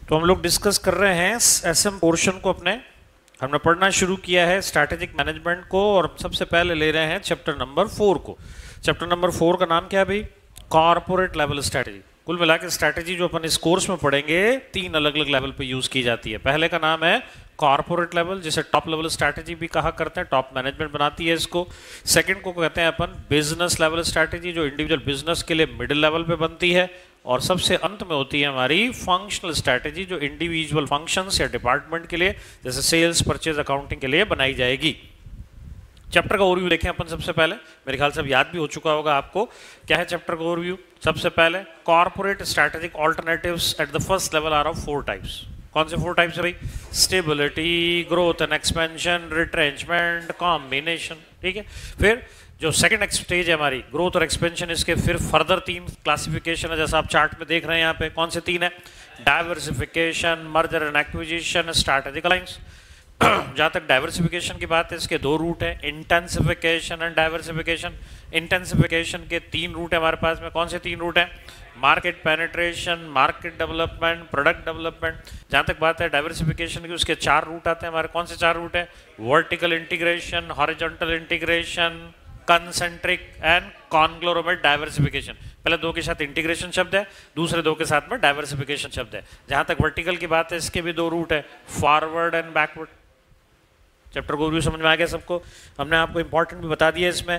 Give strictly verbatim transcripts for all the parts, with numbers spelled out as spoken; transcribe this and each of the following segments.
तो हम लोग डिस्कस कर रहे हैं एसएम पोर्शन को अपने, हमने पढ़ना शुरू किया है स्ट्रैटेजिक मैनेजमेंट को और सबसे पहले ले रहे हैं चैप्टर नंबर फोर को। चैप्टर नंबर फोर का नाम क्या है भाई? Corporate level strategy. कुल मिला के स्ट्रैटेजी जो अपन इस कोर्स में पढ़ेंगे तीन अलग अलग लेवल पे यूज की जाती है। पहले का नाम है कॉर्पोरेट लेवल, जिसे टॉप लेवल स्ट्रैटेजी भी कहा करते हैं, टॉप मैनेजमेंट बनाती है इसको। सेकंड को कहते हैं अपन बिजनेस लेवल स्ट्रैटेजी, जो इंडिविजुअल बिजनेस के लिए मिडिल लेवल पे बनती है। और सबसे अंत में होती है हमारी फंक्शनल स्ट्रैटेजी, जो इंडिविजुअल फंक्शंस या डिपार्टमेंट के लिए जैसे सेल्स, परचेज, अकाउंटिंग के लिए बनाई जाएगी। चैप्टर का ओवरव्यू देखें अपन सबसे पहले, मेरे ख्याल से अब याद भी हो चुका होगा आपको क्या है चैप्टर का ओवरव्यू। सबसे पहले corporate strategic alternatives at the first level are of four types. कौन से फोर टाइप्स है भाई? Stability, growth and expansion, retrenchment, combination. ठीक है, फिर जो सेकंड स्टेज है हमारी ग्रोथ और एक्सपेंशन, इसके फिर फर्दर तीन क्लासिफिकेशन है जैसा आप चार्ट में देख रहे हैं यहाँ पे। कौन से तीन है? Diversification, merger and acquisition, strategic alliance. जहाँ तक डाइवर्सिफिकेशन की बात है, इसके दो रूट है, इंटेंसिफिकेशन एंड डाइवर्सिफिकेशन। इंटेंसिफिकेशन के तीन रूट है हमारे पास में। कौन से तीन रूट है? Market penetration, market development, product development. जहाँ तक बात है डाइवर्सिफिकेशन की, उसके चार रूट आते हैं हमारे। कौन से चार रूट है? Vertical integration, horizontal integration, concentric and conglomerate diversification. पहले दो के साथ इंटीग्रेशन शब्द है, दूसरे दो के साथ में डाइवर्सिफिकेशन शब्द है। जहाँ तक वर्टिकल की बात है, इसके भी दो रूट है, फॉरवर्ड एंड बैकवर्ड। चैप्टर को रिव्यू समझ में आ गया सबको? हमने आपको इंपॉर्टेंट भी बता दिया इसमें।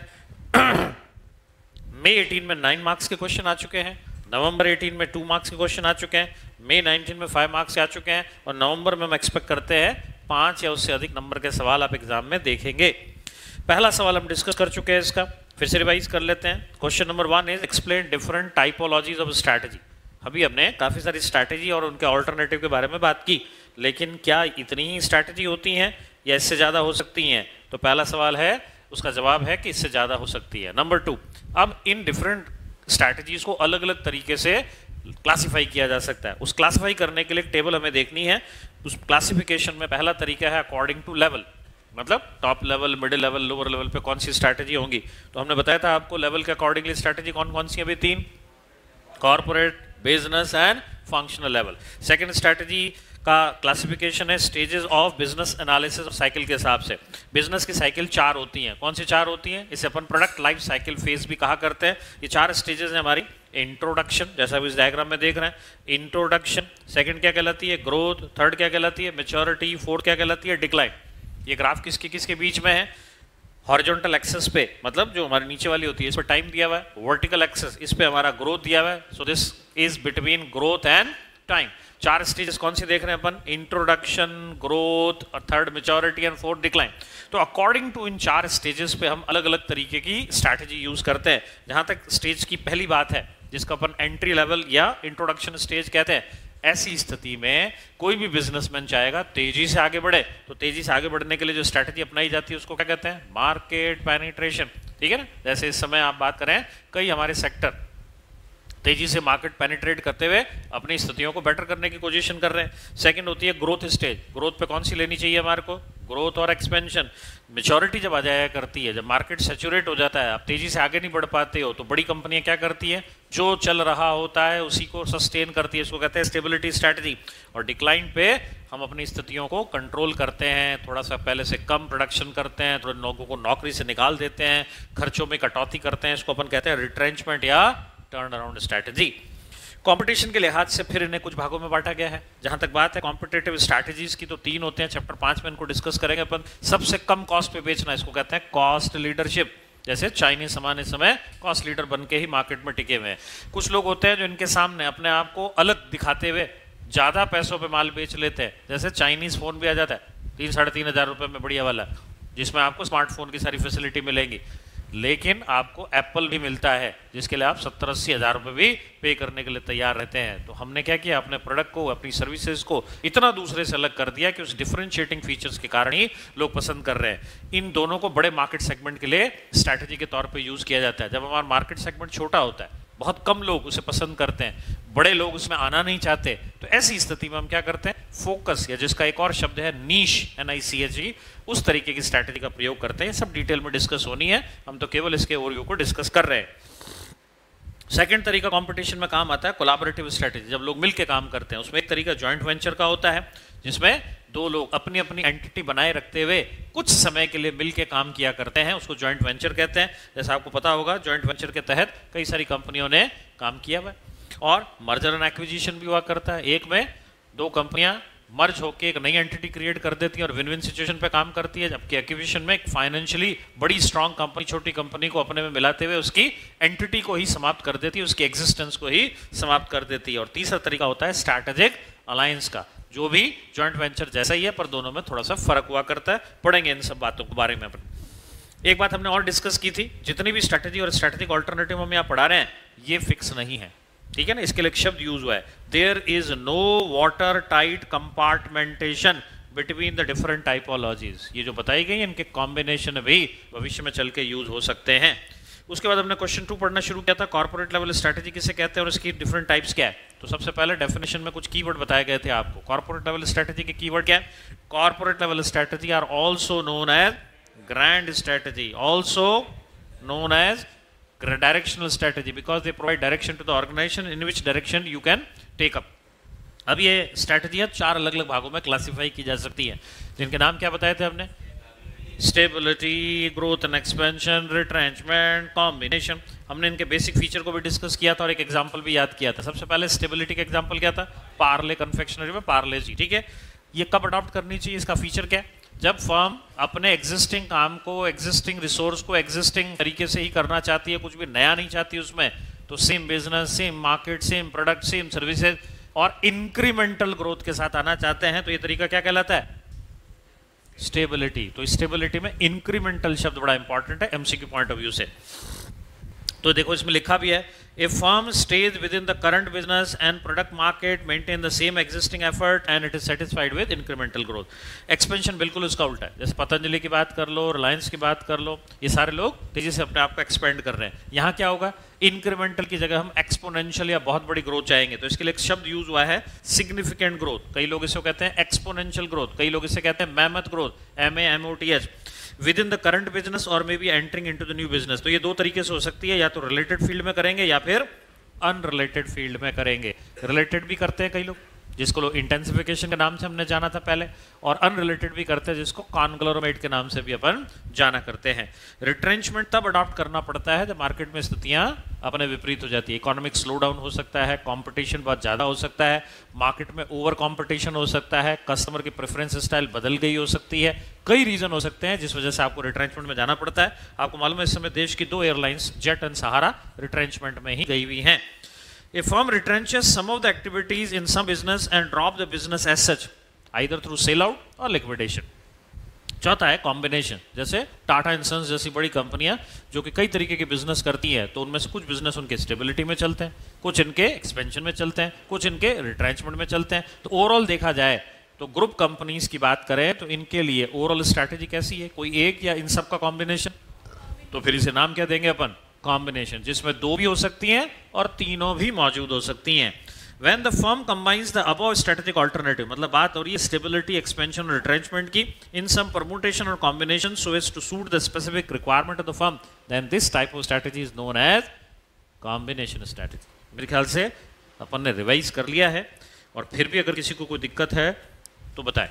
मई एटीन में नाइन मार्क्स के क्वेश्चन आ चुके हैं, नवंबर एटीन में टू मार्क्स के क्वेश्चन आ चुके हैं, मई नाइनटीन में फाइव मार्क्स के आ चुके हैं, और नवंबर में हम एक्सपेक्ट करते हैं पाँच या उससे अधिक नंबर के सवाल आप एग्जाम में देखेंगे। पहला सवाल हम डिस्कस कर चुके हैं इसका, फिर से रिवाइज कर लेते हैं। Question number one is explain different typologies of strategy. अभी हमने काफ़ी सारी स्ट्रैटेजी और उनके ऑल्टरनेटिव के बारे में बात की, लेकिन क्या इतनी ही स्ट्रैटेजी होती हैं या इससे ज़्यादा हो सकती हैं? तो पहला सवाल है, उसका जवाब है कि इससे ज़्यादा हो सकती है। नंबर टू, अब इन डिफरेंट स्ट्रैटेजीज को अलग अलग तरीके से क्लासीफाई किया जा सकता है। उस क्लासीफाई करने के लिए एक टेबल हमें देखनी है। उस क्लासिफिकेशन में पहला तरीका है अकॉर्डिंग टू लेवल, मतलब top level, middle level, lower level पे कौन सी स्ट्रैटेजी होंगी। तो हमने बताया था आपको लेवल के अकॉर्डिंगली स्ट्रैटेजी कौन कौन सी है? अभी तीन, corporate, business and functional level. Second strategy का क्लासिफिकेशन है स्टेजेस ऑफ बिजनेस एनालिसिस और साइकिल के हिसाब से। बिजनेस की साइकिल चार होती हैं। कौन सी चार होती हैं? इसे अपन प्रोडक्ट लाइफ साइकिल फेज भी कहा करते हैं। ये चार स्टेजेस हैं हमारी। इंट्रोडक्शन, जैसा आप इस डायग्राम में देख रहे हैं, इंट्रोडक्शन। सेकंड क्या कहलाती है? ग्रोथ। थर्ड क्या कहलाती है? मैच्योरिटी। फोर्थ क्या कहलाती है? डिक्लाइन। ये ग्राफ किसके किसके बीच में है? हॉरिजॉन्टल एक्सेस पे, मतलब जो हमारी नीचे वाली होती है, इस पर टाइम दिया हुआ है। वर्टिकल एक्सेस, इस पे हमारा ग्रोथ दिया हुआ है। So this is between growth and time. चार स्टेजेस कौन सी देख रहे हैं अपन? इंट्रोडक्शन, ग्रोथ, और third maturity and fourth decline. तो अकॉर्डिंग टू इन चार स्टेजेस पे हम अलग अलग तरीके की स्ट्रैटेजी यूज करते हैं। जहां तक स्टेज की पहली बात है, जिसको अपन एंट्री लेवल या इंट्रोडक्शन स्टेज कहते हैं, ऐसी स्थिति में कोई भी बिजनेसमैन चाहेगा तेजी से आगे बढ़े, तो तेजी से आगे बढ़ने के लिए जो स्ट्रैटेजी अपनाई जाती है उसको क्या कहते हैं? Market penetration. ठीक है ना? जैसे इस समय आप बात करें, कई हमारे सेक्टर तेजी से मार्केट पेनिट्रेट करते हुए अपनी स्थितियों को बेटर करने की कोशिश कर रहे हैं। सेकंड होती है ग्रोथ स्टेज। ग्रोथ पे कौन सी लेनी चाहिए हमारे को? ग्रोथ और एक्सपेंशन। मैच्योरिटी जब आ जाया करती है, जब मार्केट सैचुरेट हो जाता है, आप तेजी से आगे नहीं बढ़ पाते हो, तो बड़ी कंपनियां क्या करती हैं? जो चल रहा होता है उसी को सस्टेन करती है, इसको कहते हैं स्टेबिलिटी स्ट्रैटेजी। और डिक्लाइन पे हम अपनी स्थितियों को कंट्रोल करते हैं, थोड़ा सा पहले से कम प्रोडक्शन करते हैं, थोड़े लोगों को नौकरी से निकाल देते हैं, खर्चों में कटौती करते हैं। इसको अपन कहते हैं रिट्रेंचमेंट या टर्न अराउंड स्ट्रैटेजी। कंपटीशन के लिहाज से फिर इन्हें कुछ भागों में बांटा गया है। जहां तक बात है कॉम्पिटिटिव स्ट्रैटेजीज की, तो तीन होते हैं। चैप्टर पांच में इनको डिस्कस करेंगे अपन। सबसे कम कॉस्ट पे बेचना, इसको कहते हैं कॉस्ट लीडरशिप। जैसे चाइनीज सामान इस समय कॉस्ट लीडर बन के ही मार्केट में टिके हुए हैं। कुछ लोग होते हैं जो इनके सामने अपने आप को अलग दिखाते हुए ज्यादा पैसों पे माल बेच लेते हैं। जैसे चाइनीज फोन भी आ जाता है तीन साढ़े तीन हजार रुपए में, बढ़िया वाला, जिसमें आपको स्मार्टफोन की सारी फैसिलिटी मिलेंगी, लेकिन आपको एप्पल भी मिलता है जिसके लिए आप सत्तर अस्सी हज़ार रुपये भी पे करने के लिए तैयार रहते हैं। तो हमने क्या किया? अपने प्रोडक्ट को, अपनी सर्विसेज को इतना दूसरे से अलग कर दिया कि उस डिफरेंशिएटिंग फीचर्स के कारण ही लोग पसंद कर रहे हैं। इन दोनों को बड़े मार्केट सेगमेंट के लिए स्ट्रैटेजी के तौर पर यूज़ किया जाता है। जब हमारा मार्केट सेगमेंट छोटा होता है, बहुत कम लोग उसे पसंद करते हैं, बड़े लोग उसमें आना नहीं चाहते, तो ऐसी स्थिति में हम क्या करते हैं? फोकस, या जिसका एक और शब्द है नीश, एन आई सी एच ई, उस तरीके की स्ट्रैटेजी का प्रयोग करते हैं। सब डिटेल में डिस्कस होनी है, हम तो केवल इसके ओवरव्यू को डिस्कस कर रहे हैं। सेकंड तरीका कंपटीशन में काम आता है कोलैबोरेटिव स्ट्रेटजी, जब लोग मिलकर काम करते हैं। उसमें एक तरीका जॉइंट वेंचर का होता है, जिसमें दो लोग अपनी अपनी एंटिटी बनाए रखते हुए कुछ समय के लिए मिलकर काम किया करते हैं, उसको जॉइंट वेंचर कहते हैं। जैसा आपको पता होगा, जॉइंट वेंचर के तहत कई सारी कंपनियों ने काम किया हुआ है। और मर्जर एंड एक्विजिशन भी हुआ करता है, एक में दो कंपनियां मर्ज होकर एक नई एंटिटी क्रिएट कर देती है और विन विन सिचुएशन पे काम करती है। जबकि एक्विजिशन में एक फाइनेंशियली बड़ी स्ट्रांग कंपनी छोटी कंपनी को अपने में मिलाते हुए उसकी एंटिटी को ही समाप्त कर देती है, उसकी एग्जिस्टेंस को ही समाप्त कर देती है। और तीसरा तरीका होता है स्ट्रैटेजिक अलायंस का, जो भी जॉइंट वेंचर जैसा ही है, पर दोनों में थोड़ा सा फर्क हुआ करता है। पढ़ेंगे इन सब बातों के बारे में अपन। एक बात हमने और डिस्कस की थी, जितनी भी स्ट्रैटेजी और स्ट्रैटेजिक ऑल्टरनेटिव हम यहाँ पढ़ा रहे हैं, ये फिक्स नहीं है, ठीक है ना। इसके लिए एक शब्द यूज हुआ है, there is no water tight compartmentation between the different typologies. ये जो बताई गई इनके कॉम्बिनेशन भी भविष्य में चल के यूज हो सकते हैं। उसके बाद हमने क्वेश्चन टू पढ़ना शुरू किया था, कॉर्पोरेट लेवल स्ट्रैटेजी किसे कहते हैं और इसकी डिफरेंट टाइप्स क्या है। तो सबसे पहले डेफिनेशन में कुछ कीवर्ड बताए गए थे आपको। कॉर्पोरेट लेवल स्ट्रैटेजी के कीवर्ड क्या है? Corporate level strategy are also known as grand strategy, also known as directional strategy because they provide direction to the organization in which direction you can take up. अब ये strategy चार अलग अलग भागों में क्लासिफाई की जा सकती है, जिनके नाम क्या बताए थे हमने? Stability, growth and expansion, retrenchment, combination. हमने इनके बेसिक फीचर को भी डिस्कस किया था और एक एग्जांपल भी याद किया था। सबसे पहले स्टेबिलिटी का एग्जांपल क्या था? पार्ले कन्फेक्शनरी में पार्ले जी, ठीक है। ये कब अडॉप्ट करनी चाहिए? इसका फीचर क्या है? जब फर्म अपने एग्जिस्टिंग काम को, एग्जिस्टिंग रिसोर्स को एग्जिस्टिंग तरीके से ही करना चाहती है, कुछ भी नया नहीं चाहती उसमें, तो same business, same market, same product, same services और इंक्रीमेंटल ग्रोथ के साथ आना चाहते हैं, तो ये तरीका क्या कहलाता है? स्टेबिलिटी। तो स्टेबिलिटी में इंक्रीमेंटल शब्द बड़ा इंपॉर्टेंट है एमसीक्यू पॉइंट ऑफ व्यू से। तो देखो इसमें लिखा भी है, a firm stage within the current business and product market, maintain the same existing effort and it is satisfied with incremental growth. Expansion बिल्कुल उसका उल्टा है। जैसे पतंजलि की बात कर लो, रिलायंस की बात कर लो, ये सारे लोग तेजी से अपने आप को एक्सपेंड कर रहे हैं। यहाँ क्या होगा? इंक्रीमेंटल की जगह हम एक्सपोनेंशियल या बहुत बड़ी ग्रोथ चाहेंगे, तो इसके लिए एक शब्द यूज हुआ है सिग्निफिकेंट ग्रोथ। कई लोग इसे कहते हैं एक्सपोनेंशियल ग्रोथ, कई लोग इसे कहते हैं mammoth growth, M A M O T H, within the current business और may be entering into the new business. तो ये दो तरीके से हो सकती है, या तो रिलेटेड फील्ड में करेंगे या फिर अनरिलेटेड फील्ड में करेंगे। रिलेटेड भी करते हैं कई लोग, जिसको लोग इंटेंसिफिकेशन के नाम से हमने जाना था पहले, और अनरिलेटेड भी करते हैं जिसको कॉन्ग्लोमेरेट के नाम से भी अपन जाना करते हैं। रिट्रेंचमेंट तब अडॉप्ट करना पड़ता है जब मार्केट में स्थितियां अपने विपरीत हो जाती है। इकोनॉमिक स्लो डाउन हो सकता है, कंपटीशन बहुत ज़्यादा हो सकता है, मार्केट में ओवर कंपटीशन हो सकता है, कस्टमर की प्रेफरेंस स्टाइल बदल गई हो सकती है, कई रीजन हो सकते हैं जिस वजह से आपको रिट्रेंचमेंट में जाना पड़ता है। आपको मालूम है इस समय देश की दो airlines Jet and Sahara retrenchment में ही गई हुई हैं। A firm retrenches some of the activities in some business and drop the business as such, either through sell out or liquidation. चौथा है कॉम्बिनेशन। जैसे टाटा एंड सन्स जैसी बड़ी कंपनियां जो कि कई तरीके के बिजनेस करती हैं, तो उनमें से कुछ बिजनेस उनके स्टेबिलिटी में चलते हैं, कुछ इनके एक्सपेंशन में चलते हैं, कुछ इनके रिट्रेंचमेंट में चलते हैं। तो ओवरऑल देखा जाए तो ग्रुप कंपनीज की बात करें तो इनके लिए ओवरऑल स्ट्रैटेजी कैसी है? कोई एक या इन सब का कॉम्बिनेशन? तो फिर इसे नाम क्या देंगे अपन? कॉम्बिनेशन, जिसमें दो भी हो सकती हैं और तीनों भी मौजूद हो सकती हैं। When the firm combines the above strategic alternative, मतलब बात हो रही है स्टेबिलिटी, एक्सपेंशन और रिट्रेंचमेंट की, in some permutation or combination so as to suit the specific requirement of the firm, then this type of strategy is known as combination strategy. मेरे ख्याल से अपन ने रिवाइज कर लिया है, और फिर भी अगर किसी को कोई दिक्कत है तो बताएं।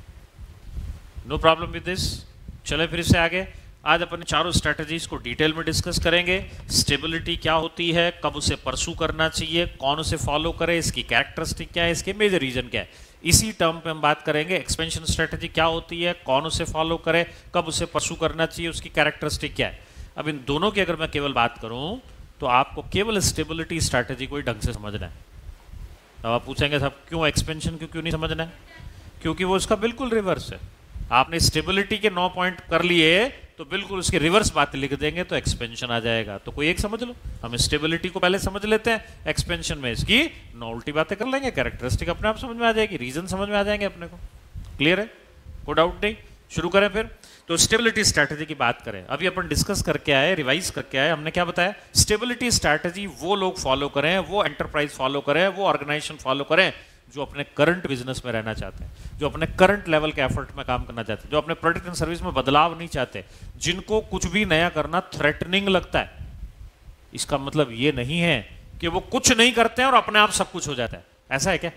No problem with this. चले फिर इससे आगे। आज अपन चारों स्ट्रैटेजीज को डिटेल में डिस्कस करेंगे। स्टेबिलिटी क्या होती है, कब उसे परसू करना चाहिए, कौन उसे फॉलो करे, इसकी कैरेक्टरिस्टिक क्या है, इसके मेजर रीजन क्या है। इसी टर्म पे हम बात करेंगे एक्सपेंशन स्ट्रैटेजी क्या होती है, कौन उसे फॉलो करे, कब उसे परसू करना चाहिए, उसकी कैरेक्टरिस्टिक क्या है। अब इन दोनों की अगर मैं केवल बात करूं तो आपको केवल स्टेबिलिटी स्ट्रैटेजी को ही ढंग से समझना है। अब आप पूछेंगे साहब क्यों एक्सपेंशन क्यों क्यों नहीं समझना है? क्योंकि वो उसका बिल्कुल रिवर्स है। आपने स्टेबिलिटी के नौ पॉइंट कर लिए तो बिल्कुल उसके रिवर्स बातें लिख देंगे तो एक्सपेंशन आ जाएगा। तो कोई एक समझ लो, हम स्टेबिलिटी को पहले समझ लेते हैं, एक्सपेंशन में इसकी नौ उल्टी बातें कर लेंगे, कैरेक्टरिस्टिक अपने आप समझ में आ जाएगी, रीजन समझ में आ जाएंगे अपने को। क्लियर है? कोई डाउट नहीं? शुरू करें फिर। तो स्टेबिलिटी स्ट्रैटेजी की बात करें, अभी अपन डिस्कस करके आए, रिवाइज करके आए, हमने क्या बताया? स्टेबिलिटी स्ट्रैटेजी वो लोग फॉलो करें, वो एंटरप्राइज फॉलो करें, वो ऑर्गेनाइजेशन फॉलो करें जो अपने करंट बिजनेस में रहना चाहते हैं, जो अपने करंट लेवल के एफर्ट में काम करना चाहते हैं, जो अपने प्रोडक्ट एंड सर्विस में बदलाव नहीं चाहते, जिनको कुछ भी नया करना थ्रेटनिंग लगता है। इसका मतलब ये नहीं है कि वो कुछ नहीं करते हैं और अपने आप सब कुछ हो जाता है। ऐसा है क्या?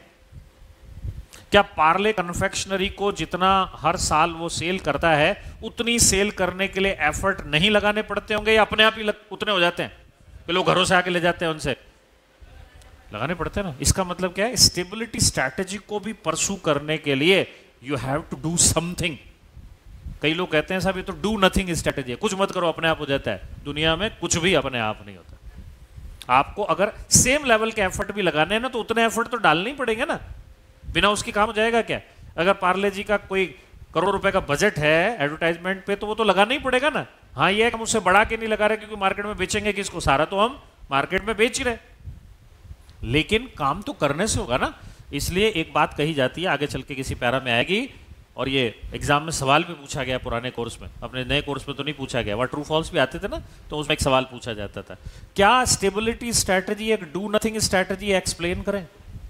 क्या पार्ले कन्फेक्शनरी को जितना हर साल वो सेल करता है उतनी सेल करने के लिए एफर्ट नहीं लगाने पड़ते होंगे, या अपने आप ही लग, उतने हो जाते हैं कि लोग घरों से आके ले जाते हैं? उनसे लगाने पड़ते हैं ना। इसका मतलब क्या है? स्टेबिलिटी स्ट्रैटेजी को भी परसू करने के लिए you have to do something. कई लोग कहते हैं साहब ये तो डू नथिंग स्ट्रैटेजी है, कुछ मत करो अपने आप हो जाता है। दुनिया में कुछ भी अपने आप नहीं होता। आपको अगर सेम लेवल के एफर्ट भी लगाने हैं ना तो उतने एफर्ट तो डालने ही पड़ेंगे ना, बिना उसकी काम हो जाएगा क्या? अगर पार्ले जी का कोई करोड़ रुपए का बजट है एडवर्टाइजमेंट पे तो वो तो लगाना ही पड़ेगा ना। हाँ ये हम उससे बढ़ा के नहीं लगा रहे क्योंकि मार्केट में बेचेंगे किसको, सारा तो हम मार्केट में बेच ही रहे, लेकिन काम तो करने से होगा ना। इसलिए एक बात कही जाती है, आगे चल के किसी पैरा में आएगी, और ये एग्जाम में सवाल भी पूछा गया पुराने कोर्स में, अपने नए कोर्स में तो नहीं पूछा गया, वहाँ ट्रू फॉल्स भी आते थे ना, तो उसमें एक सवाल पूछा जाता था, क्या स्टेबिलिटी स्ट्रैटेजी एक डू नथिंग स्ट्रैटेजी एक्सप्लेन करें?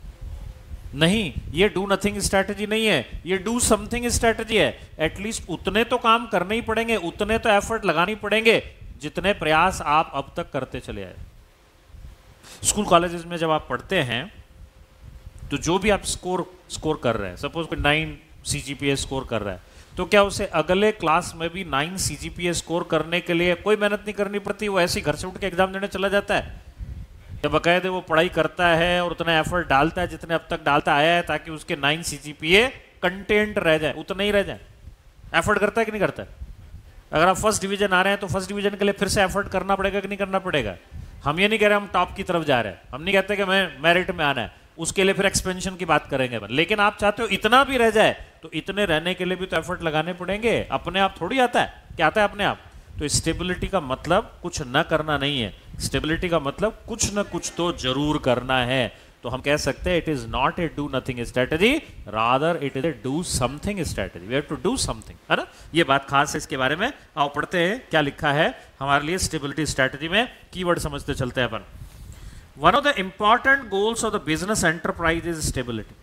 नहीं, ये डू नथिंग स्ट्रैटेजी नहीं है, ये डू समथिंग स्ट्रैटेजी है। एटलीस्ट उतने तो काम करने ही पड़ेंगे, उतने तो एफर्ट लगाने ही पड़ेंगे जितने प्रयास आप अब तक करते चले आए। स्कूल कॉलेजेस में जब आप पढ़ते हैं तो जो भी आप स्कोर स्कोर कर रहे हैं, सपोज कोई नाइन सीजीपीए स्कोर कर रहा है, तो क्या उसे अगले क्लास में भी नाइन सीजीपीए स्कोर करने के लिए कोई मेहनत नहीं करनी पड़ती? वो ऐसे ही घर से उठ के एग्जाम देने चला जाता है, या बकायदे वो पढ़ाई करता है और उतना एफर्ट डालता है जितने अब तक डालता आया है ताकि उसके नाइन सीजीपीए कंटेंट रह जाए, उतना ही रह जाए? एफर्ट करता है कि नहीं करता है? अगर आप फर्स्ट डिवीजन आ रहे हैं तो फर्स्ट डिवीजन के लिए फिर से एफर्ट करना पड़ेगा कि नहीं करना पड़ेगा? हम ये नहीं कह रहे हम टॉप की तरफ जा रहे हैं, हम नहीं कहते कि मैं मेरिट में आना है, उसके लिए फिर एक्सपेंशन की बात करेंगे, लेकिन आप चाहते हो इतना भी रह जाए तो इतने रहने के लिए भी तो एफर्ट लगाने पड़ेंगे। अपने आप थोड़ी आता है, क्या आता है अपने आप? तो स्टेबिलिटी का मतलब कुछ न करना नहीं है, स्टेबिलिटी का मतलब कुछ न कुछ तो जरूर करना है। तो हम कह सकते हैं it is not a do nothing strategy, rather it is a do something strategy. We have to do something, है ना। ये बात खास है इसके बारे में। आओ पढ़ते हैं क्या लिखा है हमारे लिए स्टेबिलिटी स्ट्रेटजी में, कीवर्ड समझते चलते हैं अपन। One of the important goals of the business enterprise is stability.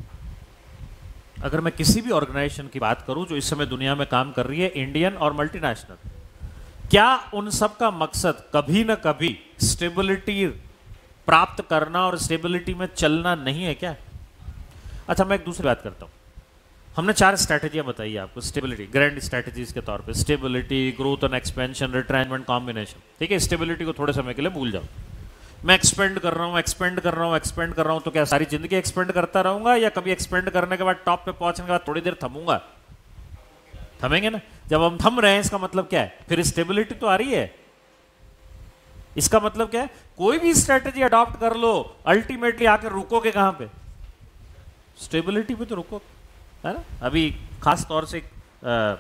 अगर मैं किसी भी ऑर्गेनाइजेशन की बात करूं जो इस समय दुनिया में काम कर रही है, इंडियन और मल्टीनेशनल, क्या उन सब का मकसद कभी ना कभी स्टेबिलिटी प्राप्त करना और स्टेबिलिटी में चलना नहीं है क्या? अच्छा, मैं एक दूसरी बात करता हूं। हमने चार स्ट्रैटेजियां बताई आपको स्टेबिलिटी, ग्रैंड स्ट्रैटेजीज के तौर पे, stability, growth and expansion, retrenchment, combination. ठीक है, स्टेबिलिटी को थोड़े समय के लिए भूल जाओ। मैं एक्सपेंड कर रहा हूं एक्सपेंड कर रहा हूं एक्सपेंड कर रहा हूं तो क्या सारी जिंदगी एक्सपेंड करता रहूंगा, या कभी एक्सपेंड करने के बाद टॉप पे पहुंचने के बाद थोड़ी देर थमूंगा? थमेंगे ना। जब हम थम रहे हैं इसका मतलब क्या है? फिर स्टेबिलिटी तो आ रही है। इसका मतलब क्या है? कोई भी स्ट्रेटेजी अडॉप्ट कर लो, अल्टीमेटली आकर रुकोगे कहां पे? स्टेबिलिटी पे तो रुको, है ना। अभी खास तौर से आ,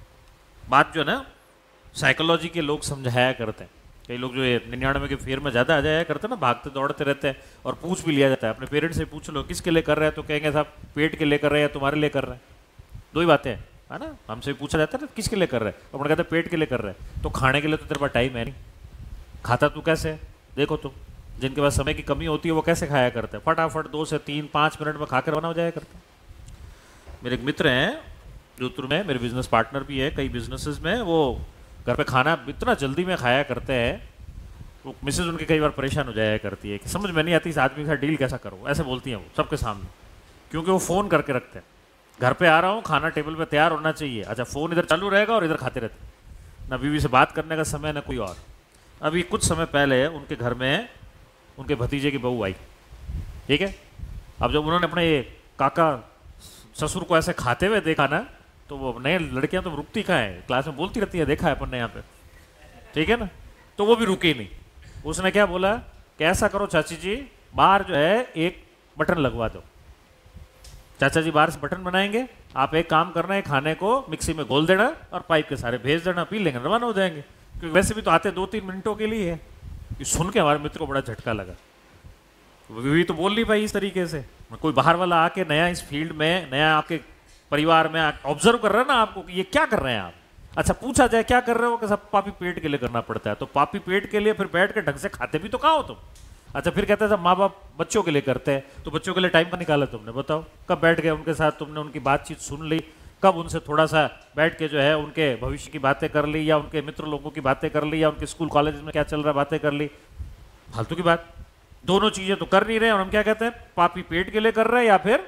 बात जो है ना साइकोलॉजी के लोग समझाया करते हैं। कई लोग जो निन्यानवे के फेयर में ज्यादा आ जाया करते हैं ना, भागते दौड़ते रहते हैं, और पूछ भी लिया जाता है अपने पेरेंट्स से, पूछ लो किसके लिए कर रहे हैं, तो कहेंगे साहब पेट के लिए कर रहे हैं या तुम्हारे लिए कर रहे हैं। दो ही बातें हैं, है ना। हमसे पूछा जाता है ना किसके लिए कर रहे हैं, अपन कहते हैं पेट के लिए कर रहे हैं। तो खाने के लिए तो तेरे पास टाइम है नहीं, खाता तू कैसे? देखो तुम, जिनके पास समय की कमी होती है वो कैसे खाया करते हैं? फटाफट दो से तीन पाँच मिनट में खाकर बना हो जाया करते हैं। मेरे एक मित्र हैं जोधपुर में, मेरे बिजनेस पार्टनर भी है कई बिजनेसेस में, वो घर पे खाना इतना जल्दी में खाया करते हैं, वो मिसेज उनके कई बार परेशान हो जाया करती है कि समझ में नहीं आती इस आदमी के साथ डील कैसा करो, ऐसे बोलती हैं वो सबके सामने, क्योंकि वो फ़ोन करके रखते हैं, घर पे आ रहा हूँ, खाना टेबल पे तैयार होना चाहिए। अच्छा, फ़ोन इधर चालू रहेगा और इधर खाते रहते, ना बीवी से बात करने का समय ना कोई और। अभी कुछ समय पहले उनके घर में उनके भतीजे की बहू आई, ठीक है। अब जब उन्होंने अपने काका ससुर को ऐसे खाते हुए देखा ना, तो वो नए लड़कियां तो रुकती कहाँ है, क्लास में बोलती रहती है, देखा है अपन ने यहाँ पे, ठीक है ना। तो वो भी रुकी नहीं। उसने क्या बोला कि ऐसा करो चाची जी, बाहर जो है एक बटन लगवा दो। चाचा जी बाहर से बटन बनाएंगे, आप एक काम करना है, खाने को मिक्सी में घोल देना और पाइप के सारे भेज देना, पी लेंगे, रवाना हो जाएंगे, क्योंकि वैसे भी तो आते दो तीन मिनटों के लिए है। ये सुन के हमारे मित्र को बड़ा झटका लगा। बीवी तो बोल नहीं पाई इस तरीके से। कोई बाहर वाला आके नया इस फील्ड में, नया आपके परिवार में ऑब्जर्व कर रहा है ना आपको कि ये क्या कर रहे हैं आप। अच्छा, पूछा जाए क्या कर रहे हो, कि सब पापी पेट के लिए करना पड़ता है। तो पापी पेट के लिए फिर बैठ के ढंग से खाते भी तो कहाँ हो तुम? अच्छा, फिर कहते हैं सब माँ बाप बच्चों के लिए करते हैं, तो बच्चों के लिए टाइम का निकाला तुमने? बताओ, कब बैठ गए उनके साथ, तुमने उनकी बातचीत सुन ली, कब उनसे थोड़ा सा बैठ के जो है उनके भविष्य की बातें कर ली, या उनके मित्र लोगों की बातें कर ली, या उनके स्कूल कॉलेज में क्या चल रहा है बातें कर ली? फालतू की बात, दोनों चीजें तो कर नहीं रहे और हम क्या कहते हैं, पापी पेट के लिए कर रहे हैं या फिर।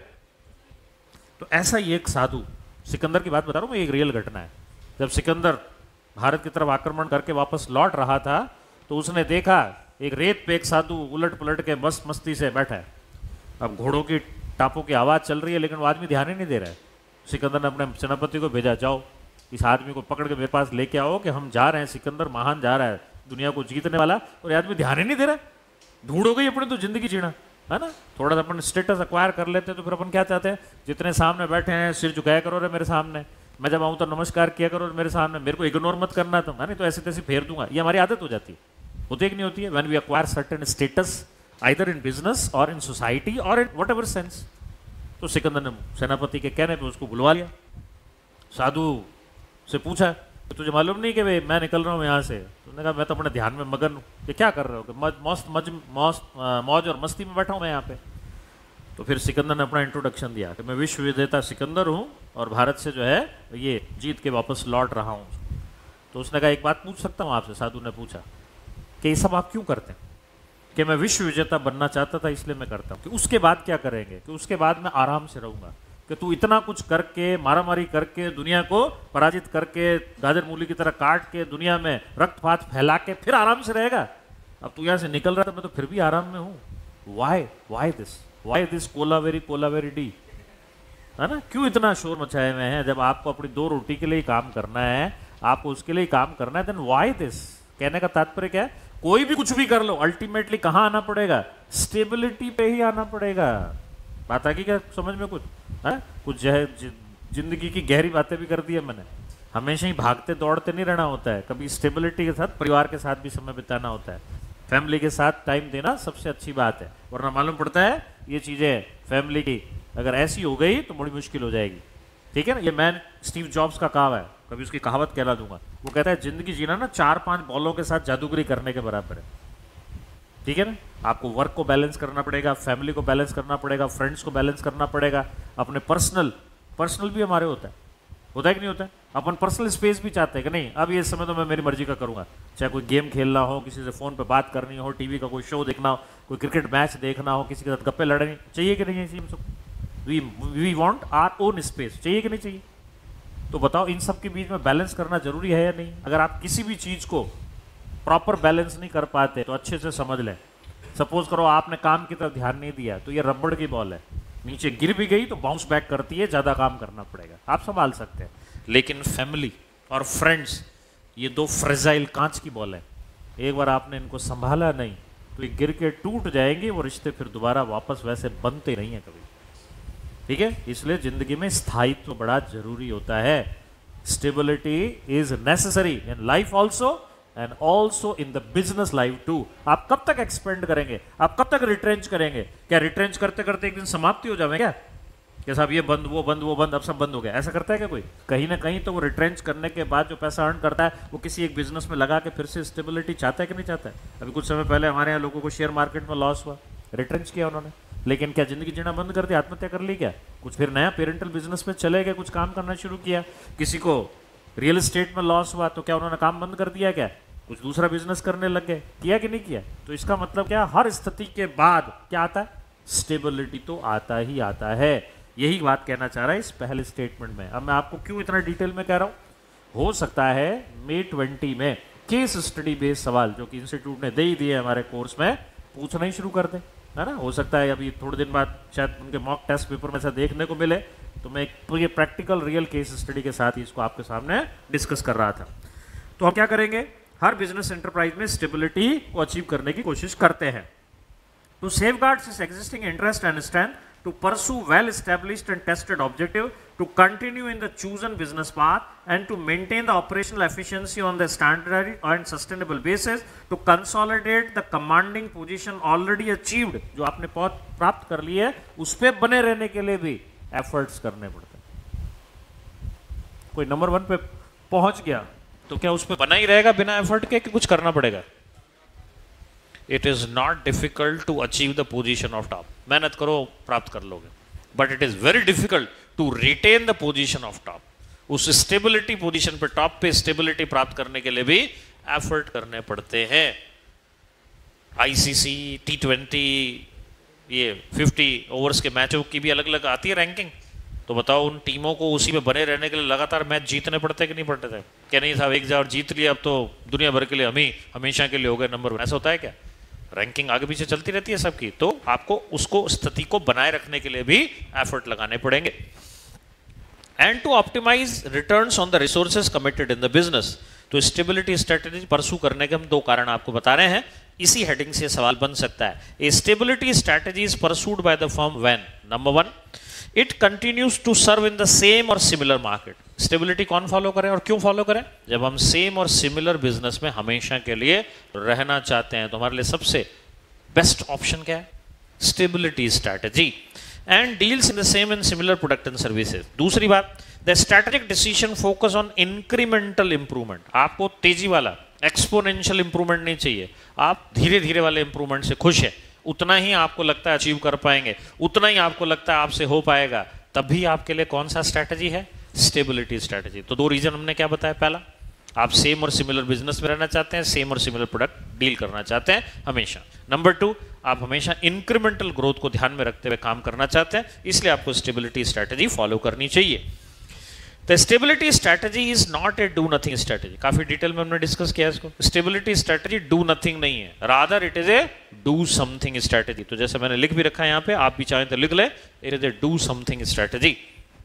तो ऐसा ही एक साधु, सिकंदर की बात बता रहा हूं मैं, एक रियल घटना है। जब सिकंदर भारत की तरफ आक्रमण करके वापस लौट रहा था तो उसने देखा एक रेत पे एक साधु उलट पुलट के मस्त मस्ती से बैठा है। अब घोड़ों की टापों की आवाज चल रही है लेकिन वो आदमी ध्यान ही नहीं दे रहा है। सिकंदर ने अपने सेनापति को भेजा, जाओ इस आदमी को पकड़ के मेरे पास लेके आओ कि हम जा रहे हैं, सिकंदर महान जा रहा है दुनिया को जीतने वाला, और ये आदमी ध्यान ही नहीं दे रहा है। ढूंढ हो गई अपने तो जिंदगी जीना है ना, थोड़ा सा अपन स्टेटस अक्वायर कर लेते हैं तो फिर अपन क्या चाहते हैं, जितने सामने बैठे हैं सिर झुकाया करो रे मेरे सामने, मैं जब आऊं तो नमस्कार किया करो मेरे सामने, मेरे को इग्नोर मत करना तुम, है नहीं तो ऐसे तैसे फेर दूंगा। ये हमारी आदत हो जाती है, होती है कि नहीं होती है, when we acquire certain status either in business or in society और इन व्हाटएवर सेंस। तो सिकंदर ने सेनापति के कहने पे उसको बुलवा लिया, साधु से पूछा तुझे मालूम नहीं कि मैं निकल रहा हूँ यहाँ से? तो उसने कहा मैं तो अपने ध्यान में मगन हूँ। कि क्या कर रहे हो? कि मौज मज मौज मौज और मस्ती में बैठा हूँ मैं यहाँ पे। तो फिर सिकंदर ने अपना इंट्रोडक्शन दिया कि मैं विश्व विजेता सिकंदर हूँ और भारत से जो है ये जीत के वापस लौट रहा हूँ। तो उसने कहा एक बात पूछ सकता हूँ आपसे? साधु ने पूछा कि ये सब आप क्यों करते हैं? कि मैं विश्व विजेता बनना चाहता था इसलिए मैं करता हूँ। कि उसके बाद क्या करेंगे? कि उसके बाद मैं आराम से रहूंगा। कि तू इतना कुछ करके, मारामारी करके, दुनिया को पराजित करके, गाजर मूली की तरह काट के, दुनिया में रक्तपात फैला के फिर आराम से रहेगा? अब तू यहाँ से निकल रहा था, मैं तो फिर भी आराम में हूँ। Why why this why this Kolaveri Kolaveri Di, है ना? क्यों इतना शोर मचाए हुए हैं? जब आपको अपनी दो रोटी के लिए ही काम करना है, आपको उसके लिए ही काम करना है, देन वाई दिस? कहने का तात्पर्य क्या है? कोई भी कुछ भी कर लो, अल्टीमेटली कहाँ आना पड़ेगा? स्टेबिलिटी पे ही आना पड़ेगा। बात आ गई क्या समझ में? कुछ है कुछ जिंदगी की गहरी बातें भी कर दी है मैंने। हमेशा ही भागते दौड़ते नहीं रहना होता है, कभी स्टेबिलिटी के साथ परिवार के साथ भी समय बिताना होता है, फैमिली के साथ टाइम देना सबसे अच्छी बात है। वरना मालूम पड़ता है ये चीजें फैमिली की अगर ऐसी हो गई तो बड़ी मुश्किल हो जाएगी। ठीक है ना? ये मैन स्टीव जॉब्स का कहावा है, कभी उसकी कहावत कहला दूंगा। वो कहता है जिंदगी जीना ना चार पांच बॉलों के साथ जादूगरी करने के बराबर है। ठीक है ना? आपको वर्क को बैलेंस करना पड़ेगा, फैमिली को बैलेंस करना पड़ेगा, फ्रेंड्स को बैलेंस करना पड़ेगा, अपने पर्सनल पर्सनल भी हमारे होता है, होता है कि नहीं होता है? अपन पर्सनल स्पेस भी चाहते हैं कि नहीं अब ये समय तो मैं मेरी मर्जी का करूंगा, चाहे कोई गेम खेलना हो, किसी से फोन पे बात करनी हो, टीवी का कोई शो देखना हो, कोई क्रिकेट मैच देखना हो, किसी के साथ गप्पे लड़नी चाहिए कि नहीं चाहिए? We we want our own space, चाहिए कि नहीं चाहिए? तो बताओ इन सब के बीच में बैलेंस करना जरूरी है या नहीं? अगर आप किसी भी चीज को प्रॉपर बैलेंस नहीं कर पाते तो अच्छे से समझ लें। सपोज करो आपने काम की तरफ ध्यान नहीं दिया तो ये रबड़ की बॉल है, नीचे गिर भी गई तो बाउंस बैक करती है, ज्यादा काम करना पड़ेगा, आप संभाल सकते हैं। लेकिन फैमिली और फ्रेंड्स ये दो फ्रेजाइल कांच की बॉल है, एक बार आपने इनको संभाला नहीं तो ये गिर के टूट जाएंगे, वो रिश्ते फिर दोबारा वापस वैसे बनते नहीं है कभी। ठीक है? इसलिए जिंदगी में स्थायित्व बड़ा जरूरी होता है। Stability is necessary in life also and also in the business life too. आप कब तक एक्सपेंड करेंगे? आप कब तक रिट्रेंच करेंगे? क्या रिट्रेंच करते करते एक दिन समाप्ति हो जाए क्या? क्या साहब ये बंद वो बंद वो बंद अब सब बंद हो गया, ऐसा करता है क्या कोई? कहीं ना कहीं तो वो रिट्रेंच करने के बाद जो पैसा अर्न करता है वो किसी एक बिजनेस में लगा के फिर से स्टेबिलिटी चाहता है कि नहीं चाहता है? अभी कुछ समय पहले हमारे यहाँ लोगों को शेयर मार्केट में लॉस हुआ, रिट्रेंच किया उन्होंने, लेकिन क्या जिंदगी जीना बंद कर दिया, आत्महत्या कर ली क्या? कुछ फिर नया पेरेंटल बिजनेस में चले गए, कुछ काम करना शुरू किया। किसी को रियल एस्टेट में लॉस हुआ तो क्या उन्होंने काम बंद कर दिया क्या? कुछ दूसरा बिजनेस करने लग गए, किया कि नहीं किया? तो इसका मतलब क्या, हर स्थिति के बाद क्या आता है? स्टेबिलिटी तो आता ही आता है। यही बात कहना चाह रहा है इस पहले स्टेटमेंट में। अब मैं आपको क्यों इतना डिटेल में कह रहा हूं, हो सकता है मे ट्वेंटी में केस स्टडी बेस्ड सवाल जो कि इंस्टीट्यूट ने दे ही दिए हमारे कोर्स में पूछना ही शुरू कर दे, है ना? हो सकता है अभी थोड़े दिन बाद शायद उनके मॉक टेस्ट पेपर में ऐसा देखने को मिले, तो मैं एक ये प्रैक्टिकल रियल केस स्टडी के साथ ही इसको आपके सामने डिस्कस कर रहा था। तो हम क्या करेंगे, हर बिजनेस एंटरप्राइज में स्टेबिलिटी को अचीव करने की कोशिश करते हैं। To safeguard his existing interest and strength, to pursue well established and tested objective, to continue in the chosen business path and to maintain the operational efficiency on the standard and sustainable basis, to consolidate the commanding position already achieved, जो आपने प्राप्त कर ली है उस पे बने रहने के लिए भी एफर्ट्स करने पड़ते हैं। कोई नंबर वन पे पहुंच गया तो क्या उस पे बना ही रहेगा बिना एफर्ट के कि कुछ करना पड़ेगा? It is not difficult to achieve the position of top. मेहनत करो प्राप्त कर लोगे, but it is very difficult to retain the position of top. उस स्टेबिलिटी पोजीशन पे, टॉप पे स्टेबिलिटी प्राप्त करने के लिए भी एफर्ट करने पड़ते हैं। आईसीसी, टी ट्वेंटी, ये फिफ्टी ओवर्स के मैचों की भी अलग अलग आती है रैंकिंग। तो बताओ उन टीमों को उसी में बने रहने के लिए लगातार मैच जीतने पड़ते कि नहीं पड़ते थे? क्या नहीं साहब, एक बार जीत लिया अब तो दुनिया भर के लिए हम ही हमेशा के लिए हो गए नंबर वन, ऐसा होता है क्या? रैंकिंग आगे पीछे चलती रहती है सबकी, तो आपको उसको स्थिति को बनाए रखने के लिए भी एफर्ट लगाने पड़ेंगे। And to optimise returns on the resources committed in the business. तो स्टेबिलिटी स्ट्रेटेजी परसू करने के हम दो कारण आपको बता रहे हैं, इसी हेडिंग से सवाल बन सकता है। A stability strategy is pursued by the firm when number one it continues to serve in the same और सिमिलर मार्केट। स्टेबिलिटी कौन फॉलो करें और क्यों फॉलो करें? जब हम सेम और सिमिलर बिजनेस में हमेशा के लिए रहना चाहते हैं तो हमारे लिए सबसे बेस्ट ऑप्शन क्या है? Stability strategy. And deals in the same and similar product and services. दूसरी बात, the strategic decision focus on incremental improvement. आपको तेजी वाला एक्सपोनेंशियल इंप्रूवमेंट नहीं चाहिए, आप धीरे धीरे वाले इंप्रूवमेंट से खुश है, उतना ही आपको लगता है अचीव कर पाएंगे, उतना ही आपको लगता है आपसे हो पाएगा, तभी आपके लिए कौन सा स्ट्रैटेजी है? Stability strategy. तो दो रीजन हमने क्या बताया? पहला, आप सेम और सिमिलर बिजनेस में रहना चाहते हैं, सेम और सिमिलर प्रोडक्ट डील करना चाहते हैं हमेशा। नंबर टू, आप हमेशा इंक्रीमेंटल ग्रोथ को ध्यान में रखते हुए काम करना चाहते हैं, इसलिए आपको स्टेबिलिटी स्ट्रैटेजी फॉलो करनी चाहिए। The stability strategy is not a do nothing strategy. काफी डिटेल में हमने डिस्कस किया इसको। स्टेबिलिटी स्ट्रैटेजी डू नथिंग नहीं है, rather it is a do something strategy. तो जैसे मैंने लिख भी रखा है यहाँ पे, आप भी चाहें तो लिख ले, it is a do something strategy.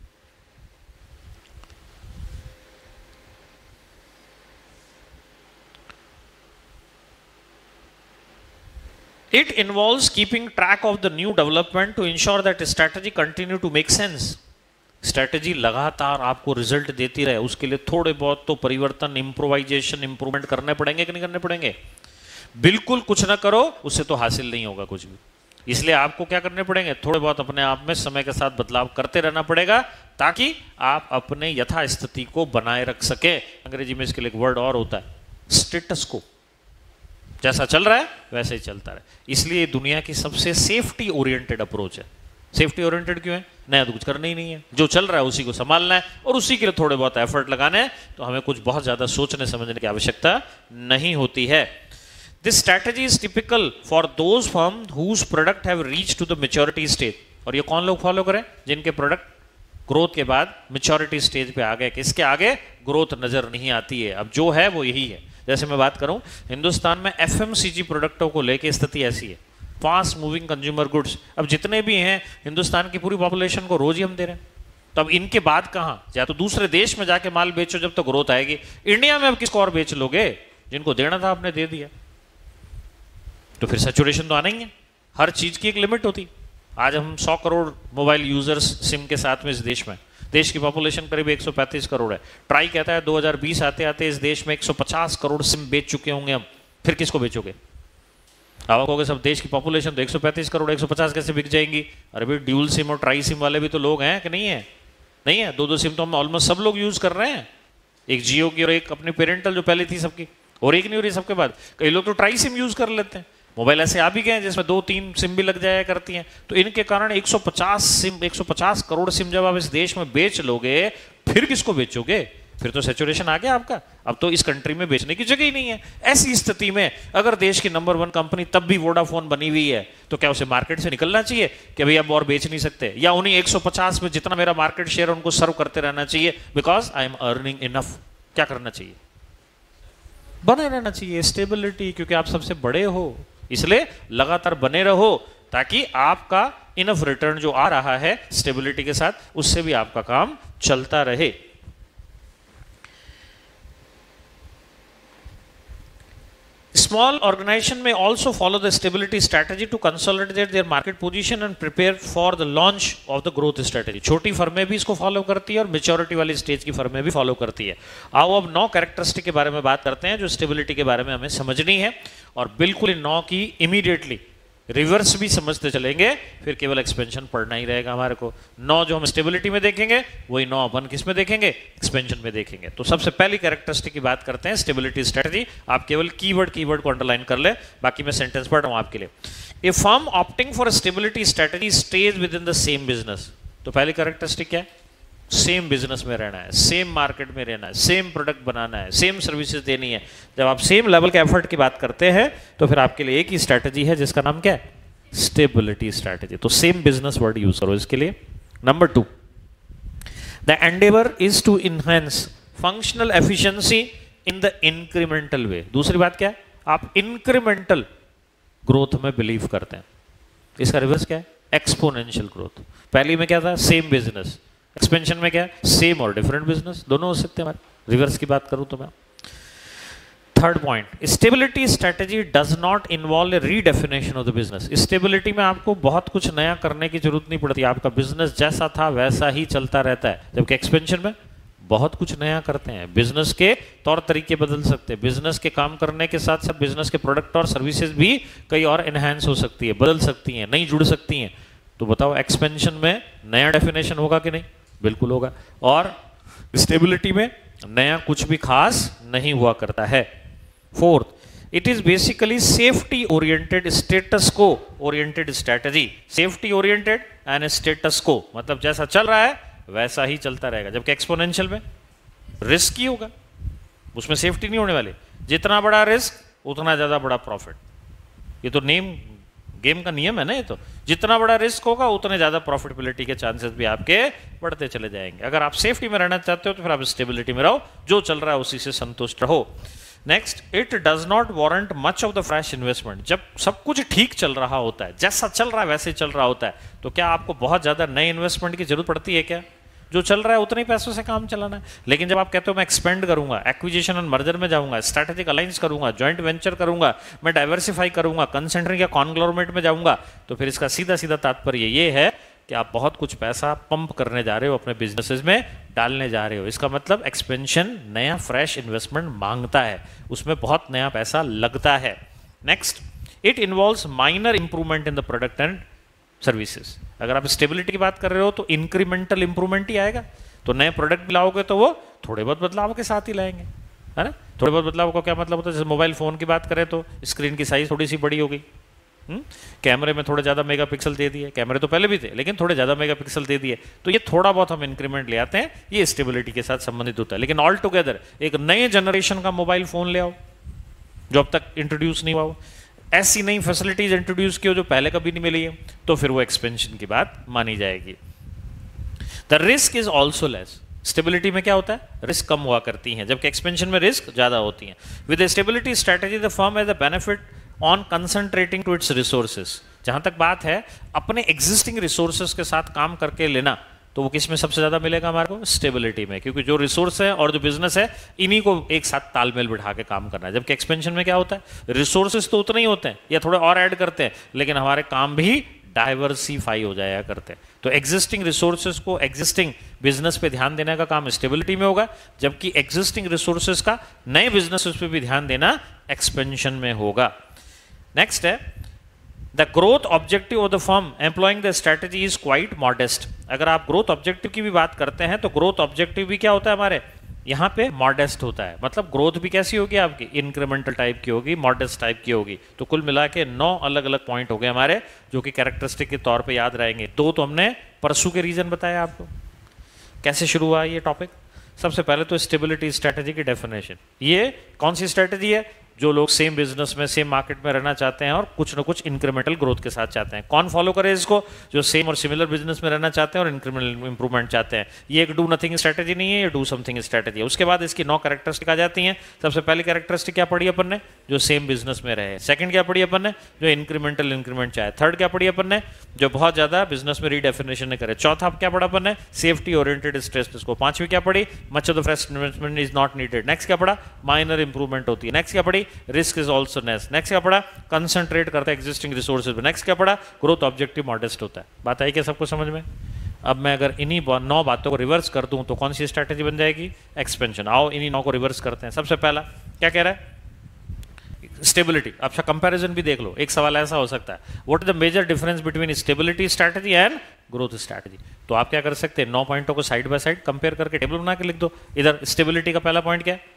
It involves keeping track of the new development to ensure that strategy continue to make sense. Strategy लगातार आपको रिजल्ट देती रहे, उसके लिए थोड़े बहुत तो परिवर्तन, इम्प्रोवाइजेशन, इंप्रूवमेंट करने पड़ेंगे कि नहीं करने पड़ेंगे? बिल्कुल कुछ ना करो उससे तो हासिल नहीं होगा कुछ भी। इसलिए आपको क्या करने पड़ेंगे? थोड़े बहुत अपने आप में समय के साथ बदलाव करते रहना पड़ेगा, ताकि आप अपने यथास्थिति को बनाए रख सके। अंग्रेजी में इसके लिए एक वर्ड और होता है, स्टेटस को। जैसा चल रहा है वैसे ही चलता रहे। इसलिए दुनिया की सबसे सेफ्टी ओरिएंटेड अप्रोच है। सेफ्टी ओरिएंटेड क्यों है? नया तो कुछ करना ही नहीं है, जो चल रहा है उसी को संभालना है और उसी के लिए थोड़े बहुत एफर्ट लगाने हैं, तो हमें कुछ बहुत ज्यादा सोचने समझने की आवश्यकता नहीं होती है। This strategy is typical for those firm whose product have reached to the maturity stage. और ये कौन लोग फॉलो करें? जिनके प्रोडक्ट ग्रोथ के बाद मैच्योरिटी स्टेज पे आ गए, कि इसके आगे ग्रोथ नजर नहीं आती है, अब जो है वो यही है। जैसे मैं बात करूं, हिंदुस्तान में एफएमसीजी प्रोडक्टों को लेके स्थिति ऐसी है, फास्ट मूविंग कंज्यूमर गुड्स, अब जितने भी हैं हिंदुस्तान की पूरी पॉपुलेशन को रोज ही हम दे रहे हैं, तो अब इनके बाद कहां? या तो दूसरे देश में जाके माल बेचो जब तक तो ग्रोथ आएगी, इंडिया में अब किसको और बेच लोगे? जिनको देना था आपने दे दिया, तो फिर सैचुरेशन तो आना ही है। हर चीज की एक लिमिट होती। आज हम सौ करोड़ मोबाइल यूजर्स सिम के साथ में इस देश में, देश की पॉपुलेशन करीब एक सौ पैंतीस करोड़ है। ट्राई कहता है दो हज़ार बीस आते आते इस देश में एक सौ पचास करोड़ सिम बेच चुके होंगे हम, फिर किसको बेचोगे? आप कहोगे सब देश की पॉपुलेशन तो एक सौ पैंतीस करोड़, एक सौ पचास कैसे बिक जाएंगी? अरे भाई ड्यूल सिम और ट्राई सिम वाले भी तो लोग हैं कि नहीं है? नहीं है, दो दो सिम तो हम ऑलमोस्ट सब लोग यूज कर रहे हैं, एक जियो की और एक अपनी पेरेंटल जो पहले थी सबकी, और एक नहीं हो रही सबके बाद। कई लोग तो ट्राई सिम यूज कर लेते हैं। मोबाइल ऐसे आ भी गए जिसमें दो तीन सिम भी लग जाया करती हैं, तो इनके कारण एक सौ पचास सिम एक सौ पचास करोड़ सिम जब आप इस देश में बेच लोगे, फिर किसको बेचोगे? फिर तो सैचुरेशन आ गया आपका, अब तो इस कंट्री में बेचने की जगह ही नहीं है। ऐसी स्थिति में अगर देश की नंबर वन कंपनी तब भी वोडाफोन बनी हुई है, तो क्या उसे मार्केट से निकलना चाहिए कि भाई अब और बेच नहीं सकते, या उन्हीं एक सौ पचास में जितना मेरा मार्केट शेयर उनको सर्व करते रहना चाहिए, because I am earning enough? क्या करना चाहिए? बने रहना चाहिए, स्टेबिलिटी, क्योंकि आप सबसे बड़े हो, इसलिए लगातार बने रहो, ताकि आपका इनफ रिटर्न जो आ रहा है स्टेबिलिटी के साथ, उससे भी आपका काम चलता रहे। Small organization may also follow the stability strategy to consolidate their market position and prepare for the launch of the growth strategy. छोटी फर्में भी इसको फॉलो करती है और मेच्योरिटी वाली स्टेज की फर्में भी फॉलो करती है। आओ अब नौ कैरेक्टरिस्टिक के बारे में बात करते हैं जो स्टेबिलिटी के बारे में हमें समझनी है, और बिल्कुल इन नौ की इमीडिएटली रिवर्स भी समझते चलेंगे, फिर केवल एक्सपेंशन पढ़ना ही रहेगा हमारे को। नौ जो हम स्टेबिलिटी में देखेंगे वही नौ अपन किस में देखेंगे? एक्सपेंशन में देखेंगे। तो सबसे पहली कैरेक्टरिस्टिक की बात करते हैं, स्टेबिलिटी स्ट्रेटजी। आप केवल कीवर्ड कीवर्ड को अंडरलाइन कर ले, बाकी मैं सेंटेंस पढ़ रहा हूं आपके लिए। A firm opting for stability strategy stage within the same business. तो पहली कैरेक्टरिस्टिक क्या है? सेम बिजनेस में रहना है, सेम मार्केट में रहना है, सेम प्रोडक्ट बनाना है, सेम सर्विसेज देनी है। जब आप सेम लेवल के एफर्ट की बात करते हैं तो फिर आपके लिए एक ही स्ट्रैटेजी है जिसका नाम क्या है, स्टेबिलिटी स्ट्रैटेजी। तो सेम बिजनेस वर्ड यूज करो इसके लिए। Number two, the endeavour is to enhance functional efficiency in the incremental way. दूसरी बात क्या है, आप इंक्रीमेंटल ग्रोथ में बिलीव करते हैं। इसका रिवर्स क्या है, एक्सपोनेंशियल ग्रोथ। पहली में क्या था, सेम बिजनेस, एक्सपेंशन में क्या है, सेम और डिफरेंट बिजनेस, दोनों हो सकते हैं हमारे। रिवर्स की बात करूं तो मैं, third point, stability strategy does not involve a redefinition of the business. Stability में आपको बहुत कुछ नया करने की जरूरत नहीं पड़ती, आपका बिजनेस जैसा था वैसा ही चलता रहता है। जबकि एक्सपेंशन में बहुत कुछ नया करते हैं, बिजनेस के तौर तरीके बदल सकते हैं, बिजनेस के काम करने के साथ साथ बिजनेस के प्रोडक्ट और सर्विसेज भी कई और एनहांस हो सकती है, बदल सकती हैं, नई जुड़ सकती हैं। तो बताओ एक्सपेंशन में नया डेफिनेशन होगा कि नहीं, बिल्कुल होगा। और स्टेबिलिटी में नया कुछ भी खास नहीं हुआ करता है। Fourth, it is basically safety oriented status quo oriented strategy. Safety oriented and status quo मतलब जैसा चल रहा है वैसा ही चलता रहेगा। जबकि एक्सपोनेंशियल में रिस्क ही होगा, उसमें सेफ्टी नहीं होने वाली। जितना बड़ा रिस्क उतना ज्यादा बड़ा प्रॉफिट, ये तो नेम गेम का नियम है ना। ये तो जितना बड़ा रिस्क होगा उतने ज्यादा प्रॉफिटेबिलिटी के चांसेस भी आपके बढ़ते चले जाएंगे। अगर आप सेफ्टी में रहना चाहते हो तो फिर आप स्टेबिलिटी में रहो, जो चल रहा है उसी से संतुष्ट रहो। Next, it does not warrant much of the fresh investment. जब सब कुछ ठीक चल रहा होता है, जैसा चल रहा है वैसे चल रहा होता है, तो क्या आपको बहुत ज्यादा नए इन्वेस्टमेंट की जरूरत पड़ती है क्या? जो चल रहा है उतने ही पैसों से काम चलाना है। लेकिन जब आप कहते हो मैं एक्सपेंड करूंगा, एक्विजिशन एंड मर्जर में जाऊंगा, स्ट्रैटेजिक अलायंस करूंगा, जॉइंट वेंचर करूंगा, मैं डाइवर्सिफाई करूंगा, कंसेंट्रिक या कॉन्ग्लोमरेट में जाऊंगा, तो फिर इसका सीधा सीधा तात्पर्य ये है कि आप बहुत कुछ पैसा पंप करने जा रहे हो, अपने बिजनेसेस में डालने जा रहे हो। इसका मतलब एक्सपेंशन नया फ्रेश इन्वेस्टमेंट मांगता है, उसमें बहुत नया पैसा लगता है। Next, it involves minor improvement in the product and services. अगर आप स्टेबिलिटी की बात कर रहे हो तो इंक्रीमेंटल इंप्रूवमेंट ही आएगा। तो नए प्रोडक्ट भी लाओगे तो वो थोड़े बहुत बदलाव के साथ ही लाएंगे, है ना। थोड़े बहुत बदलाव का क्या मतलब होता है, जैसे मोबाइल फोन की बात करें तो स्क्रीन की साइज थोड़ी सी बड़ी हो गई, कैमरे में थोड़े ज़्यादा मेगापिक्सल दे दिए, कैमरे तो पहले भी थे लेकिन थोड़े ज़्यादा मेगापिक्सल दे दिए, तो ये थोड़ा बहुत हम इंक्रीमेंट ले आते हैं, ये स्टेबिलिटी के साथ संबंधित होता है। लेकिन ऑल टुगेदर एक नए जनरेशन का मोबाइल फोन ले आओ जो अब तक इंट्रोड्यूस नहीं हुआ हो, ऐसी नई फैसिलिटीज इंट्रोड्यूस की हो जो पहले कभी नहीं मिली है, तो फिर वो एक्सपेंशन की बात मानी जाएगी। The risk is also less. Stability में क्या होता है, रिस्क कम हुआ करती हैं, जबकि एक्सपेंशन में रिस्क ज्यादा होती हैं। With stability strategy the firm has the benefit on concentrating to its resources. जहां तक बात है अपने एग्जिस्टिंग रिसोर्सेज के साथ काम करके लेना, तो वो किस में सबसे ज्यादा मिलेगा हमारे को, स्टेबिलिटी में, क्योंकि जो रिसोर्स है और जो बिजनेस है इन्हीं को एक साथ तालमेल बिठा के काम करना है। जबकि एक्सपेंशन में क्या होता है, रिसोर्सेज तो उतने ही होते हैं या थोड़े और ऐड करते हैं, लेकिन हमारे काम भी डाइवर्सिफाई हो जाया करते हैं। तो एग्जिस्टिंग रिसोर्सेज को एग्जिस्टिंग बिजनेस पे ध्यान देने का काम स्टेबिलिटी में होगा, जबकि एग्जिस्टिंग रिसोर्सेज का नए बिजनेस पे भी ध्यान देना एक्सपेंशन में होगा। नेक्स्ट है the growth objective of the firm employing the strategy is quite modest. अगर आप ग्रोथ ऑब्जेक्टिव की भी बात करते हैं तो ग्रोथ ऑब्जेक्टिव भी क्या होता है हमारे यहाँ पे, मॉडेस्ट होता है। मतलब ग्रोथ भी कैसी होगी आपकी, इंक्रीमेंटल टाइप की होगी, मॉडेस्ट टाइप की होगी। तो कुल मिला के नौ अलग अलग पॉइंट हो गए हमारे जो कि कैरेक्टरिस्टिक के तौर पे याद रहेंगे। दो तो हमने परसू के रीजन बताया आपको। कैसे शुरू हुआ ये टॉपिक, सबसे पहले तो स्टेबिलिटी स्ट्रेटेजी की डेफिनेशन। ये कौन सी स्ट्रेटेजी है, जो लोग सेम बिजनेस में सेम मार्केट में रहना चाहते हैं और कुछ ना कुछ इंक्रीमेंटल ग्रोथ के साथ चाहते हैं। कौन फॉलो करे इसको, जो सेम और सिमिलर बिजनेस में रहना चाहते हैं और इंक्रीमेंटल इंप्रूवमेंट चाहते हैं। ये एक डू नथिंग स्ट्रेटेजी नहीं है, ये डू समथिंग स्ट्रेटेजी है। उसके बाद इसकी नौ कैरेक्टरिस्टिक आ जाती हैं। सबसे पहली कैरेक्टरिस्टिक क्या पढ़ी अपन ने, जो सेम बिजनेस में रहे। सेकंड क्या पढ़ी अपन ने, जो इंक्रीमेंटल इंक्रीमेंट चाहे। थर्ड क्या पढ़ी अपन ने, जो बहुत ज्यादा बिजनेस में रीडेफिनेशन करे। चौथा क्या पढ़ा अपन ने, सेफ्टी ओरिएंटेड स्ट्रेस को। पांचवी क्या पढ़ी, much of the fresh investment is not needed. Next क्या पढ़ा, माइनर इंप्रूवमेंट होती है। नेक्स्ट क्या पढ़ी, risk is also less. Next क्या पढ़ा, कंसंट्रेट करता है एग्जिस्टिंग रिसोर्सेज पे। नेक्स्ट क्या पढ़ा, ग्रोथ ऑब्जेक्टिव मॉडेस्ट होता है। बात आई क्या सबको समझ में? अब मैं अगर इन्हीं नौ बातों को रिवर्स कर दूं तो कौन सी स्ट्रैटेजी बन जाएगी, एक्सपेंशन। आओ इन्हीं नौ को रिवर्स करते हैं। सबसे पहला क्या कह रहा है, स्टेबिलिटी। अच्छा कंपैरिजन भी देख लो, एक सवाल ऐसा हो सकता है, what is the major difference between stability strategy and growth strategy. तो आप क्या कर सकते हैं, नौ पॉइंटों को साइड बाय साइड कंपेयर करके टेबल बना के लिख दो। इधर स्टेबिलिटी का पहला पॉइंट क्या है,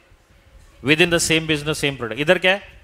within the same business same product. इधर क्या है,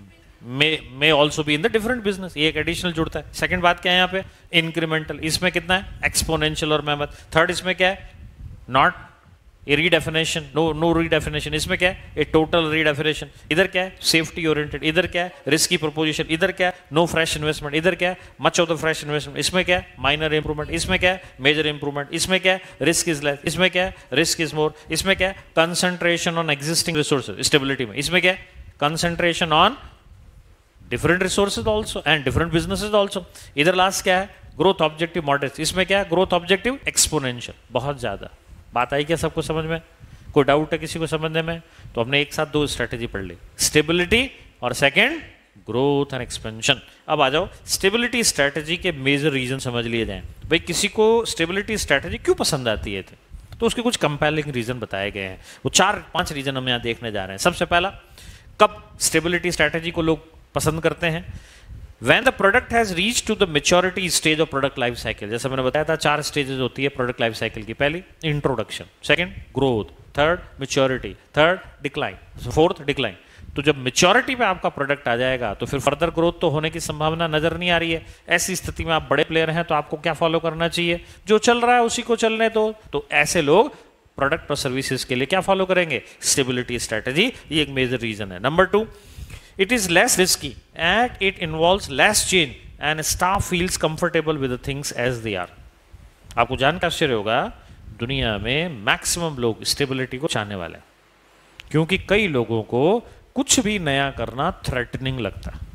may may also be in the different business, ये एक एडिशनल जुड़ता है। सेकंड बात क्या है यहाँ पे, इंक्रीमेंटल। इसमें कितना है, एक्सपोनेंशियल और मेहमत। थर्ड इसमें क्या है, not a redefinition, no no redefinition. इसमें क्या है? A total redefinition. इधर क्या है? Safety oriented. इधर क्या है? Risky proposition. इधर क्या है? No fresh investment. इधर क्या है? Much of the fresh investment. इसमें क्या है? Minor improvement. इसमें क्या है? Major improvement. इसमें क्या है? Risk is less. इसमें क्या है? Risk is more. इसमें क्या है? Concentration on existing resources, stability में। इसमें क्या है? Concentration on different resources also and different businesses also. इधर लास्ट क्या है? Growth objective moderate. इसमें क्या है? Growth objective exponential. बहुत ज्यादा बात आई क्या सबको समझ में? कोई डाउट है किसी को समझने में? तो हमने एक साथ दो स्ट्रेटेजी पढ़ ली, स्टेबिलिटी और सेकंड ग्रोथ एंड एक्सपेंशन। अब आ जाओ स्टेबिलिटी स्ट्रेटेजी के मेजर रीजन समझ लिए जाएं। भाई किसी को स्टेबिलिटी स्ट्रेटेजी क्यों पसंद आती है थे? तो उसके कुछ कंपेलिंग रीजन बताए गए हैं। वो चार पांच रीजन हम यहाँ देखने जा रहे हैं। सबसे पहला, कब स्टेबिलिटी स्ट्रेटेजी को लोग पसंद करते हैं? When the product has reached to the maturity stage of product life cycle, जैसे मैंने बताया था चार स्टेजेस होती है प्रोडक्ट लाइफ साइकिल की। पहली introduction, second growth, third maturity, third decline, fourth decline. तो जब मैच्योरिटी पे आपका प्रोडक्ट आ जाएगा तो फिर फर्दर ग्रोथ तो होने की संभावना नजर नहीं आ रही है। ऐसी स्थिति में आप बड़े प्लेयर हैं तो आपको क्या फॉलो करना चाहिए? जो चल रहा है उसी को चलने दो। तो ऐसे लोग प्रोडक्ट और सर्विसेज के लिए क्या फॉलो करेंगे? Stability strategy. ये एक मेजर रीजन है। Number two, it is less risky and it involves less change and staff feels comfortable with the things as they are। आपको जानकर आश्चर्य होगा, दुनिया में मैक्सिमम लोग स्टेबिलिटी को चाहने वाले हैं, क्योंकि कई लोगों को कुछ भी नया करना थ्रेटनिंग लगता है।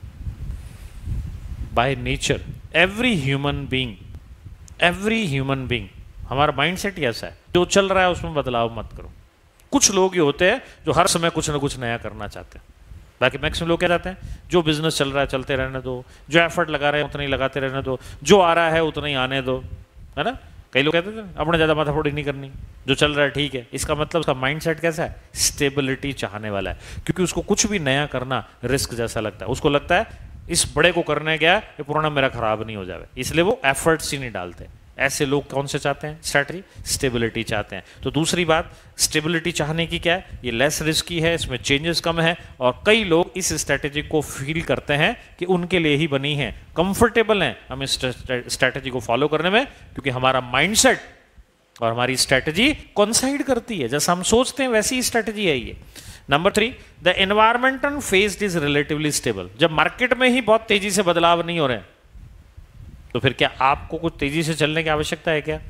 By nature every human being every human being हमारा माइंडसेट ही ऐसा है, जो चल रहा है उसमें बदलाव मत करो। कुछ लोग ही होते हैं जो हर समय कुछ ना कुछ नया करना चाहते हैं। बाकी मैक्सिमम लोग क्या चाहते हैं? जो बिजनेस चल रहा है चलते रहने दो, जो एफर्ट लगा रहे हैं उतना ही लगाते रहने दो, जो आ रहा है उतना ही आने दो, है ना? कई लोग कहते थे अपने ज़्यादा माथाफोड़ी नहीं करनी, जो चल रहा है ठीक है। इसका मतलब उसका माइंडसेट कैसा है? स्टेबिलिटी चाहने वाला है, क्योंकि उसको कुछ भी नया करना रिस्क जैसा लगता है। उसको लगता है इस बड़े को करने गया ये पुराना मेरा खराब नहीं हो जाए, इसलिए वो एफर्ट्स ही नहीं डालते। ऐसे लोग कौन से चाहते हैं स्ट्रैटेजी? स्टेबिलिटी चाहते हैं। तो दूसरी बात, स्टेबिलिटी चाहने की क्या है? ये लेस रिस्की है, इसमें चेंजेस कम है, और कई लोग इस स्ट्रैटेजी को फील करते हैं कि उनके लिए ही बनी है, कंफर्टेबल हैं हम इस स्ट्रैटेजी को फॉलो करने में, क्योंकि हमारा माइंडसेट और हमारी स्ट्रैटेजी कोइंसाइड करती है। जैसा हम सोचते हैं वैसी स्ट्रैटेजी है ये। Number three, the environmental phase is relatively stable. जब मार्केट में ही बहुत तेजी से बदलाव नहीं हो रहे हैं तो फिर क्या आपको कुछ तेजी से चलने की आवश्यकता है क्या?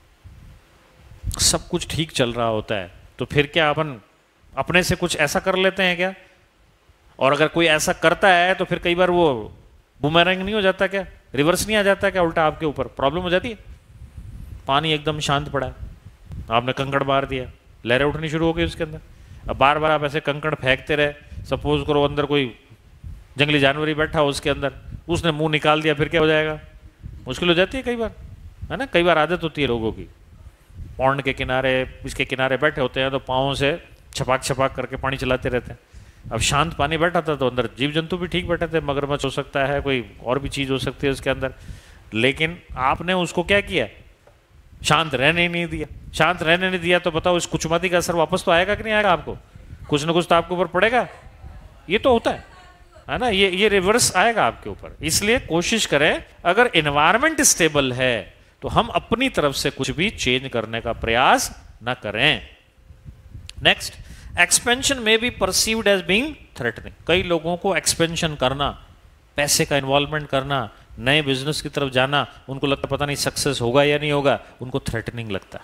सब कुछ ठीक चल रहा होता है तो फिर क्या अपन अपने से कुछ ऐसा कर लेते हैं क्या? और अगर कोई ऐसा करता है तो फिर कई बार वो बूमरैंग नहीं हो जाता क्या? रिवर्स नहीं आ जाता क्या उल्टा आपके ऊपर? प्रॉब्लम हो जाती है। पानी एकदम शांत पड़ा है, आपने कंकड़ मार दिया, लहरें उठनी शुरू हो गई उसके अंदर। अब बार बार आप ऐसे कंकड़ फेंकते रहे, सपोज करो अंदर कोई जंगली जानवर ही बैठा हो उसके अंदर, उसने मुंह निकाल दिया, फिर क्या हो जाएगा? मुश्किल हो जाती है कई बार, है ना? कई बार आदत होती है लोगों की, पौंड के किनारे इसके किनारे बैठे होते हैं तो पाँव से छपाक छपाक करके पानी चलाते रहते हैं। अब शांत पानी बैठा था तो अंदर जीव जंतु भी ठीक बैठे थे, मगरमच्छ हो सकता है, कोई और भी चीज़ हो सकती है उसके अंदर, लेकिन आपने उसको क्या किया? शांत रहने नहीं दिया। शांत रहने नहीं दिया तो बताओ इस कुचमाती का असर वापस तो आएगा कि नहीं आएगा? आपको कुछ ना कुछ तो आपके ऊपर पड़ेगा। ये तो होता है, है ना? ये ये रिवर्स आएगा आपके ऊपर। इसलिए कोशिश करें, अगर एनवायरनमेंट स्टेबल है तो हम अपनी तरफ से कुछ भी चेंज करने का प्रयास ना करें। Next, expansion may be perceived as being threatening. कई लोगों को एक्सपेंशन करना, पैसे का इन्वॉल्वमेंट करना, नए बिजनेस की तरफ जाना, उनको लगता पता नहीं सक्सेस होगा या नहीं होगा, उनको थ्रेटनिंग लगता।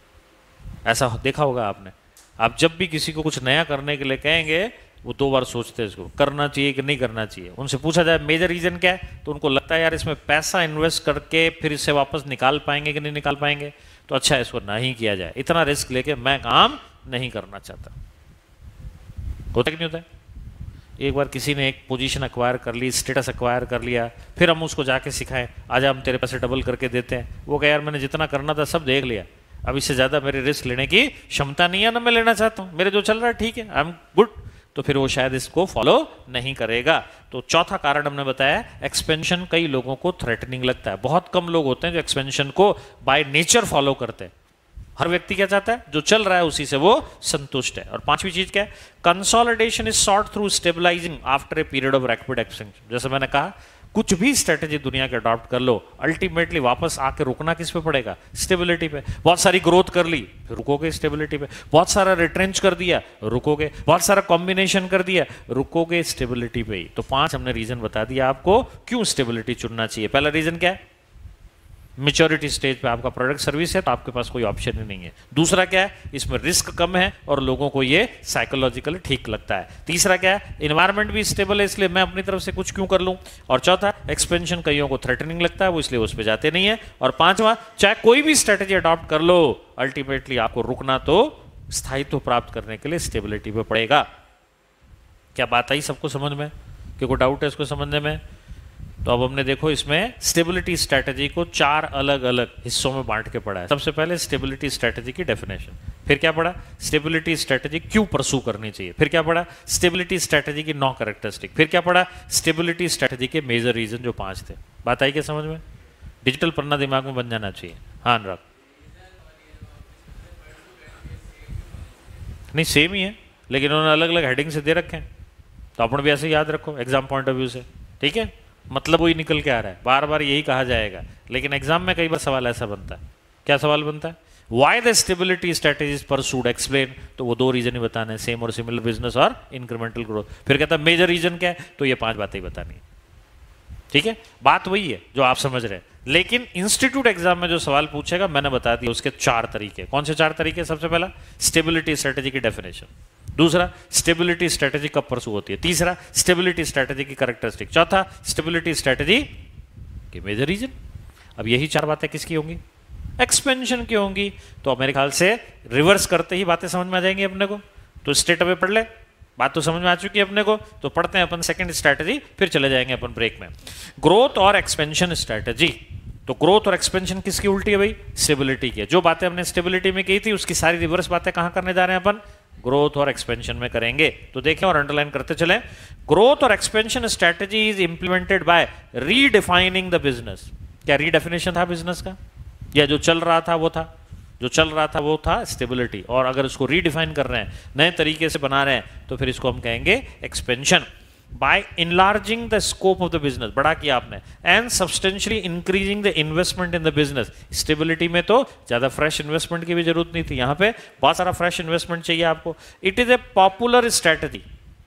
ऐसा देखा होगा आपने। आप जब भी किसी को कुछ नया करने के लिए कहेंगे वो दो बार सोचते हैं इसको करना चाहिए कि नहीं करना चाहिए। उनसे पूछा जाए मेजर रीजन क्या है तो उनको लगता है यार इसमें पैसा इन्वेस्ट करके फिर इससे वापस निकाल पाएंगे कि नहीं निकाल पाएंगे, तो अच्छा इसको ना ही किया जाए, इतना रिस्क लेके मैं काम नहीं करना चाहता। होता कि नहीं होता है? एक बार किसी ने एक पोजीशन एक्वायर कर ली, स्टेटस एक्वायर कर लिया, फिर हम उसको जाके सिखाएं आज हम तेरे पैसे डबल करके देते हैं। वो कहे यार मैंने जितना करना था सब देख लिया, अब इससे ज़्यादा मेरी रिस्क लेने की क्षमता नहीं है, ना मैं लेना चाहता हूँ, मेरे जो चल रहा है ठीक है, आई एम गुड। तो फिर वो शायद इसको फॉलो नहीं करेगा। तो चौथा कारण हमने बताया, एक्सपेंशन कई लोगों को थ्रेटनिंग लगता है। बहुत कम लोग होते हैं जो एक्सपेंशन को बाय नेचर फॉलो करते हैं। हर व्यक्ति क्या चाहता है? जो चल रहा है उसी से वो संतुष्ट है। और पांचवी चीज क्या है? Consolidation is sought through stabilising after a period of rapid expansion. जैसे मैंने कहा कुछ भी स्ट्रेटेजी दुनिया के अडॉप्ट कर लो, अल्टीमेटली वापस आके रुकना किस पे पड़ेगा? स्टेबिलिटी पे। बहुत सारी ग्रोथ कर ली, फिर रुकोगे स्टेबिलिटी पे। बहुत सारा रिट्रेंच कर दिया, रुकोगे। बहुत सारा कॉम्बिनेशन कर दिया, रुकोगे स्टेबिलिटी पे ही। तो पांच हमने रीजन बता दिया आपको क्यों स्टेबिलिटी चुनना चाहिए। पहला रीजन क्या है? मैच्योरिटी स्टेज पे आपका प्रोडक्ट सर्विस है तो आपके पास कोई ऑप्शन ही नहीं है। दूसरा क्या है? इसमें रिस्क कम है और लोगों को ये साइकोलॉजिकली ठीक लगता है। तीसरा क्या है? इन्वायरमेंट भी स्टेबल है, इसलिए मैं अपनी तरफ से कुछ क्यों कर लूं। और चौथा, एक्सपेंशन कईयों को थ्रेटनिंग लगता है, वो इसलिए उस पर जाते नहीं है। और पांचवा, चाहे कोई भी स्ट्रेटेजी अडॉप्ट कर लो, अल्टीमेटली आपको रुकना तो स्थायित्व प्राप्त करने के लिए स्टेबिलिटी पे पड़ेगा। क्या बात आई सबको समझ में? कि कोई डाउट है इसको समझने में? तो अब हमने देखो इसमें स्टेबिलिटी स्ट्रैटेजी को चार अलग अलग हिस्सों में बांट के पढ़ा है। सबसे पहले स्टेबिलिटी स्ट्रैटेजी की डेफिनेशन, फिर क्या पढ़ा? स्टेबिलिटी स्ट्रैटेजी क्यों परसू करनी चाहिए, फिर क्या पढ़ा? स्टेबिलिटी स्ट्रैटेजी की नौ कैरेक्टरिस्टिक, फिर क्या पढ़ा? स्टेबिलिटी स्ट्रैटेजी के मेजर रीजन जो पांच थे। बात आई क्या समझ में? डिजिटल पन्ना दिमाग में बन जाना चाहिए। हाँ अनुराग, नहीं सेम ही है, लेकिन उन्होंने अलग अलग हेडिंग से दे रखे हैं, तो अपन भी ऐसे याद रखो एग्जाम पॉइंट ऑफ व्यू से, ठीक है? मतलब वही निकल के आ रहा है, बार बार यही कहा जाएगा, लेकिन एग्जाम में कई बार सवाल ऐसा बनता है। क्या सवाल बनता है? Why the stability strategies pursued, explain. तो वो दो रीजन ही बताने हैं, सेम और सिमिलर बिजनेस और इंक्रीमेंटल ग्रोथ। फिर कहता है मेजर रीजन क्या है, तो ये पांच बातें ही बतानी है, ठीक है? बात वही है जो आप समझ रहे हैं, लेकिन इंस्टीट्यूट एग्जाम में जो सवाल पूछेगा मैंने बता दिया उसके चार तरीके। कौन से चार तरीके? सबसे पहला स्टेबिलिटी स्ट्रेटेजी की डेफिनेशन, दूसरा स्टेबिलिटी स्ट्रेटेजी कब परसू होती है, तीसरा स्टेबिलिटी स्ट्रेटेजी की कैरेक्टरिस्टिक, चौथा स्टेबिलिटी स्ट्रेटेजी के मेजर रीजन। अब यही चार बातें किसकी होंगी? एक्सपेंशन की होंगी। तो मेरे ख्याल से रिवर्स करते ही बातें समझ में आ जाएंगी अपने को। तो स्ट्रेट अवे पढ़ ले, बात तो समझ में आ चुकी है अपने को। तो पढ़ते हैं अपन सेकंड स्ट्रेटेजी, फिर चले जाएंगे अपन ब्रेक में। ग्रोथ और एक्सपेंशन स्ट्रेटेजी। तो ग्रोथ और एक्सपेंशन किसकी उल्टी है भाई? स्टेबिलिटी की। जो बातें हमने स्टेबिलिटी में की थी उसकी सारी रिवर्स बातें कहां करने जा रहे हैं अपन? ग्रोथ और एक्सपेंशन में करेंगे। तो देखें और अंडरलाइन करते चलें। ग्रोथ और expansion strategy is implemented by redefining the business. क्या रीडेफिनेशन था बिजनेस का? या जो चल रहा था वो था? जो चल रहा था वो था स्टेबिलिटी, और अगर उसको रीडिफाइन कर रहे हैं, नए तरीके से बना रहे हैं, तो फिर इसको हम कहेंगे expansion. By enlarging the scope of the business, बड़ा किया आपने, and substantially increasing the investment in the business. Stability में तो ज्यादा फ्रेश इन्वेस्टमेंट की भी जरूरत नहीं थी, यहां पे बहुत सारा फ्रेश इन्वेस्टमेंट चाहिए आपको। It is a popular strategy.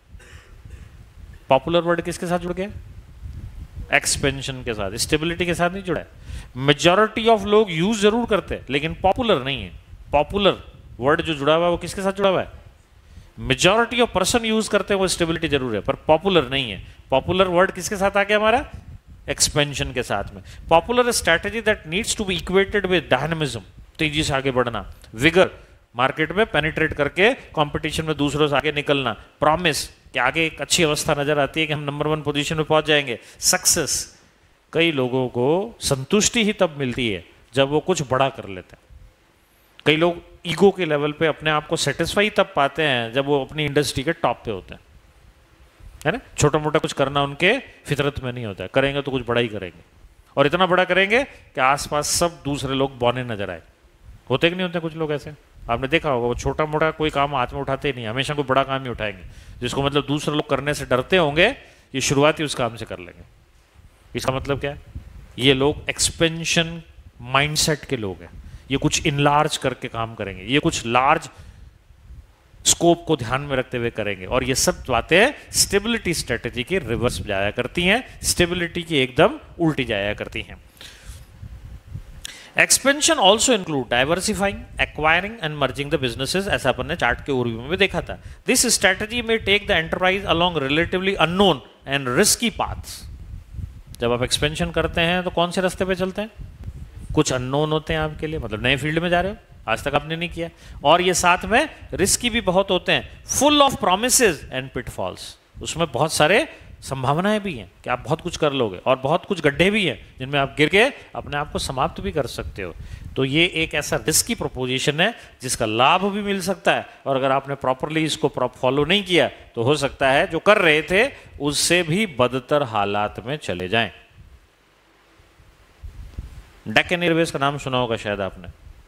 Popular word किसके साथ जुड़ गया? एक्सपेंशन के साथ, स्टेबिलिटी के साथ नहीं जुड़ा है। मेजॉरिटी ऑफ लोग यूज जरूर करते हैं लेकिन पॉपुलर नहीं है। पॉपुलर वर्ड जो जुड़ा हुआ है वो किसके साथ जुड़ा हुआ है? मेजॉरिटी ऑफ पर्सन यूज करते हैं वो स्टेबिलिटी जरूर है, पर पॉपुलर नहीं है। पॉपुलर वर्ड किसके साथ आ गया हमारा? एक्सपेंशन के साथ में। Popular strategy that needs to be equated with dynamism, तेजी से आगे बढ़ना, विगर, मार्केट में पेनिट्रेट करके कंपटीशन में दूसरों से आगे निकलना, प्रॉमिस कि आगे एक अच्छी अवस्था नजर आती है कि हम नंबर वन पोजीशन में पहुंच जाएंगे, सक्सेस। कई लोगों को संतुष्टि ही तब मिलती है जब वो कुछ बड़ा कर लेते हैं। कई लोग ईगो के लेवल पे अपने आप को सेटिस्फाई तब पाते हैं जब वो अपनी इंडस्ट्री के टॉप पे होते हैं, है ना? छोटा मोटा कुछ करना उनके फितरत में नहीं होता है, करेंगे तो कुछ बड़ा ही करेंगे, और इतना बड़ा करेंगे कि आसपास सब दूसरे लोग बौने नजर आए। होते कि नहीं होते कुछ लोग ऐसे? आपने देखा होगा, वो छोटा मोटा कोई काम हाथ में उठाते ही नहीं, हमेशा कोई बड़ा काम ही उठाएंगे, जिसको मतलब दूसरे लोग करने से डरते होंगे, ये शुरुआत ही उस काम से कर लेंगे। इसका मतलब क्या है? ये लोग एक्सपेंशन माइंडसेट के लोग हैं, ये कुछ इनलार्ज करके काम करेंगे, ये कुछ लार्ज स्कोप को ध्यान में रखते हुए करेंगे, और ये सब बातें स्टेबिलिटी स्ट्रेटेजी के रिवर्स जाया करती हैं, स्टेबिलिटी की एकदम उल्टी जाया करती हैं। Expansion also include diversifying, acquiring and merging the businesses, ऐसा अपन ने चार्ट के ओवरव्यू में भी देखा था। This strategy may take the enterprise along relatively unknown and risky paths. जब आप एक्सपेंशन करते हैं तो कौन से रास्ते पे चलते हैं? कुछ अननोन होते हैं आपके लिए, मतलब नए फील्ड में जा रहे हो, आज तक आपने नहीं किया, और ये साथ में रिस्की भी बहुत होते हैं, full of promises and pitfalls. उसमें बहुत सारे संभावनाएं भी हैं कि आप बहुत कुछ कर लोगे, और बहुत कुछ गड्ढे भी हैं जिनमें आप गिर के अपने आप को समाप्त भी कर सकते हो। तो ये एक ऐसा रिस्की प्रोपोजिशन है जिसका लाभ भी मिल सकता है, और अगर आपने प्रॉपरली इसको फॉलो नहीं किया तो हो सकता है जो कर रहे थे उससे भी बदतर हालात में चले जाएं। डेक्कन एयरवेज का नाम सुना होगा शायद आपने।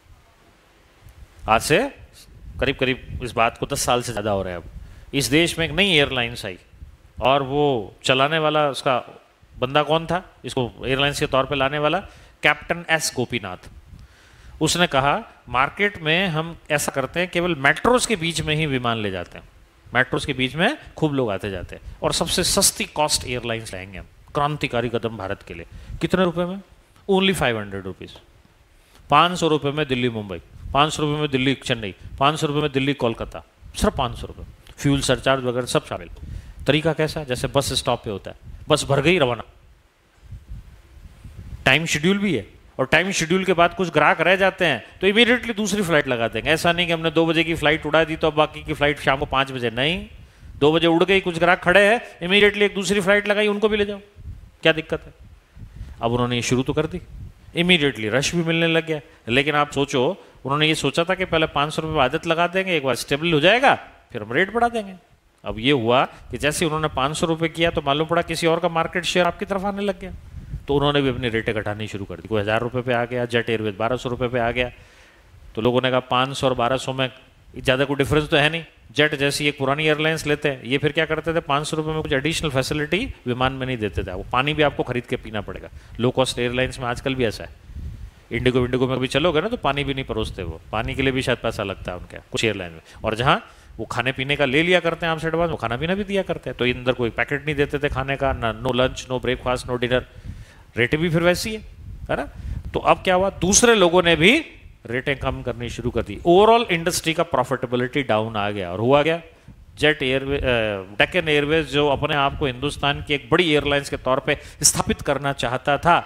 आज से करीब करीब इस बात को दस साल से ज़्यादा हो रहा है। अब इस देश में एक नई एयरलाइंस आई, और वो चलाने वाला उसका बंदा कौन था इसको एयरलाइंस के तौर पे लाने वाला? Captain S Gopinath. उसने कहा मार्केट में हम ऐसा करते हैं, केवल मेट्रोस के बीच में ही विमान ले जाते हैं, मेट्रोस के बीच में खूब लोग आते जाते हैं, और सबसे सस्ती कॉस्ट एयरलाइंस लाएंगे हम। क्रांतिकारी कदम भारत के लिए। कितने रुपए में? Only five hundred rupees. पाँच सौ रुपये में दिल्ली मुंबई, पाँच सौ रुपये में दिल्ली चेन्नई, पाँच सौ रुपये में दिल्ली कोलकाता, सिर्फ पाँच सौ रुपये, फ्यूल सरचार्ज वगैरह सब शामिल। तरीका कैसा है? जैसे बस स्टॉप पे होता है, बस भर गई रवाना, टाइम शेड्यूल भी है, और टाइम शेड्यूल के बाद कुछ ग्राहक रह जाते हैं तो इमीडिएटली दूसरी फ्लाइट लगा देंगे। ऐसा नहीं कि हमने दो बजे की फ्लाइट उड़ा दी तो अब बाकी की फ्लाइट शाम को पाँच बजे, नहीं, दो बजे उड़ गई, कुछ ग्राहक खड़े हैं, इमीडिएटली एक दूसरी फ्लाइट लगाई, उनको भी ले जाओ, क्या दिक्कत है? अब उन्होंने ये शुरू तो कर दी, इमीडिएटली रश भी मिलने लग गया। लेकिन आप सोचो, उन्होंने ये सोचा था कि पहले पाँच सौ रुपये आदत लगा देंगे, एक बार स्टेबल हो जाएगा फिर हम रेट बढ़ा देंगे। अब ये हुआ कि जैसे उन्होंने पाँच सौ रुपये किया तो मालूम पड़ा किसी और का मार्केट शेयर आपकी तरफ आने लग गया, तो उन्होंने भी अपनी रेटें घटानी शुरू कर दी। कोई हज़ार रुपये पे आ गया, जेट एयरवेज बारह सौ रुपये पे आ गया, तो लोगों ने कहा पाँच सौ और बारह सौ में ज़्यादा कोई डिफरेंस तो है नहीं। जेट जैसी एक पुरानी एयरलाइंस लेते हैं, ये फिर क्या करते थे, पाँच सौ रुपये में कुछ एडिशनल फैसिलिटी विमान में नहीं देते थे, वो पानी भी आपको खरीद के पीना पड़ेगा। लो कॉस्ट एयरलाइंस में आजकल भी ऐसा है, इंडिगो विंडिगो में भी चलोगे ना तो पानी भी नहीं परोसते, वो पानी के लिए भी शायद पैसा लगता है उनका कुछ एयरलाइन में। और जहाँ वो खाने पीने का ले लिया करते हैं आपसे एडवांस, वो खाना पीना भी दिया करते हैं, तो अंदर कोई पैकेट नहीं देते थे खाने का, ना no lunch, no breakfast, no dinner, रेटें भी फिर वैसी है, है ना। तो अब क्या हुआ, दूसरे लोगों ने भी रेटें कम करनी शुरू कर दी, ओवरऑल इंडस्ट्री का प्रॉफिटेबिलिटी डाउन आ गया। और हुआ क्या, जेट एयरवे डेक्कन एयरवेज जो अपने आप को हिंदुस्तान की एक बड़ी एयरलाइंस के तौर पे स्थापित करना चाहता था,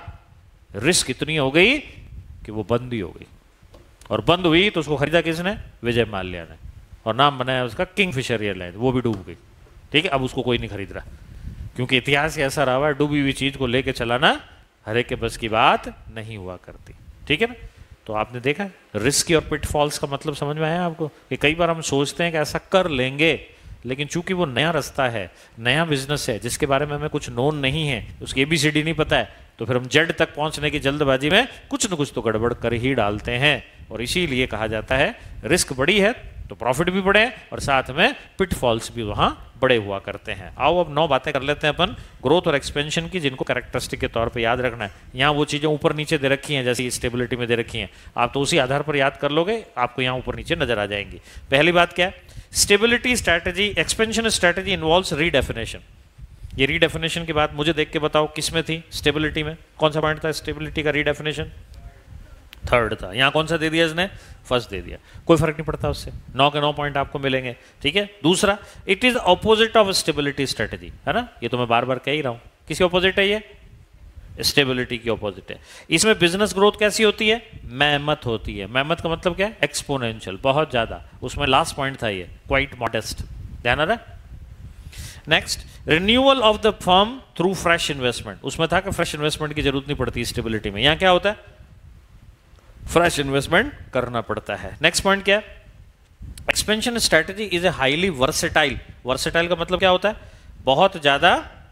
रिस्क इतनी हो गई कि वो बंद ही हो गई। और बंद हुई तो उसको खरीदा किसने? विजय माल्या ने, और नाम बनाया उसका किंगफिशर एयरलाइन, वो भी डूब गई। ठीक है, अब उसको कोई नहीं खरीद रहा, क्योंकि इतिहास ऐसा रहा है, डूबी हुई चीज को लेके चलाना हर एक के बस की बात नहीं हुआ करती। ठीक है ना। तो आपने देखा रिस्क और पिटफॉल्स का मतलब समझ में आया आपको, कि कई बार हम सोचते हैं कि ऐसा कर लेंगे, लेकिन चूंकि वो नया रास्ता है, नया बिजनेस है, जिसके बारे में हमें कुछ नोन नहीं है, उसकी एबीसीडी नहीं पता है, तो फिर हम जेड तक पहुंचने की जल्दबाजी में कुछ न कुछ तो गड़बड़ कर ही डालते हैं। और इसीलिए कहा जाता है रिस्क बड़ी है तो प्रॉफिट भी बढ़े, और साथ में पिटफॉल्स भी वहां बड़े हुआ करते हैं। आओ अब नौ बातें कर लेते हैं अपन ग्रोथ और एक्सपेंशन की, जिनको कैरेक्टरिस्टिक के तौर पे याद रखना है। यहाँ वो चीज़ें ऊपर नीचे दे रखी हैं, जैसे स्टेबिलिटी में दे रखी हैं, आप तो उसी आधार पर याद कर लोगे, आपको यहाँ ऊपर नीचे नजर आ जाएंगी। पहली बात क्या है, stability strategy, expansion strategy involves redefinition. ये रीडेफिनेशन की बात मुझे देख के बताओ किसमें थी? स्टेबिलिटी में। कौन सा पॉइंट था स्टेबिलिटी का रीडेफिनेशन? थर्ड था। यहाँ कौन सा दे दिया इसने? फर्स्ट दे दिया। कोई फर्क नहीं पड़ता उससे, नौ के नौ पॉइंट आपको मिलेंगे। ठीक है। दूसरा, it is opposite of stability strategy, है ना, ये तो मैं बार बार कह ही रहा हूँ। किसकी ऑपोजिट है ये? स्टेबिलिटी की ऑपोजिट है। इसमें बिजनेस ग्रोथ कैसी होती है? मेहमत होती है। मेहमत का मतलब क्या है? एक्सपोनेंशियल, बहुत ज्यादा। उसमें लास्ट पॉइंट था ये क्वाइट मॉडेस्ट, ध्यान आ रहा है। Next, renewal of the firm through fresh investment. उसमें था कि फ्रेश इन्वेस्टमेंट की जरूरत नहीं पड़ती स्टेबिलिटी में, यहाँ क्या होता है? फ्रेश इन्वेस्टमेंट करना पड़ता है। नेक्स्ट पॉइंट क्या है? Expansion strategy is a highly versatile. Versatile का मतलब क्या होता है? बहुत ज्यादा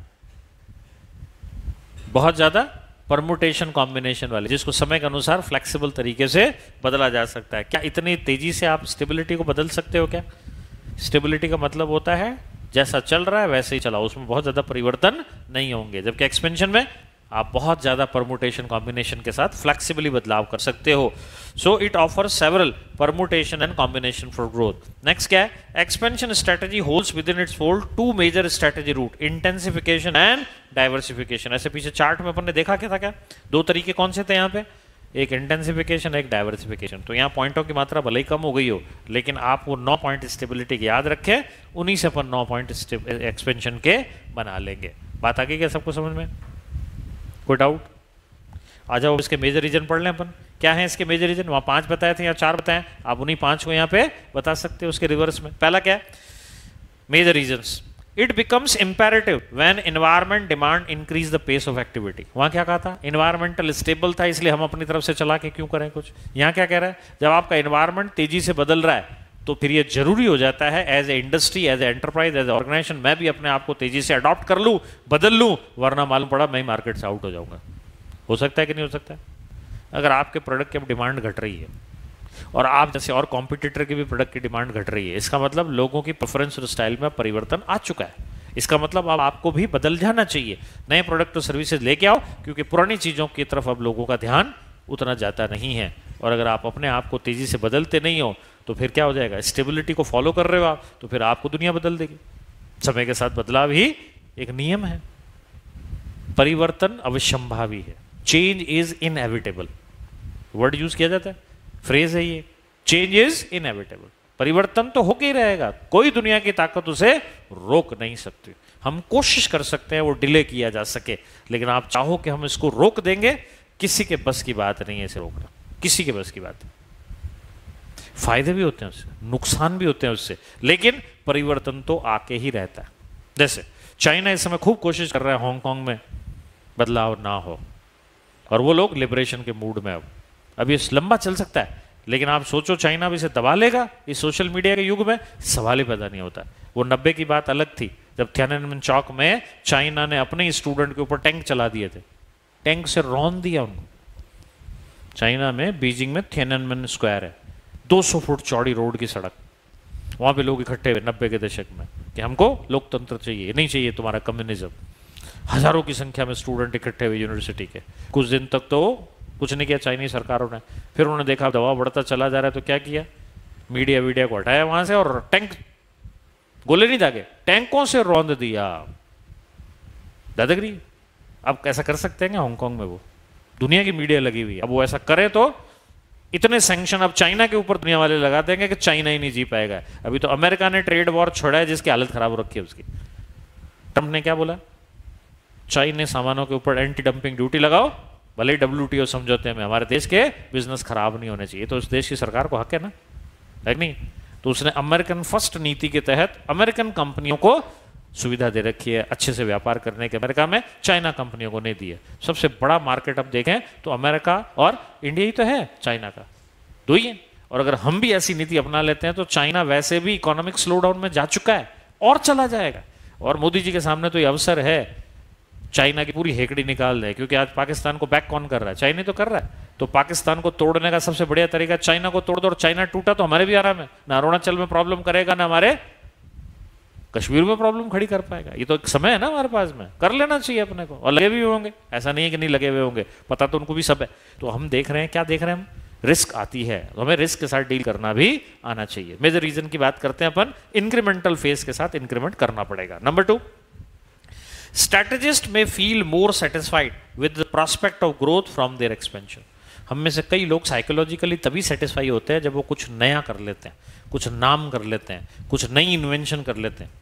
बहुत ज्यादा परमुटेशन कॉम्बिनेशन वाले, जिसको समय के अनुसार फ्लेक्सिबल तरीके से बदला जा सकता है। क्या इतनी तेजी से आप स्टेबिलिटी को बदल सकते हो क्या? स्टेबिलिटी का मतलब होता है जैसा चल रहा है वैसे ही चलाओ, उसमें बहुत ज्यादा परिवर्तन नहीं होंगे। जबकि एक्सपेंशन में आप बहुत ज्यादा परमुटेशन कॉम्बिनेशन के साथ फ्लेक्सिबली बदलाव कर सकते हो। So it offer several permutation and combination for growth. Next क्या है? Expansion strategy holds within its fold two major strategy route, intensification and diversification. ऐसे पीछे चार्ट में अपन ने देखा क्या था? क्या दो तरीके कौन से थे यहाँ पे? एक इंटेंसिफिकेशन, एक डाइवर्सिफिकेशन। तो यहाँ पॉइंटों की मात्रा भले ही कम हो गई हो, लेकिन आप वो नौ पॉइंट स्टेबिलिटी के याद रखें, उन्हीं से अपन नौ पॉइंट एक्सपेंशन के बना लेंगे। बात आ गई क्या सबको समझ में? कोई डाउट? आ जाओ, इसके मेजर रीजन पढ़ लें अपन। क्या है इसके मेजर रीजन? वहां पांच बताए थे या चार बताए, आप उन्हीं पांच को यहाँ पे बता सकते हो उसके रिवर्स में। पहला क्या है? Major reasons, it becomes imperative when environment demand increase the pace of activity. वहां क्या कहा था? एनवायरमेंटल स्टेबल था, इसलिए हम अपनी तरफ से चला के क्यों करें कुछ। यहाँ क्या कह रहा है? जब आपका एनवायरमेंट तेजी से बदल रहा है तो फिर ये जरूरी हो जाता है as a industry, as a enterprise, as a organisation, मैं भी अपने आप को तेजी से अडॉप्ट कर लूँ, बदल लूँ, वरना मालूम पड़ा मैं ही मार्केट से आउट हो जाऊंगा। हो सकता है कि नहीं हो सकता है? अगर आपके प्रोडक्ट की डिमांड घट रही है और आप जैसे और कॉम्पिटिटर की भी प्रोडक्ट की डिमांड घट रही है, इसका मतलब लोगों की प्रेफरेंस और स्टाइल में परिवर्तन आ चुका है। इसका मतलब अब आपको भी बदल जाना चाहिए, नए प्रोडक्ट और सर्विसेज लेके आओ, क्योंकि पुरानी चीज़ों की तरफ अब लोगों का ध्यान उतना जाता नहीं है। और अगर आप अपने आप को तेज़ी से बदलते नहीं हो तो फिर क्या हो जाएगा, स्टेबिलिटी को फॉलो कर रहे हो आप, तो फिर आपको दुनिया बदल देगी। समय के साथ बदलाव ही एक नियम है, परिवर्तन अवश्यंभावी है, change is inevitable, word use किया जाता है, फ्रेज है ये, चेंज इज इनएविटेबल, परिवर्तन तो होके ही रहेगा, कोई दुनिया की ताकत उसे रोक नहीं सकती। हम कोशिश कर सकते हैं वो डिले किया जा सके, लेकिन आप चाहो कि हम इसको रोक देंगे, किसी के बस की बात नहीं है इसे रोकना, किसी के बस की बात नहीं। फायदे भी होते हैं उससे, नुकसान भी होते हैं उससे, लेकिन परिवर्तन तो आके ही रहता है। जैसे चाइना इस समय खूब कोशिश कर रहा है हांगकांग में बदलाव ना हो, और वो लोग लिबरेशन के मूड में, अब अब ये लंबा चल सकता है, लेकिन आप सोचो चाइना भी इसे दबा लेगा इस सोशल मीडिया के युग में, सवाल ही पैदा नहीं होता। वो नब्बे की बात अलग थी जब थियाननमेन चौक में चाइना ने अपने स्टूडेंट के ऊपर टैंक चला दिए थे, टैंक से रौंद दिया उनको। चाइना में बीजिंग में थियाननमेन स्क्वायर है, दो सौ फुट चौड़ी रोड की सड़क, वहां पे लोग इकट्ठे हुए नब्बे के दशक में कि हमको लोकतंत्र चाहिए, नहीं चाहिए तुम्हारा कम्युनिज्म। हजारों की संख्या में स्टूडेंट इकट्ठे हुए यूनिवर्सिटी के। कुछ दिन तक तो कुछ नहीं किया चाइनीज सरकारों ने, फिर उन्होंने देखा दबाव बढ़ता चला जा रहा है तो क्या किया, मीडिया वीडिया को हटाया वहां से और टैंक, गोले नहीं दागे, टैंकों से रौंद दिया। दादागिरी। अब ऐसा कर सकते हैं क्या हांगकांग में? वो दुनिया की मीडिया लगी हुई है, अब वो ऐसा करे तो इतने सैंक्शन अब चाइना के ऊपर दुनिया वाले लगा देंगे कि चाइना ही नहीं जी पाएगा। अभी तो अमेरिका ने ट्रेड वॉर छोड़ा है जिसकी हालत खराब हो रखी है उसकी। ट्रंप ने क्या बोला, चाइनीज सामानों के ऊपर एंटी डंपिंग ड्यूटी लगाओ, भले ही डब्ल्यूटीओ समझौते में हमारे देश के बिजनेस खराब नहीं होने चाहिए, तो उस देश की सरकार को हक है ना, है नहीं? तो उसने अमेरिकन फर्स्ट नीति के तहत अमेरिकन कंपनियों को सुविधा दे रखी है अच्छे से व्यापार करने के, अमेरिका में चाइना कंपनियों को नहीं दी है। सबसे बड़ा मार्केट अब देखें तो अमेरिका और इंडिया ही तो है, चाइना का दो ही है। और अगर हम भी ऐसी नीति अपना लेते हैं तो चाइना वैसे भी इकोनॉमिक स्लो डाउन में जा चुका है और चला जाएगा। और मोदी जी के सामने तो ये अवसर है चाइना की पूरी हेकड़ी निकाल दे, क्योंकि आज पाकिस्तान को बैक कौन कर रहा है, चाइना तो कर रहा है। तो पाकिस्तान को तोड़ने का सबसे बढ़िया तरीका चाइना को तोड़ दो, और चाइना टूटा तो हमारे भी आराम है, ना अरुणाचल में प्रॉब्लम करेगा ना हमारे कश्मीर में प्रॉब्लम खड़ी कर पाएगा। ये तो एक समय है ना हमारे पास में, कर लेना चाहिए अपने को। और लगे भी होंगे, ऐसा नहीं है कि नहीं लगे हुए होंगे, पता तो उनको भी सब है। तो हम देख रहे हैं, क्या देख रहे हैं हम, रिस्क आती है तो हमें रिस्क के साथ डील करना भी आना चाहिए। मेजर रीजन की बात करते हैं अपन, इंक्रीमेंटल फेज के साथ इंक्रीमेंट करना पड़ेगा। Number two, strategist may feel more satisfied with the prospect of growth from their expansion. हम में से कई लोग साइकोलॉजिकली तभी सेटिस्फाई होते हैं जब वो कुछ नया कर लेते हैं, कुछ नाम कर लेते हैं, कुछ नई इन्वेंशन कर लेते हैं।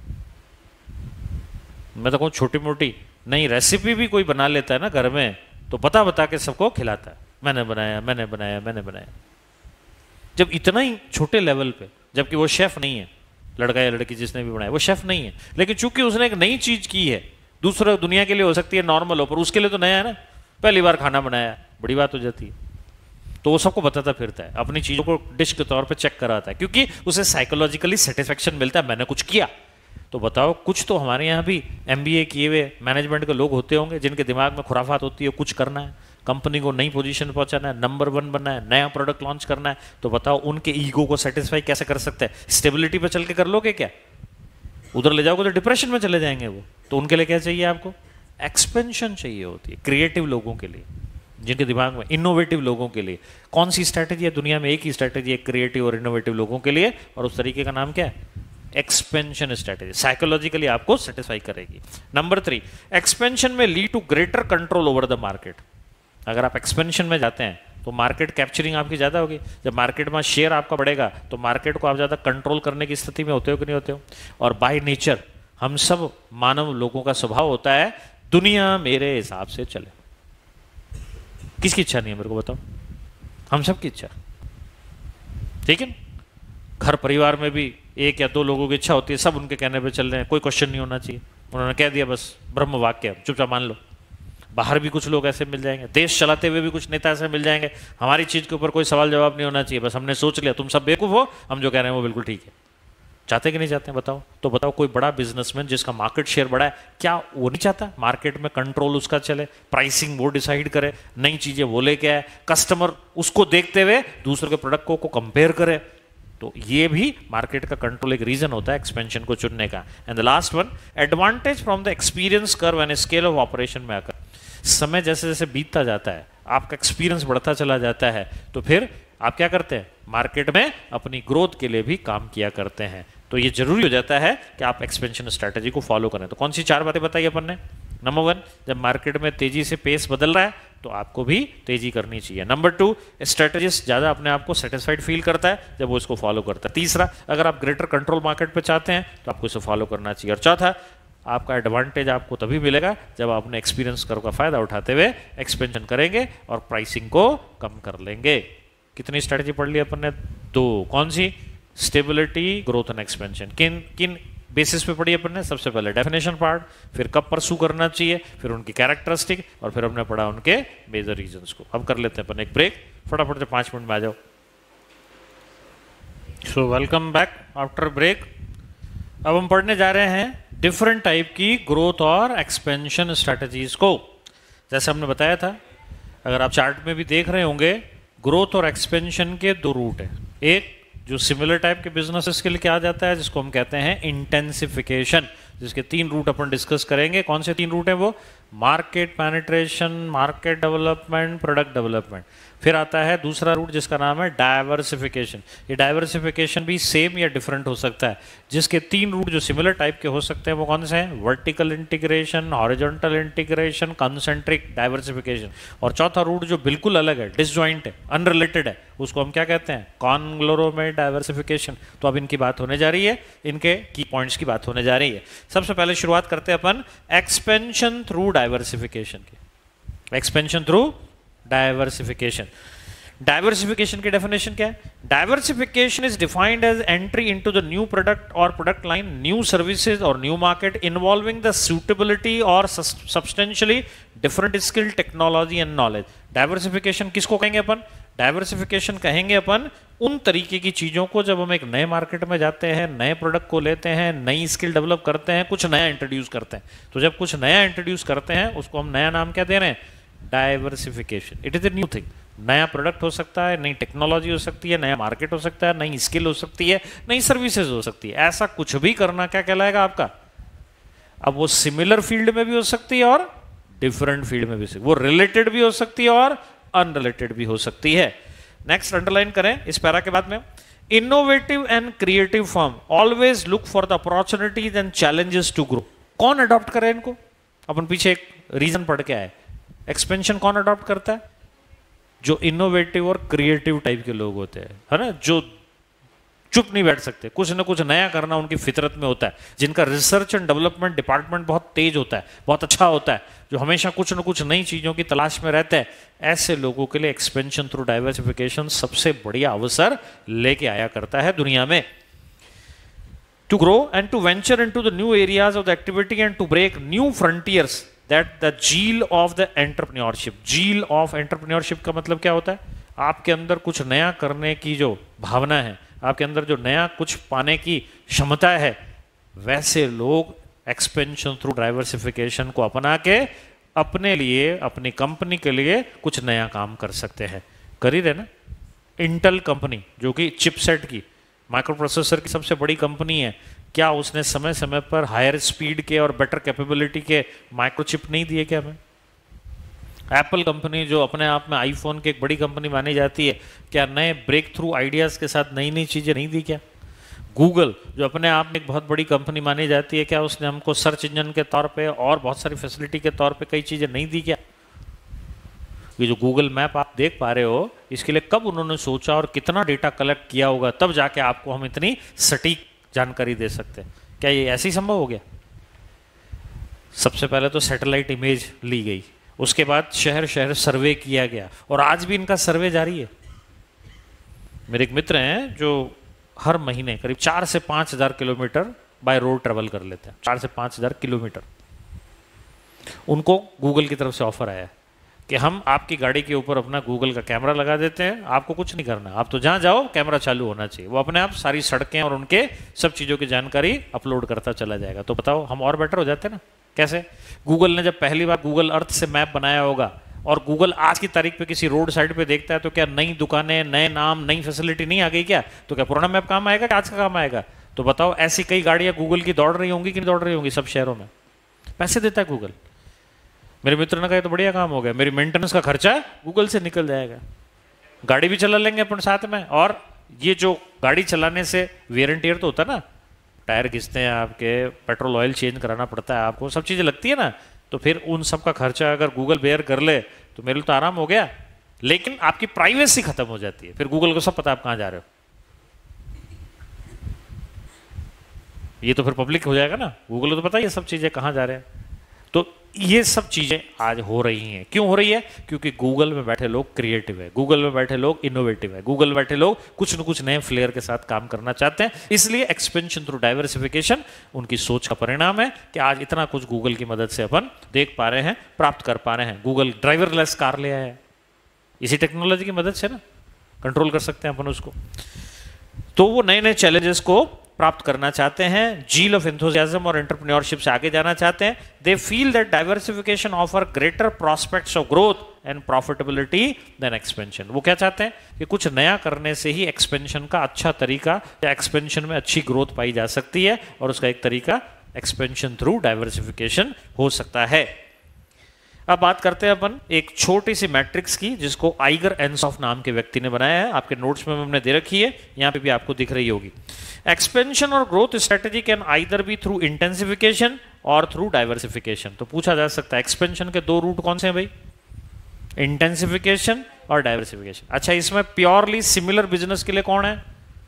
मैं तो कहूँ छोटी मोटी नई रेसिपी भी कोई बना लेता है ना घर में, तो बता बता के सबको खिलाता है, मैंने बनाया मैंने बनाया मैंने बनाया। जब इतना ही छोटे लेवल पे, जबकि वो शेफ नहीं है, लड़का या लड़की जिसने भी बनाया वो शेफ नहीं है, लेकिन चूंकि उसने एक नई चीज की है, दूसरे दुनिया के लिए हो सकती है नॉर्मल हो, पर उसके लिए तो नया है ना, पहली बार खाना बनाया, बड़ी बात हो जाती है। तो वो सबको बताता फिरता है, अपनी चीजों को डिश के तौर पे चेक कराता है, क्योंकि उसे साइकोलॉजिकली सेटिस्फेक्शन मिलता है, मैंने कुछ किया। तो बताओ, कुछ तो हमारे यहाँ भी एमबीए किए हुए मैनेजमेंट के लोग होते होंगे जिनके दिमाग में खुराफात होती है, कुछ करना है, कंपनी को नई पोजीशन पहुंचाना है, नंबर वन बनना है, नया प्रोडक्ट लॉन्च करना है। तो बताओ उनके ईगो को सेटिस्फाई कैसे कर सकते हैं? स्टेबिलिटी पे चल के कर लोगे क्या? उधर ले जाओगे तो डिप्रेशन में चले जाएंगे वो। तो उनके लिए क्या चाहिए आपको? एक्सपेंशन चाहिए होती है, क्रिएटिव लोगों के लिए, जिनके दिमाग में, इनोवेटिव लोगों के लिए। कौन सी स्ट्रैटेजी है दुनिया में? एक ही स्ट्रैटेजी है क्रिएटिव और इनोवेटिव लोगों के लिए, और उस तरीके का नाम क्या है? Expansion strategy. साइकोलॉजिकली आपको सेटिस्फाई करेगी। Number three, expansion may lead to greater control over the market. अगर आप एक्सपेंशन में जाते हैं तो मार्केट कैप्चरिंग आपकी ज़्यादा होगी। जब मार्केट में शेयर आपका बढ़ेगा तो मार्केट को आप ज़्यादा कंट्रोल करने की स्थिति में होते हो कि नहीं होते हो? और बाय नेचर हम सब मानव लोगों का स्वभाव होता है दुनिया मेरे हिसाब से चले। किसकी इच्छा नहीं है मेरे को बताओ? हम सब की इच्छा, ठीक है। घर परिवार में भी एक या दो लोगों की इच्छा होती है, सब उनके कहने पे चल रहे हैं, कोई क्वेश्चन नहीं होना चाहिए, उन्होंने कह दिया बस ब्रह्म वाक्य, चुपचाप मान लो। बाहर भी कुछ लोग ऐसे मिल जाएंगे, देश चलाते हुए भी कुछ नेता ऐसे मिल जाएंगे, हमारी चीज़ के ऊपर कोई सवाल जवाब नहीं होना चाहिए, बस हमने सोच लिया तुम सब बेवकूफ़ हो, हम जो कह रहे हैं वो बिल्कुल ठीक है। चाहते कि नहीं चाहते हैं बताओ? तो बताओ, कोई बड़ा बिजनेसमैन जिसका मार्केट शेयर बड़ा है, क्या वो नहीं चाहता मार्केट में कंट्रोल उसका चले, प्राइसिंग वो डिसाइड करे, नई चीज़ें वो लेके आए, कस्टमर उसको देखते हुए दूसरे के प्रोडक्ट को, को कंपेयर करे? तो ये भी मार्केट का कंट्रोल एक रीजन होता है एक्सपेंशन को चुनने का। And the last one, advantage from the experience curve and scale of operation में आकर समय जैसे जैसे बीतता जाता है, आपका एक्सपीरियंस बढ़ता चला जाता है, तो फिर आप क्या करते हैं, मार्केट में अपनी ग्रोथ के लिए भी काम किया करते हैं। तो ये जरूरी हो जाता है कि आप एक्सपेंशन स्ट्रैटेजी को फॉलो करें। तो कौन सी चार बातें बताई अपन ने? नंबर वन, जब मार्केट में तेजी से पेस बदल रहा है तो आपको भी तेजी करनी चाहिए। नंबर टू, स्ट्रेटेजिस्ट ज़्यादा अपने आप को सेटिस्फाइड फील करता है जब वो इसको फॉलो करता है। तीसरा, अगर आप ग्रेटर कंट्रोल मार्केट पे चाहते हैं तो आपको इसे फॉलो करना चाहिए। और चौथा, आपका एडवांटेज आपको तभी मिलेगा जब आप अपने एक्सपीरियंस कर्व का फायदा उठाते हुए एक्सपेंशन करेंगे और प्राइसिंग को कम कर लेंगे। कितनी स्ट्रेटेजी पढ़ ली अपन ने? दो। कौन सी? Stability, growth and expansion. किन किन बेसिस पे पढ़ी अपन ने? सबसे पहले डेफिनेशन पार्ट, फिर कब परसू करना चाहिए, फिर उनकी कैरेक्टरिस्टिक, और फिर हमने पढ़ा उनके मेजर रीजंस को। अब कर लेते हैं अपन एक ब्रेक, फटाफट से पाँच मिनट में आ जाओ। So welcome back after break. अब हम पढ़ने जा रहे हैं डिफरेंट टाइप की ग्रोथ और एक्सपेंशन स्ट्रैटेजीज को। जैसे हमने बताया था, अगर आप चार्ट में भी देख रहे होंगे, ग्रोथ और एक्सपेंशन के दो रूट हैं। एक जो सिमिलर टाइप के बिजनेसेस के लिए क्या जाता है, जिसको हम कहते हैं इंटेंसिफिकेशन, जिसके तीन रूट अपन डिस्कस करेंगे। कौन से तीन रूट हैं वो? Market penetration, market development, product development. फिर आता है दूसरा रूट जिसका नाम है डाइवर्सिफिकेशन। ये डाइवर्सिफिकेशन भी सेम या डिफरेंट हो सकता है, जिसके तीन रूट जो सिमिलर टाइप के हो सकते हैं वो कौन से हैं? Vertical integration, horizontal integration, concentric diversification. और चौथा रूट जो बिल्कुल अलग है, डिसजॉइंट है, अनरिलेटेड है, उसको हम क्या कहते हैं? Conglomerate diversification. तो अब इनकी बात होने जा रही है, इनके की पॉइंट्स की बात होने जा रही है। सबसे पहले शुरुआत करते हैं अपन एक्सपेंशन थ्रू डाइवर्सिफिकेशन की। Expansion through diversification. डाइवर्सिफिकेशन की डेफिनेशन क्या है? Diversification is defined as entry into the new product और प्रोडक्ट लाइन, न्यू सर्विसेज और new market involving the suitability और substantially different skill, technology and knowledge. Diversification किसको कहेंगे अपन? Diversification कहेंगे अपन उन तरीके की चीजों को जब हम एक नए मार्केट में जाते हैं, नए प्रोडक्ट को लेते हैं, नई स्किल डेवलप करते हैं, कुछ नया इंट्रोड्यूस करते हैं। तो जब कुछ नया इंट्रोड्यूस करते हैं उसको हम नया नाम क्या दे रहे हैं? Diversification. It is a new thing. नया प्रोडक्ट हो सकता है, नई टेक्नोलॉजी हो सकती है, नया मार्केट हो सकता है, नई स्किल हो सकती है, नई सर्विसेज हो सकती है। ऐसा कुछ भी करना क्या कहलाएगा आपका? अब वो सिमिलर फील्ड में भी हो सकती है और डिफरेंट फील्ड में भी हो सकती है, वो रिलेटेड भी हो सकती है और अनरिलेटेड भी हो सकती है। नेक्स्ट अंडरलाइन करें इस पैरा के बाद में, innovative and creative firm always look for the opportunities and challenges to grow. कौन अडॉप्ट करे इनको? अपन पीछे एक रीजन पढ़ के आए। एक्सपेंशन कौन अडॉप्ट करता है? जो इनोवेटिव और क्रिएटिव टाइप के लोग होते हैं, है ना, जो चुप नहीं बैठ सकते, कुछ ना कुछ नया करना उनकी फितरत में होता है, जिनका रिसर्च एंड डेवलपमेंट डिपार्टमेंट बहुत तेज होता है, बहुत अच्छा होता है, जो हमेशा कुछ ना कुछ नई चीजों की तलाश में रहते हैं। ऐसे लोगों के लिए एक्सपेंशन थ्रू डाइवर्सिफिकेशन सबसे बढ़िया अवसर लेके आया करता है दुनिया में। To grow and to venture into the new areas of the activity and to break new frontiers, that the zeal of the entrepreneurship. Zeal of entrepreneurship का मतलब क्या होता है? आपके अंदर कुछ नया करने की जो भावना है, आपके अंदर जो नया कुछ पाने की क्षमता है, वैसे लोग एक्सपेंशन थ्रू डाइवर्सिफिकेशन को अपना के अपने लिए, अपनी कंपनी के लिए कुछ नया काम कर सकते हैं। कर ही रहे ना। इंटेल कंपनी जो कि चिपसेट की, माइक्रो प्रोसेसर की सबसे बड़ी कंपनी है, क्या उसने समय समय पर हायर स्पीड के और बेटर कैपेबिलिटी के माइक्रोचिप नहीं दिए क्या हमें? एप्पल कंपनी जो अपने आप में आईफोन की एक बड़ी कंपनी मानी जाती है, क्या नए ब्रेक थ्रू आइडियाज़ के साथ नई नई चीज़ें नहीं दी क्या? गूगल जो अपने आप में एक बहुत बड़ी कंपनी मानी जाती है, क्या उसने हमको सर्च इंजन के तौर पे और बहुत सारी फैसिलिटी के तौर पे कई चीज़ें नहीं दी क्या? ये जो गूगल मैप आप देख पा रहे हो, इसके लिए कब उन्होंने सोचा और कितना डेटा कलेक्ट किया होगा, तब जाके आपको हम इतनी सटीक जानकारी दे सकते हैं। क्या ये ऐसे ही संभव हो गया? सबसे पहले तो सैटेलाइट इमेज ली गई, उसके बाद शहर शहर सर्वे किया गया, और आज भी इनका सर्वे जारी है। मेरे एक मित्र हैं जो हर महीने करीब चार से पाँच हजार किलोमीटर बाय रोड ट्रेवल कर लेते हैं। चार से पाँच हजार किलोमीटर। उनको गूगल की तरफ से ऑफर आया है कि हम आपकी गाड़ी के ऊपर अपना गूगल का कैमरा लगा देते हैं, आपको कुछ नहीं करना, आप तो जहाँ जाओ कैमरा चालू होना चाहिए, वो अपने आप सारी सड़कें और उनके सब चीज़ों की जानकारी अपलोड करता चला जाएगा। तो बताओ हम और बेटर हो जाते हैं ना। कैसे? गूगल ने जब पहली बार गूगल अर्थ से मैप बनाया होगा, और गूगल आज की तारीख पे किसी रोड साइड पे देखता है तो क्या नई दुकानें, नए नाम, नई फैसिलिटी नहीं आ गई क्या? तो क्या पुराना मैप काम आएगा, आज का काम आएगा? तो बताओ, ऐसी कई गाड़ियां गूगल की दौड़ रही होंगी कि नहीं दौड़ रही होंगी सब शहरों में? पैसे देता है गूगल। मेरे मित्र ने कहा तो बढ़िया काम हो गया, मेरी मेंटेनेंस का खर्चा गूगल से निकल जाएगा, गाड़ी भी चला लेंगे अपन साथ में। और ये जो गाड़ी चलाने से वेयर एंड टियर तो होता है ना, टायर घिसते हैं आपके, पेट्रोल ऑयल चेंज कराना पड़ता है आपको, सब चीज़ें लगती है ना, तो फिर उन सब का खर्चा अगर गूगल बेयर कर ले तो मेरे लिए तो आराम हो गया। लेकिन आपकी प्राइवेसी खत्म हो जाती है, फिर गूगल को सब पता आप कहाँ जा रहे हो, ये तो फिर पब्लिक हो जाएगा ना, गूगल को तो पता ही है सब चीज़ें कहाँ जा रहे हैं। तो ये सब चीज़ें आज हो रही हैं। क्यों हो रही है? क्योंकि गूगल में बैठे लोग क्रिएटिव है, गूगल में बैठे लोग इनोवेटिव है, गूगल में बैठे लोग कुछ न कुछ नए फ्लेयर के साथ काम करना चाहते हैं। इसलिए एक्सपेंशन थ्रू डाइवर्सिफिकेशन उनकी सोच का परिणाम है कि आज इतना कुछ गूगल की मदद से अपन देख पा रहे हैं, प्राप्त कर पा रहे हैं। गूगल ड्राइवरलेस कार ले आया है, इसी टेक्नोलॉजी की मदद से ना कंट्रोल कर सकते हैं अपन उसको। तो वो नए नए चैलेंजेस को प्राप्त करना चाहते हैं, जील ऑफ एंथुसियाज्म और एंटरप्रेन्योरशिप से आगे जाना चाहते हैं। They feel that diversification offer greater prospects of growth and profitability than expansion. वो क्या चाहते हैं कि कुछ नया करने से ही एक्सपेंशन का अच्छा तरीका, या एक्सपेंशन में अच्छी ग्रोथ पाई जा सकती है, और उसका एक तरीका एक्सपेंशन थ्रू डाइवर्सिफिकेशन हो सकता है। अब बात करते हैं अपन एक छोटी सी मैट्रिक्स की, जिसको आइगर एंसॉफ नाम के व्यक्ति ने बनाया है। आपके नोट्स में हमने दे रखी है, यहाँ पे भी आपको दिख रही होगी। एक्सपेंशन और growth strategy can either be through intensification और थ्रू डाइवर्सिफिकेशन। तो पूछा जा सकता है एक्सपेंशन के दो रूट कौन से हैं भाई? इंटेंसिफिकेशन और डाइवर्सिफिकेशन। अच्छा, इसमें प्योरली सिमिलर बिजनेस के लिए कौन है?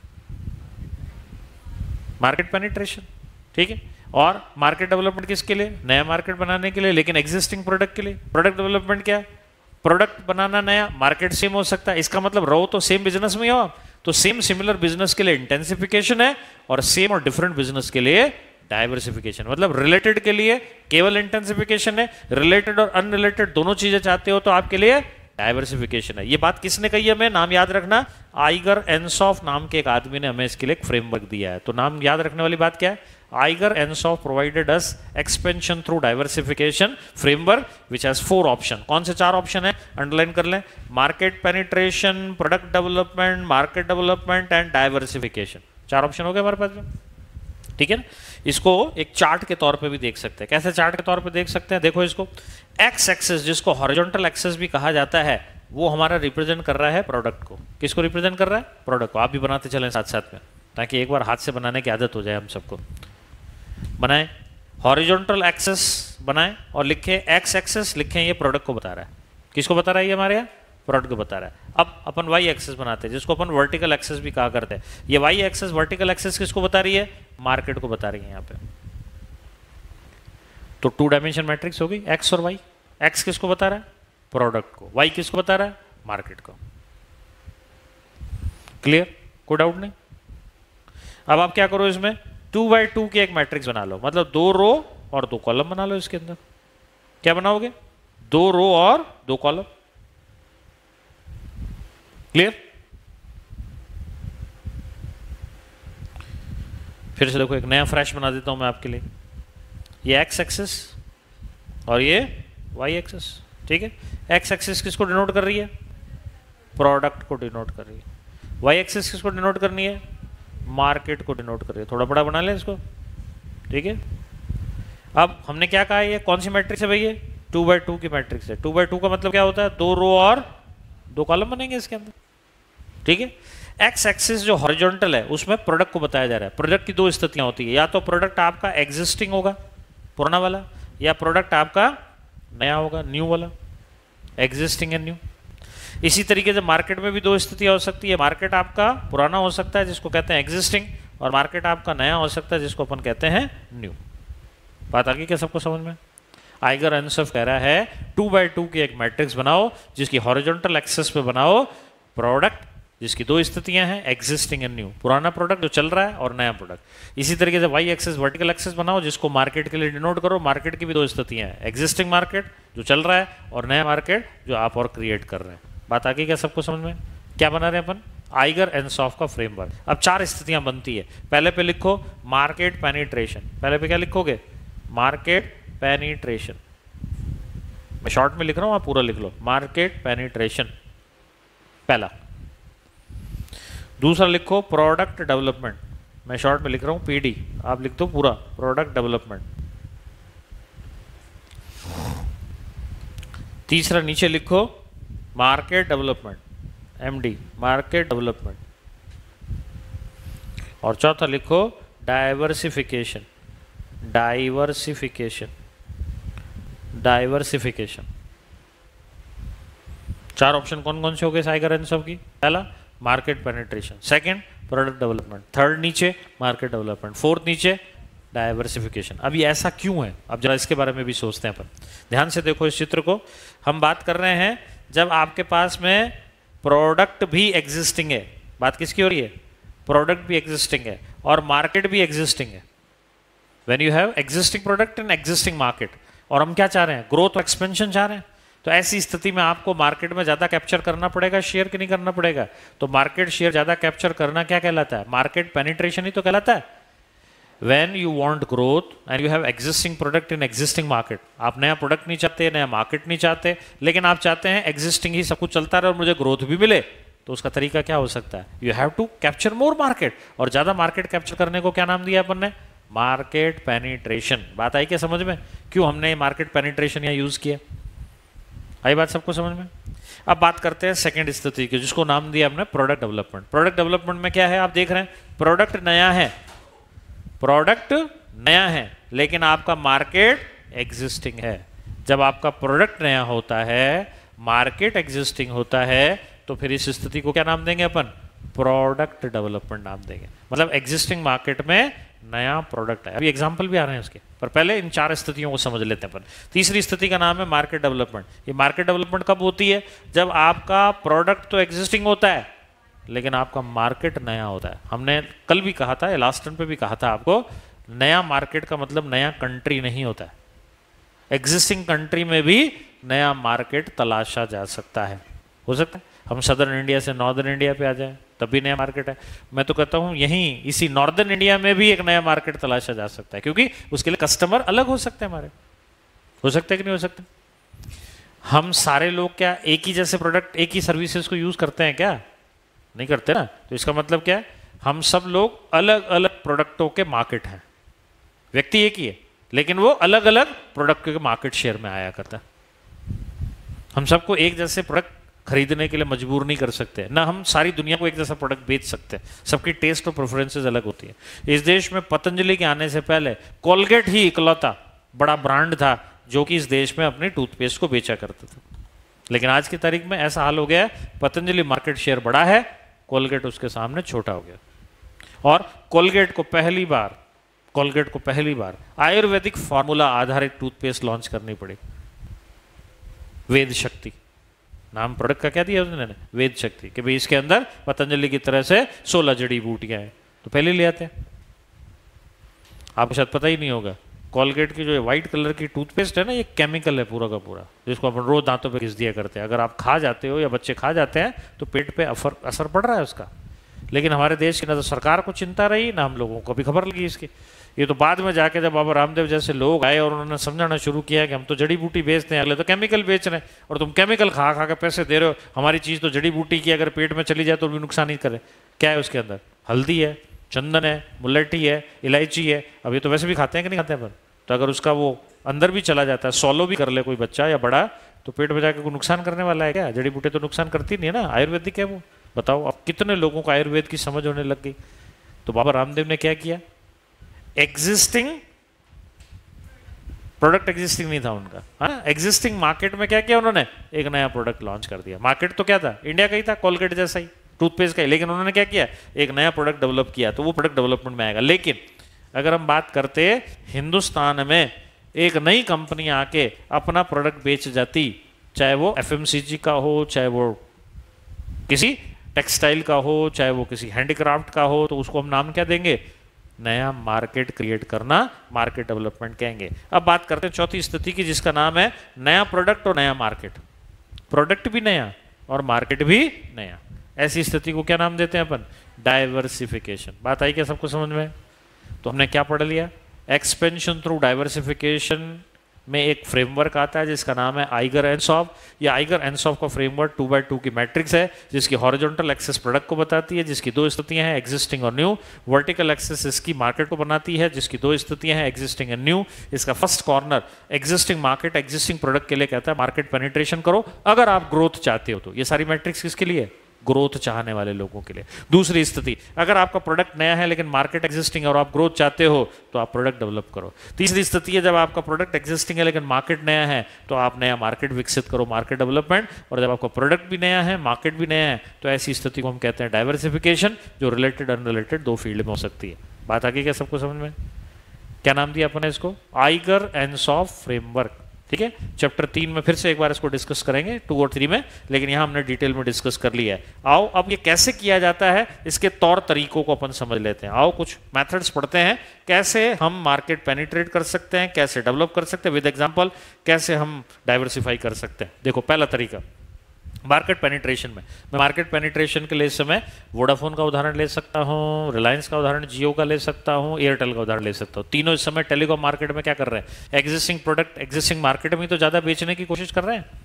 मार्केट पेनिट्रेशन, ठीक है। और मार्केट डेवलपमेंट किसके लिए? नया मार्केट बनाने के लिए। लेकिन एग्जिस्टिंग प्रोडक्ट के लिए प्रोडक्ट डेवलपमेंट क्या है? प्रोडक्ट बनाना नया, मार्केट सेम हो सकता है। इसका मतलब रहो तो सेम बिजनेस में हो, तो सेम सिमिलर बिजनेस के लिए इंटेंसिफिकेशन है, और सेम और डिफरेंट बिजनेस के लिए डाइवर्सिफिकेशन। मतलब रिलेटेड के लिए केवल इंटेंसिफिकेशन है, रिलेटेड और अनरिलेटेड दोनों चीजें चाहते हो तो आपके लिए डाइवर्सिफिकेशन है। ये बात किसने कही है? हमें नाम याद रखना, आइगर एंसॉफ नाम के एक आदमी ने हमें इसके लिए एक फ्रेमवर्क दिया है। तो नाम याद रखने वाली बात क्या है? Eiger Ensoff provided us expansion through diversification framework which has four option। कौन से चार ऑप्शन है? अंडरलाइन कर लें। Market penetration, product development, market development and diversification. चार ऑप्शन हो गए हमारे पास में, ठीक है ना। इसको एक चार्ट के तौर पे भी देख सकते हैं। कैसे चार्ट के तौर पे देख सकते हैं? देखो इसको, एक्स एक्सेस जिसको हॉरिजॉन्टल एक्सेस भी कहा जाता है, वो हमारा रिप्रेजेंट कर रहा है प्रोडक्ट को। किसको रिप्रेजेंट कर रहा है? प्रोडक्ट को। आप भी बनाते चलें साथ साथ में, ताकि एक बार हाथ से बनाने की आदत हो जाए हम सबको। बनाएं हॉरिजॉन्टल एक्सेस बनाएं और लिखें एक्स एक्सेस, लिखें ये प्रोडक्ट को बता रहा है। किसको बता रहा है? ये हमारे यहाँ प्रोडक्ट को बता रहा है। अब अपन वाई एक्सेस बनाते हैं, जिसको अपन वर्टिकल एक्सेस भी कहा करते हैं। ये वाई एक्सेस, वर्टिकल एक्सेस किसको बता रही है? मार्केट को बता रही है यहाँ पे। तो टू डायमेंशन मैट्रिक्स होगी, एक्स और वाई। एक्स किसको बता रहा है? प्रोडक्ट को। वाई किसको बता रहा है? मार्केट को। क्लियर? कोई डाउट नहीं। अब आप क्या करो, इसमें टू बाई टू की एक मैट्रिक्स बना लो, मतलब दो रो और दो कॉलम बना लो। इसके अंदर क्या बनाओगे? दो रो और दो कॉलम। क्लियर? फिर से देखो, एक नया फ्रेश बना देता हूं मैं आपके लिए। ये एक्स एक्सिस और ये वाई एक्सिस, ठीक है। एक्स एक्सिस किसको डिनोट कर रही है? प्रोडक्ट को डिनोट कर रही है। वाई एक्सिस किसको डिनोट करनी है? मार्केट को डिनोट कर रही है। थोड़ा बड़ा बना लें इसको, ठीक है। अब हमने क्या कहा, ये कौन सी मैट्रिक्स है भाई? ये टू बाई टू की मैट्रिक्स है। टू बाई टू का मतलब क्या होता है? दो रो और दो कॉलम बनेंगे इसके अंदर, ठीक है। एक्स एक्सिस जो हॉरिजॉन्टल है उसमें प्रोडक्ट को बताया जा रहा है। प्रोडक्ट की दो स्थितियां होती है, या तो प्रोडक्ट आपका एग्जिस्टिंग होगा पुराना वाला, या प्रोडक्ट आपका नया होगा न्यू वाला, एग्जिस्टिंग एंड न्यू। इसी तरीके से मार्केट में भी दो स्थितियां हो सकती है। मार्केट आपका पुराना हो सकता है जिसको कहते हैं एग्जिस्टिंग, और मार्केट आपका नया हो सकता है जिसको अपन कहते हैं न्यू। बात आ गई क्या सबको समझ में? आइगर एंसॉफ कह रहा है टू बाई टू की एक मैट्रिक्स बनाओ, जिसकी हॉरिजॉन्टल एक्सेस पे बनाओ प्रोडक्ट जिसकी दो स्थितियां हैं, एग्जिस्टिंग एंड न्यू। पुराना प्रोडक्ट जो चल रहा है और नया प्रोडक्ट। इसी तरीके से वाई एक्सेस वर्टिकल एक्सेस बनाओ, जिसको मार्केट के लिए डिनोट करो। मार्केट की भी दो स्थितियां हैं, एग्जिस्टिंग मार्केट जो चल रहा है और नया मार्केट जो आप और क्रिएट कर रहे हैं। बात आ गई क्या सबको समझ में? क्या बना रहे हैं अपन? आइगर एंसॉफ का फ्रेमवर्क। अब चार स्थितियां बनती है। पहले पे लिखो मार्केट पेनिट्रेशन। पहले पे क्या लिखोगे? Market penetration. मैं शॉर्ट में लिख रहा हूँ, आप पूरा लिख लो, मार्केट पेनिट्रेशन पहला। दूसरा लिखो प्रोडक्ट डेवलपमेंट, मैं शॉर्ट में लिख रहा हूँ पीडी, आप लिख दो पूरा प्रोडक्ट डेवलपमेंट। तीसरा नीचे लिखो market development, MD market development. और चौथा लिखो डाइवर्सिफिकेशन, डाइवर्सिफिकेशन, डाइवर्सिफिकेशन। चार ऑप्शन कौन कौन से हो गए साइगर एंड सब की? पहला market penetration, second product development, third नीचे मार्केट डेवलपमेंट, फोर्थ नीचे डाइवर्सिफिकेशन। अब ये ऐसा क्यों है, अब जरा इसके बारे में भी सोचते हैं अपन। ध्यान से देखो इस चित्र को, हम बात कर रहे हैं जब आपके पास में प्रोडक्ट भी एग्जिस्टिंग है, बात किसकी हो रही है? प्रोडक्ट भी एग्जिस्टिंग है और मार्केट भी एग्जिस्टिंग है। When you have existing product in existing market, और हम क्या चाह रहे हैं? ग्रोथ और एक्सपेंशन चाह रहे हैं। तो ऐसी स्थिति में आपको मार्केट में ज़्यादा कैप्चर करना पड़ेगा शेयर कि नहीं करना पड़ेगा? तो मार्केट शेयर ज़्यादा कैप्चर करना क्या कहलाता है? मार्केट पेनिट्रेशन ही तो कहलाता है। When you want growth and you have existing product in existing market, आप नया प्रोडक्ट नहीं चाहते, नया मार्केट नहीं चाहते, लेकिन आप चाहते हैं एग्जिस्टिंग ही सब कुछ चलता रहे और मुझे ग्रोथ भी मिले, तो उसका तरीका क्या हो सकता है? You have to capture more market, और ज़्यादा मार्केट कैप्चर करने को क्या नाम दिया अपन ने? Market penetration. बात आई क्या समझ में? क्यों हमने मार्केट पेनिट्रेशन यहाँ यूज़ किया? आई बात सबको समझ में? अब बात करते हैं सेकेंड स्थिति की, जिसको नाम दिया हमने प्रोडक्ट डेवलपमेंट। प्रोडक्ट डेवलपमेंट में क्या है? आप देख रहे हैं प्रोडक्ट नया है, प्रोडक्ट नया है, लेकिन आपका मार्केट एग्जिस्टिंग है। जब आपका प्रोडक्ट नया होता है, मार्केट एग्जिस्टिंग होता है, तो फिर इस स्थिति को क्या नाम देंगे अपन? प्रोडक्ट डेवलपमेंट नाम देंगे। मतलब एग्जिस्टिंग मार्केट में नया प्रोडक्ट है। अभी एग्जांपल भी आ रहे हैं उसके, पर पहले इन चार स्थितियों को समझ लेते हैं अपन। तीसरी स्थिति का नाम है मार्केट डेवलपमेंट। ये मार्केट डेवलपमेंट कब होती है? जब आपका प्रोडक्ट तो एग्जिस्टिंग होता है, लेकिन आपका मार्केट नया होता है। हमने कल भी कहा था, लास्ट टर्न पे भी कहा था आपको, नया मार्केट का मतलब नया कंट्री नहीं होता है। एग्जिस्टिंग कंट्री में भी नया मार्केट तलाशा जा सकता है। हो सकता है हम सदर्न इंडिया से नॉर्दर्न इंडिया पे आ जाए, तब भी नया मार्केट है। मैं तो कहता हूँ यहीं इसी नॉर्दर्न इंडिया में भी एक नया मार्केट तलाशा जा सकता है, क्योंकि उसके लिए कस्टमर अलग हो सकते हैं हमारे। हो सकते हैं कि नहीं हो सकते? हम सारे लोग क्या एक ही जैसे प्रोडक्ट, एक ही सर्विसेज को यूज करते हैं क्या? नहीं करते ना। तो इसका मतलब क्या है? हम सब लोग अलग अलग प्रोडक्टों के मार्केट हैं। व्यक्ति एक ही है, लेकिन वो अलग अलग प्रोडक्ट के मार्केट शेयर में आया करता है। हम सबको एक जैसे प्रोडक्ट खरीदने के लिए मजबूर नहीं कर सकते, ना हम सारी दुनिया को एक जैसा प्रोडक्ट बेच सकते हैं। सबकी टेस्ट और प्रेफरेंसेस अलग होती है। इस देश में पतंजलि के आने से पहले कोलगेट ही इकलौता बड़ा ब्रांड था जो कि इस देश में अपनी टूथपेस्ट को बेचा करता था। लेकिन आज की तारीख में ऐसा हाल हो गया है, पतंजलि मार्केट शेयर बड़ा है, कोलगेट उसके सामने छोटा हो गया। और कोलगेट को पहली बार कोलगेट को पहली बार आयुर्वेदिक फार्मूला आधारित टूथपेस्ट लॉन्च करनी पड़ी। वेद शक्ति नाम प्रोडक्ट का क्या दिया उन्होंने? वेद शक्ति, कि भाई इसके अंदर पतंजलि की तरह से सोलह जड़ी बूटियां हैं। तो पहले ले आते हैं। आपको शायद पता ही नहीं होगा, कोलगेट की जो व्हाइट कलर की टूथपेस्ट है ना, ये केमिकल है पूरा का पूरा, जिसको अपन रोज दांतों पे घिस दिया करते हैं। अगर आप खा जाते हो या बच्चे खा जाते हैं तो पेट पे असर असर पड़ रहा है उसका। लेकिन हमारे देश की ना तो सरकार को चिंता रही, ना हम लोगों को भी खबर लगी इसकी। ये तो बाद में जाके जब बाबा रामदेव जैसे लोग आए और उन्होंने समझाना शुरू किया कि हम तो जड़ी बूटी बेचते हैं, अगले तो केमिकल बेच रहे हैं, और तुम केमिकल खा खा के पैसे दे रहे हो। हमारी चीज़ तो जड़ी बूटी की अगर पेट में चली जाए तो भी नुकसान ही करे। क्या है उसके अंदर? हल्दी है, चंदन है, मुलट्ठी है, इलायची है। अब ये तो वैसे भी खाते हैं कि नहीं खाते हैं अपन? तो अगर उसका वो अंदर भी चला जाता है, सॉलो भी कर ले कोई बच्चा या बड़ा, तो पेट में जाकर कोई नुकसान करने वाला है क्या? जड़ी बूटी तो नुकसान करती नहीं है ना, आयुर्वेदिक है वो। बताओ अब कितने लोगों को आयुर्वेद की समझ होने लग गई। तो बाबा रामदेव ने क्या किया? एग्जिस्टिंग प्रोडक्ट एग्जिस्टिंग नहीं था उनका, हाँ, एग्जिस्टिंग मार्केट में क्या किया उन्होंने? एक नया प्रोडक्ट लॉन्च कर दिया। मार्केट तो क्या था? इंडिया का ही था, कोलगेट जैसा ही, टूथपेस्ट का ही, लेकिन उन्होंने क्या किया? एक नया प्रोडक्ट डेवलप किया। तो वो प्रोडक्ट डेवलपमेंट में आएगा। लेकिन अगर हम बात करते हिंदुस्तान में एक नई कंपनी आके अपना प्रोडक्ट बेच जाती, चाहे वो एफएमसीजी का हो, चाहे वो किसी टेक्सटाइल का हो, चाहे वो किसी हैंडीक्राफ्ट का हो, तो उसको हम नाम क्या देंगे? नया मार्केट क्रिएट करना, मार्केट डेवलपमेंट कहेंगे। अब बात करते हैं चौथी स्थिति की, जिसका नाम है नया प्रोडक्ट और नया मार्केट। प्रोडक्ट भी नया और मार्केट भी नया। ऐसी स्थिति को क्या नाम देते हैं अपन? डाइवर्सिफिकेशन। बात आई क्या सबको समझ में? तो हमने क्या पढ़ लिया? एक्सपेंशन थ्रू डाइवर्सिफिकेशन में एक फ्रेमवर्क आता है जिसका नाम है आइगर एंसॉफ। ये आइगर एंसॉफ का फ्रेमवर्क टू बाई टू की मैट्रिक्स है, जिसकी हॉरिजॉन्टल एक्सेस प्रोडक्ट को बताती है, जिसकी दो स्थितियां हैं एग्जिस्टिंग और न्यू। वर्टिकल एक्सेस इसकी मार्केट को बनाती है, जिसकी दो स्थितियां हैं एग्जिस्टिंग एंड न्यू। इसका first corner existing market existing product के लिए कहता है मार्केट पेनिट्रेशन करो अगर आप ग्रोथ चाहते हो तो। ये सारी मैट्रिक्स किसके लिए? ग्रोथ चाहने वाले लोगों के लिए। दूसरी स्थिति, अगर आपका प्रोडक्ट नया है लेकिन मार्केट एग्जिस्टिंग है और आप ग्रोथ चाहते हो तो आप प्रोडक्ट डेवलप करो। तीसरी स्थिति है जब आपका प्रोडक्ट एग्जिस्टिंग है लेकिन मार्केट नया है तो आप नया मार्केट विकसित करो, मार्केट डेवलपमेंट। और जब आपका प्रोडक्ट भी नया है, मार्केट भी नया है, तो ऐसी स्थिति को हम कहते हैं डाइवर्सिफिकेशन, जो रिलेटेड अनरिलेटेड दो फील्ड में हो सकती है। बात आ गई क्या सबको समझ में? क्या नाम दिया अपने इसको? Igor Ansoff framework. ठीक है, चैप्टर तीन में फिर से एक बार इसको डिस्कस करेंगे, टू और थ्री में, लेकिन यहां हमने डिटेल में डिस्कस कर लिया है। आओ अब ये कैसे किया जाता है इसके तौर तरीकों को अपन समझ लेते हैं। आओ कुछ मेथड्स पढ़ते हैं, कैसे हम मार्केट पेनिट्रेट कर सकते हैं, कैसे डेवलप कर सकते हैं, विद एग्जांपल कैसे हम डाइवर्सिफाई कर सकते हैं। देखो पहला तरीका मार्केट पेनिट्रेशन में, मैं मार्केट पेनिट्रेशन के लिए इस समय वोडाफोन का उदाहरण ले सकता हूँ, रिलायंस का उदाहरण, जियो का ले सकता हूँ, एयरटेल का उदाहरण ले सकता हूँ। तीनों इस समय टेलीकॉम मार्केट में क्या कर रहे हैं? एग्जिस्टिंग प्रोडक्ट एग्जिस्टिंग मार्केट में तो ज़्यादा बेचने की कोशिश कर रहे हैं।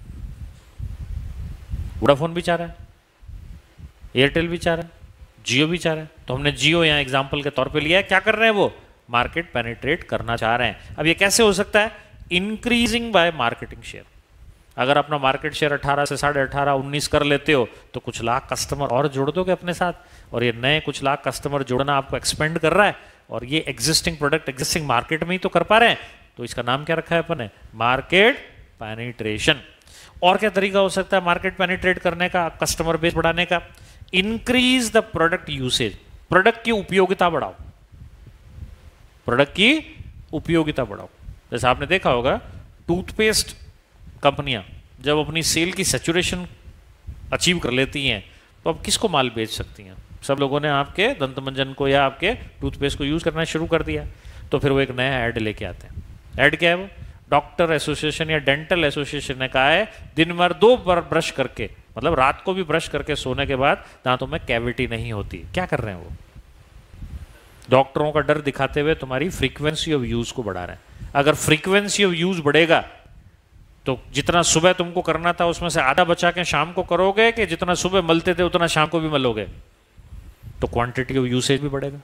वोडाफोन भी चाह रहा है, एयरटेल भी चाह रहा है, जियो भी चाह रहा है। तो हमने जियो यहाँ एग्जाम्पल के तौर पर लिया है। क्या कर रहे हैं वो? मार्केट पेनिट्रेट करना चाह रहे हैं। अब ये कैसे हो सकता है? Increasing by marketing share. अगर अपना मार्केट शेयर अठारह से साढ़े अठारह उन्नीस कर लेते हो तो कुछ लाख कस्टमर और जोड़ दोगे अपने साथ, और ये नए कुछ लाख कस्टमर जोड़ना आपको एक्सपेंड कर रहा है, और ये एग्जिस्टिंग प्रोडक्ट एग्जिस्टिंग मार्केट में ही तो कर पा रहे हैं। तो इसका नाम क्या रखा है अपन ने? Market penetration. और क्या तरीका हो सकता है मार्केट पेनिट्रेट करने का, कस्टमर बेस बढ़ाने का? Increase the product usage. Product की उपयोगिता बढ़ाओ, प्रोडक्ट की उपयोगिता बढ़ाओ। जैसे आपने देखा होगा टूथपेस्ट कंपनियां जब अपनी सेल की सैचुरेशन अचीव कर लेती हैं तो अब किसको माल बेच सकती हैं? सब लोगों ने आपके दंतमंजन को या आपके टूथपेस्ट को यूज़ करना शुरू कर दिया। तो फिर वो एक नया ऐड लेके आते हैं। ऐड क्या है वो? डॉक्टर एसोसिएशन या डेंटल एसोसिएशन ने कहा है दिन भर दो बार ब्रश करके, मतलब रात को भी ब्रश करके सोने के बाद दांतों में कैविटी नहीं होती। क्या कर रहे हैं वो? डॉक्टरों का डर दिखाते हुए तुम्हारी फ्रीक्वेंसी ऑफ यूज को बढ़ा रहे हैं। अगर फ्रीक्वेंसी ऑफ यूज बढ़ेगा तो जितना सुबह तुमको करना था उसमें से आधा बचा के शाम को करोगे, कि जितना सुबह मलते थे उतना शाम को भी मलोगे? तो क्वांटिटी ऑफ यूसेज भी बढ़ेगा।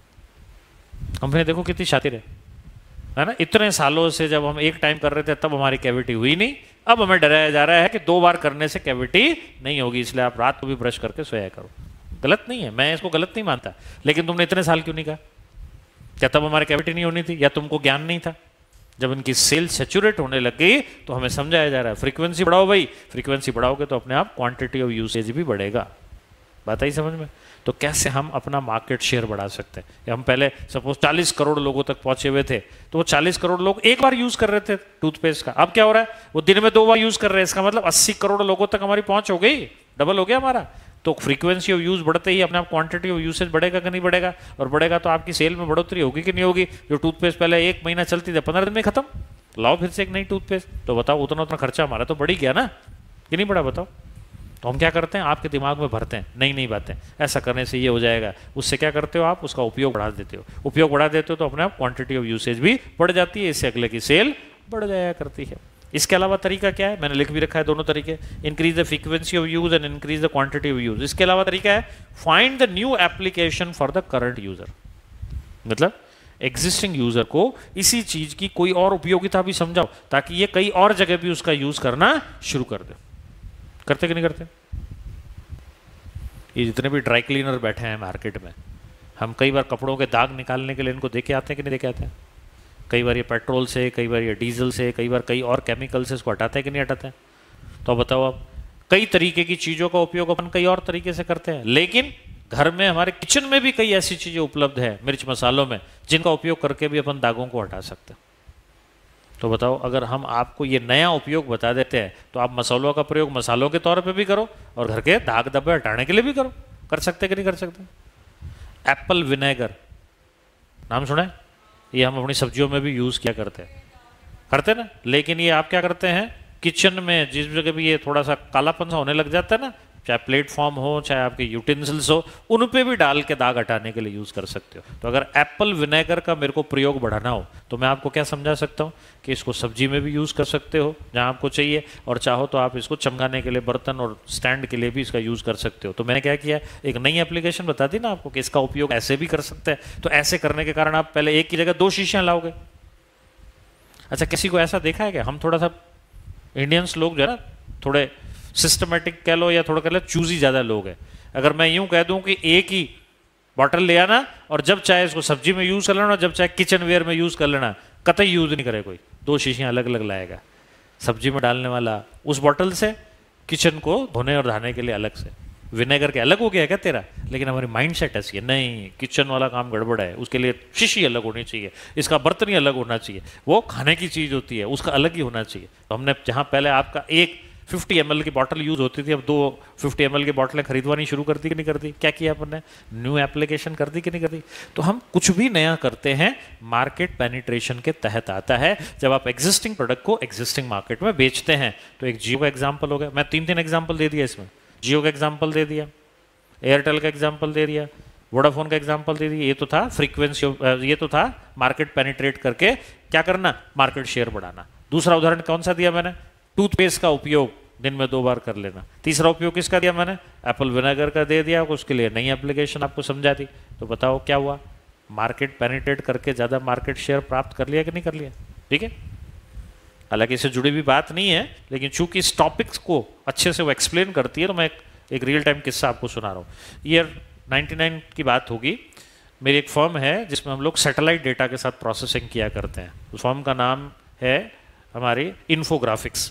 हमने देखो कितनी शातिर है, है ना? इतने सालों से जब हम एक टाइम कर रहे थे तब हमारी कैविटी हुई नहीं, अब हमें डराया जा रहा है कि दो बार करने से कैविटी नहीं होगी, इसलिए आप रात को भी ब्रश करके सोया करो। गलत नहीं है, मैं इसको गलत नहीं मानता, लेकिन तुमने इतने साल क्यों नहीं कहा? क्या तब हमारी कैविटी नहीं होनी थी, या तुमको ज्ञान नहीं था? जब इनकी सेल सैचुरेट होने लग गई तो हमें समझाया जा रहा है फ्रीक्वेंसी बढ़ाओ भाई, फ्रीक्वेंसी बढ़ाओगे तो अपने आप क्वांटिटी ऑफ यूसेज भी बढ़ेगा। बात आई समझ में? तो कैसे हम अपना मार्केट शेयर बढ़ा सकते हैं? हम पहले सपोज चालीस करोड़ लोगों तक पहुंचे हुए थे, तो वो चालीस करोड़ लोग एक बार यूज कर रहे थे टूथपेस्ट का। अब क्या हो रहा है? वो दिन में दो बार यूज कर रहे हैं। इसका मतलब अस्सी करोड़ लोगों तक हमारी पहुंच हो गई, डबल हो गया हमारा। तो फ्रीक्वेंसी ऑफ यूज बढ़ते ही अपने आप क्वांटिटी ऑफ यूसेज बढ़ेगा कि नहीं बढ़ेगा? और बढ़ेगा तो आपकी सेल में बढ़ोतरी होगी कि नहीं होगी? जो टूथपेस्ट पहले एक महीना चलती थी पंद्रह दिन में खत्म, लाओ फिर से एक नई टूथपेस्ट, तो बताओ उतना उतना खर्चा हमारा तो बढ़ ही गया ना, कि नहीं बढ़ा? बताओ। तो हम क्या करते हैं? आपके दिमाग में भरते हैं नई नई बातें, ऐसा करने से ये हो जाएगा, उससे क्या करते हो आप? उसका उपयोग बढ़ा देते हो। उपयोग बढ़ा देते हो तो अपने आप क्वांटिटी ऑफ यूसेज भी बढ़ जाती है, इससे अगले की सेल बढ़ जाया करती है। इसके अलावा तरीका क्या है? मैंने लिख भी रखा है दोनों तरीके, increase the frequency of use and increase the quantity of use. इसके अलावा तरीका है find the new application for the current user. मतलब एग्जिस्टिंग यूजर को इसी चीज की कोई और उपयोगिता भी समझाओ ताकि ये कई और जगह भी उसका यूज करना शुरू कर दे। करते कि नहीं करते? ये जितने भी ड्राई क्लीनर बैठे हैं मार्केट में, हम कई बार कपड़ों के दाग निकालने के लिए इनको देखे आते हैं कि नहीं देखे आते हैं? कई बार ये पेट्रोल से, कई बार ये डीजल से, कई बार कई और केमिकल से इसको हटाते हैं कि नहीं हटाते हैं? तो बताओ आप, कई तरीके की चीज़ों का उपयोग अपन कई और तरीके से करते हैं, लेकिन घर में हमारे किचन में भी कई ऐसी चीज़ें उपलब्ध है मिर्च मसालों में जिनका उपयोग करके भी अपन दागों को हटा सकते हैं। तो बताओ, अगर हम आपको ये नया उपयोग बता देते हैं तो आप मसालों का प्रयोग मसालों के तौर पे भी करो और घर के दाग धब्बे हटाने के लिए भी करो। कर सकते कि नहीं कर सकते? एप्पल विनेगर नाम सुना है? ये हम अपनी सब्जियों में भी यूज़ किया करते हैं, करते ना। लेकिन ये आप क्या करते हैं, किचन में जिस जगह भी ये थोड़ा सा कालापन सा होने लग जाता है ना, चाहे प्लेटफॉर्म हो, चाहे आपके यूटेंसिल्स हो, उन पे भी डाल के दाग हटाने के लिए यूज़ कर सकते हो। तो अगर एप्पल विनेगर का मेरे को प्रयोग बढ़ाना हो तो मैं आपको क्या समझा सकता हूँ कि इसको सब्जी में भी यूज़ कर सकते हो जहाँ आपको चाहिए, और चाहो तो आप इसको चमकाने के लिए बर्तन और स्टैंड के लिए भी इसका यूज़ कर सकते हो। तो मैंने क्या किया, एक नई एप्लीकेशन बता दी ना आपको कि इसका उपयोग ऐसे भी कर सकते हैं। तो ऐसे करने के कारण आप पहले एक की जगह दो शीशियाँ लाओगे। अच्छा, किसी को ऐसा देखा है कि हम थोड़ा सा इंडियंस लोग जो है ना थोड़े सिस्टमेटिक कह लो या थोड़ा कह लो चूजी ज़्यादा लोग हैं। अगर मैं यूं कह दूं कि एक ही बॉटल ले आना और जब चाहे इसको सब्जी में यूज़ कर लेना, जब चाहे किचन वेयर में यूज़ कर लेना, कतई यूज़ नहीं करे कोई। दो शीशियाँ अलग अलग लाएगा, सब्जी में डालने वाला उस बॉटल से, किचन को धोने और धाने के लिए अलग से। विनेगर के अलग हो गया क्या तेरा? लेकिन हमारी माइंड सेट ऐसी है, नहीं किचन वाला काम गड़बड़ है, उसके लिए शीशी अलग होनी चाहिए, इसका बर्तन ही अलग होना चाहिए, वो खाने की चीज़ होती है उसका अलग ही होना चाहिए। तो हमने जहाँ पहले आपका एक पचास एम एल की बॉटल यूज़ होती थी, अब दो पचास एम एल की बॉटलें खरीदवानी शुरू कर दी कि नहीं कर दी? क्या किया अपन ने? न्यू एप्लीकेशन कर दी कि नहीं कर दी? तो हम कुछ भी नया करते हैं मार्केट पेनिट्रेशन के तहत आता है। जब आप एग्जिस्टिंग प्रोडक्ट को एग्जिस्टिंग मार्केट में बेचते हैं, तो एक जियो का एग्जाम्पल हो गया, मैं तीन तीन एग्जाम्पल दे दिया इसमें, जियो का एग्जाम्पल दे दिया, एयरटेल का एग्जाम्पल दे दिया, वोडाफोन का एग्जाम्पल दे दिया। ये तो था फ्रीक्वेंसी, ये तो था मार्केट पेनिट्रेट करके क्या करना, मार्केट शेयर बढ़ाना। दूसरा उदाहरण कौन सा दिया मैंने? टूथपेस्ट का उपयोग दिन में दो बार कर लेना। तीसरा उपयोग किसका दिया मैंने? एप्पल विनेगर का दे दिया, उसके लिए नई एप्लीकेशन आपको समझा दी। तो बताओ क्या हुआ? मार्केट पेनिट्रेट करके ज़्यादा मार्केट शेयर प्राप्त कर लिया कि नहीं कर लिया? ठीक है, हालांकि इससे जुड़ी भी बात नहीं है, लेकिन चूंकि इस टॉपिक्स को अच्छे से वो एक्सप्लेन करती है तो मैं एक, एक रियल टाइम किस्सा आपको सुना रहा हूँ। ईयर निन्यानवे की बात होगी, मेरी एक फर्म है जिसमें हम लोग सैटेलाइट डेटा के साथ प्रोसेसिंग किया करते हैं। उस फर्म का नाम है हमारी इन्फोग्राफिक्स।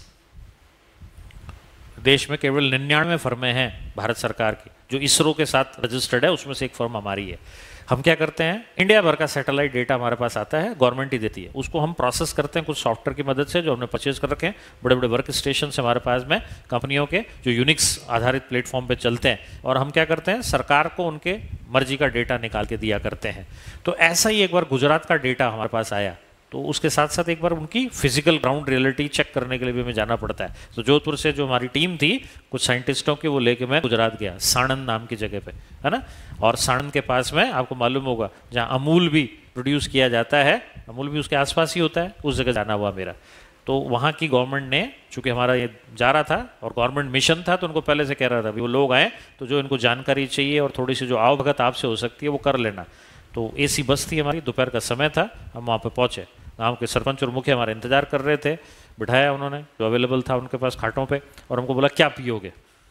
देश में केवल निन्यानवे फर्में हैं भारत सरकार की जो इसरो के साथ रजिस्टर्ड है, उसमें से एक फर्म हमारी है। हम क्या करते हैं, इंडिया भर का सैटेलाइट डेटा हमारे पास आता है, गवर्नमेंट ही देती है, उसको हम प्रोसेस करते हैं कुछ सॉफ्टवेयर की मदद से जो हमने परचेज कर रखे हैं। बड़े बड़े वर्क स्टेशन से हमारे पास में कंपनियों के जो यूनिक्स आधारित प्लेटफॉर्म पे चलते हैं, और हम क्या करते हैं, सरकार को उनके मर्जी का डेटा निकाल के दिया करते हैं। तो ऐसा ही एक बार गुजरात का डेटा हमारे पास आया, तो उसके साथ साथ एक बार उनकी फिजिकल ग्राउंड रियलिटी चेक करने के लिए भी हमें जाना पड़ता है। तो जोधपुर से जो हमारी टीम थी कुछ साइंटिस्टों की, वो लेके मैं गुजरात गया, साणंद नाम की जगह पे, है ना। और साणंद के पास में आपको मालूम होगा जहाँ अमूल भी प्रोड्यूस किया जाता है, अमूल भी उसके आसपास ही होता है, उस जगह जाना हुआ मेरा। तो वहाँ की गवर्नमेंट ने, चूँकि हमारा ये जा रहा था और गवर्नमेंट मिशन था, तो उनको पहले से कह रहा था वो लोग आए तो जो इनको जानकारी चाहिए और थोड़ी सी जो आवभगत आपसे हो सकती है वो कर लेना। तो एसी बस थी हमारी, दोपहर का समय था, हम वहाँ पे पहुँचे। गांव के सरपंच और मुखिया हमारे इंतजार कर रहे थे, बिठाया उन्होंने जो अवेलेबल था उनके पास खाटों पे, और हमको बोला क्या पियोगे,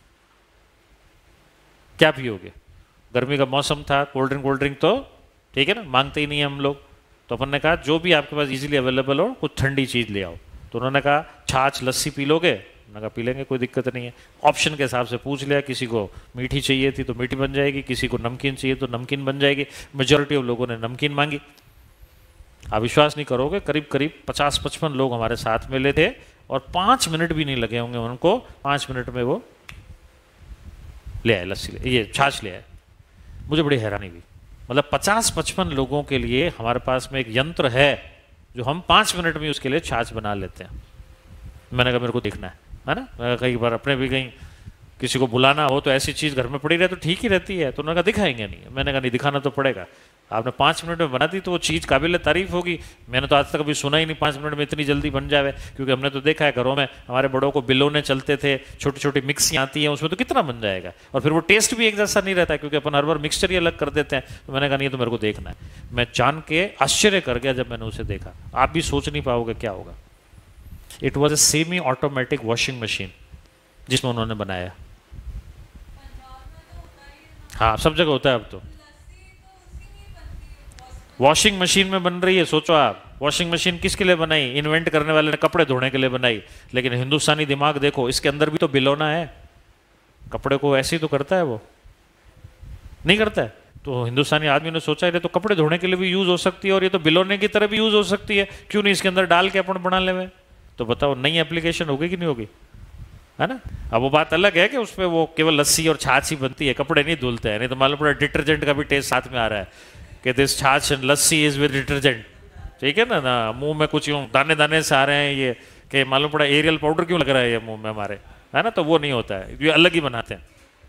क्या पियोगे। गर्मी का मौसम था, कोल्ड ड्रिंक कोल्ड ड्रिंक तो ठीक है ना, मांगते ही नहीं है हम लोग। तो अपन ने कहा जो भी आपके पास इजीली अवेलेबल हो कुछ ठंडी चीज़ ले आओ। तो उन्होंने कहा छाछ लस्सी पी लोगे? उन्होंने कहा पी लेंगे, कोई दिक्कत नहीं है। ऑप्शन के हिसाब से पूछ लिया, किसी को मीठी चाहिए थी तो मीठी बन जाएगी, किसी को नमकीन चाहिए तो नमकीन बन जाएगी। मेजॉरिटी ऑफ लोगों ने नमकीन मांगी। आप विश्वास नहीं करोगे, करीब करीब पचास पचपन लोग हमारे साथ में ले थे, और पाँच मिनट भी नहीं लगे होंगे उनको, पाँच मिनट में वो ले आए लस्सी, ले ये छाछ ले आए। मुझे बड़ी हैरानी हुई, मतलब पचास पचपन लोगों के लिए हमारे पास में एक यंत्र है जो हम पाँच मिनट में उसके लिए छाछ बना लेते हैं। मैंने कहा मेरे को देखना है, है ना। कई बार अपने भी कहीं किसी को बुलाना हो तो ऐसी चीज़ घर में पड़ी रहे तो ठीक ही रहती है, तो उन्होंने कहा दिखाएंगे नहीं। मैंने कहा नहीं, दिखाना तो पड़ेगा। आपने पाँच मिनट में बना दी तो वो चीज़ काबिल तारीफ होगी। मैंने तो आज तक कभी सुना ही नहीं पाँच मिनट में इतनी जल्दी बन जाए, क्योंकि हमने तो देखा है घरों में हमारे बड़ों को बिलोने चलते थे, छोटी छोटी मिक्सी आती है, उसमें तो कितना बन जाएगा, और फिर वो टेस्ट भी एक जैसा नहीं रहता है क्योंकि अपन हर बार मिक्सचर ही अलग कर देते हैं। तो मैंने कहा नहीं, तो मेरे को देखना है। मैं जान के आश्चर्य कर गया जब मैंने उसे देखा, आप भी सोच नहीं पाओगे क्या होगा। It was a semi automatic washing machine जिसमें उन्होंने बनाया। हाँ, सब जगह होता है अब तो। वॉशिंग मशीन में बन रही है, सोचो आप, वॉशिंग मशीन किसके लिए बनाई? इन्वेंट करने वाले ने कपड़े धोने के लिए बनाई, लेकिन हिंदुस्तानी दिमाग देखो, इसके अंदर भी तो बिलोना है। कपड़े को ऐसे ही तो करता है, वो नहीं करता है। तो हिंदुस्तानी आदमी ने सोचा ये तो कपड़े धोने के लिए भी यूज हो सकती है और ये तो बिलोने की तरह भी यूज हो सकती है, क्यों नहीं इसके अंदर डाल के अपन बना ले। तो बताओ नई एप्लीकेशन होगी कि नहीं होगी, है ना। अब वो बात अलग है कि उसमें वो केवल लस्सी और छाछ ही बनती है, कपड़े नहीं धुलते हैं। नहीं तो मालूम पड़ा डिटर्जेंट का भी टेस्ट साथ में आ रहा है कि this chaas and lassi is with detergent, ठीक है ना ना मुंह में कुछ यूँ दाने दाने से आ रहे हैं ये, कि मालूम पड़ा एरियल पाउडर क्यों लग रहा है ये मुंह में हमारे, है ना। तो वो नहीं होता है, ये अलग ही बनाते हैं।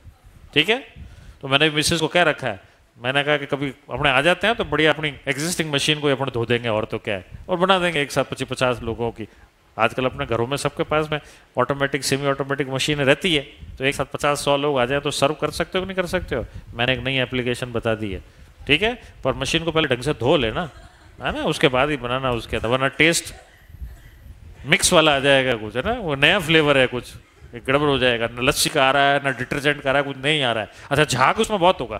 ठीक है। तो मैंने मिसेस को कह रखा है, मैंने कहा कि कभी अपने आ जाते हैं तो बढ़िया अपनी एग्जिस्टिंग मशीन को अपन धो देंगे और तो क्या है, और बना देंगे एक साथ पच्चीस पचास लोगों की। आजकल अपने घरों में सबके पास में ऑटोमेटिक सेमी ऑटोमेटिक मशीन रहती है, तो एक साथ पचास सौ लोग आ जाए तो सर्व कर सकते हो कि नहीं कर सकते हो। मैंने एक नई एप्लीकेशन बता दी है, ठीक है, पर मशीन को पहले ढंग से धो लेना, है ना, उसके बाद ही बनाना उसके, वरना टेस्ट मिक्स वाला आ जाएगा कुछ, है ना, वो नया फ्लेवर है कुछ, गड़बड़ हो जाएगा, न लस्सी का आ रहा है, ना डिटर्जेंट का आ रहा है, कुछ नहीं आ रहा है। अच्छा झाग उसमें बहुत होगा,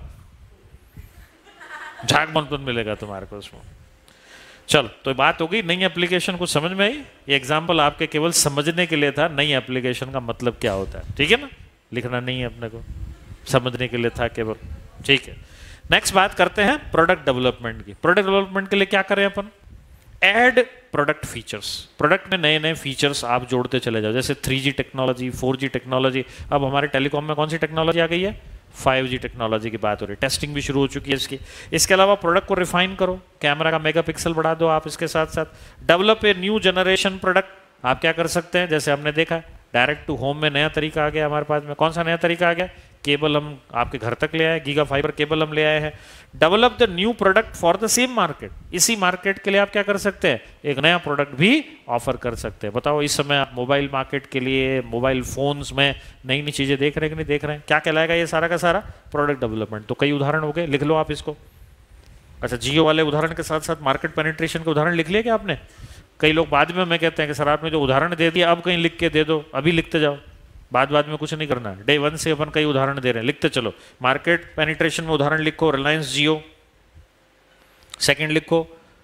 झाग बहुत मिलेगा तुम्हारे को उसमें। चलो, तो बात होगी नई एप्लीकेशन को समझ में आई। ये एग्जांपल आपके केवल समझने के लिए था, नई एप्लीकेशन का मतलब क्या होता है, ठीक है ना, लिखना नहीं है अपने को, समझने के लिए था केवल, ठीक है। नेक्स्ट बात करते हैं प्रोडक्ट डेवलपमेंट की। प्रोडक्ट डेवलपमेंट के लिए क्या करें अपन, ऐड प्रोडक्ट फीचर्स। प्रोडक्ट में नए नए फीचर्स आप जोड़ते चले जाओ, जैसे three G technology, four G technology, अब हमारे टेलीकॉम में कौन सी टेक्नोलॉजी आ गई है, फाइव जी टेक्नोलॉजी की बात हो रही है, टेस्टिंग भी शुरू हो चुकी है इसकी। इसके अलावा प्रोडक्ट को रिफाइन करो, कैमरा का मेगापिक्सल बढ़ा दो आप, इसके साथ साथ develop a new generation product. आप क्या कर सकते हैं, जैसे हमने देखा डायरेक्ट टू होम में नया तरीका आ गया हमारे पास में, कौन सा नया तरीका आ गया, केबल हम आपके घर तक ले आए, गीगा फाइबर केबल हम ले आए हैं। Develop the new product for the same market, इसी मार्केट के लिए आप क्या कर सकते हैं, एक नया प्रोडक्ट भी ऑफर कर सकते हैं। बताओ इस समय आप मोबाइल मार्केट के लिए मोबाइल फोन्स में नई नई चीजें देख रहे हैं कि नहीं देख रहे हैं, क्या कहलाएगा ये सारा का सारा प्रोडक्ट डेवलपमेंट। तो कई उदाहरण हो गए, लिख लो आप इसको। अच्छा, जियो वाले उदाहरण के साथ साथ मार्केट पेनिट्रेशन के उदाहरण लिख लिए क्या आपने। कई लोग बाद में हमें कहते हैं कि सर आपने जो उदाहरण दे दिया अब कहीं लिख के दे दो, अभी लिखते जाओ, बाद बाद में कुछ नहीं करना, डे वन से अपन कई उदाहरण दे रहे हैं, लिखते चलो। मार्केट पेनिट्रेशन में उदाहरण लिखो, रिलायंस जियो। सेकंड लिखो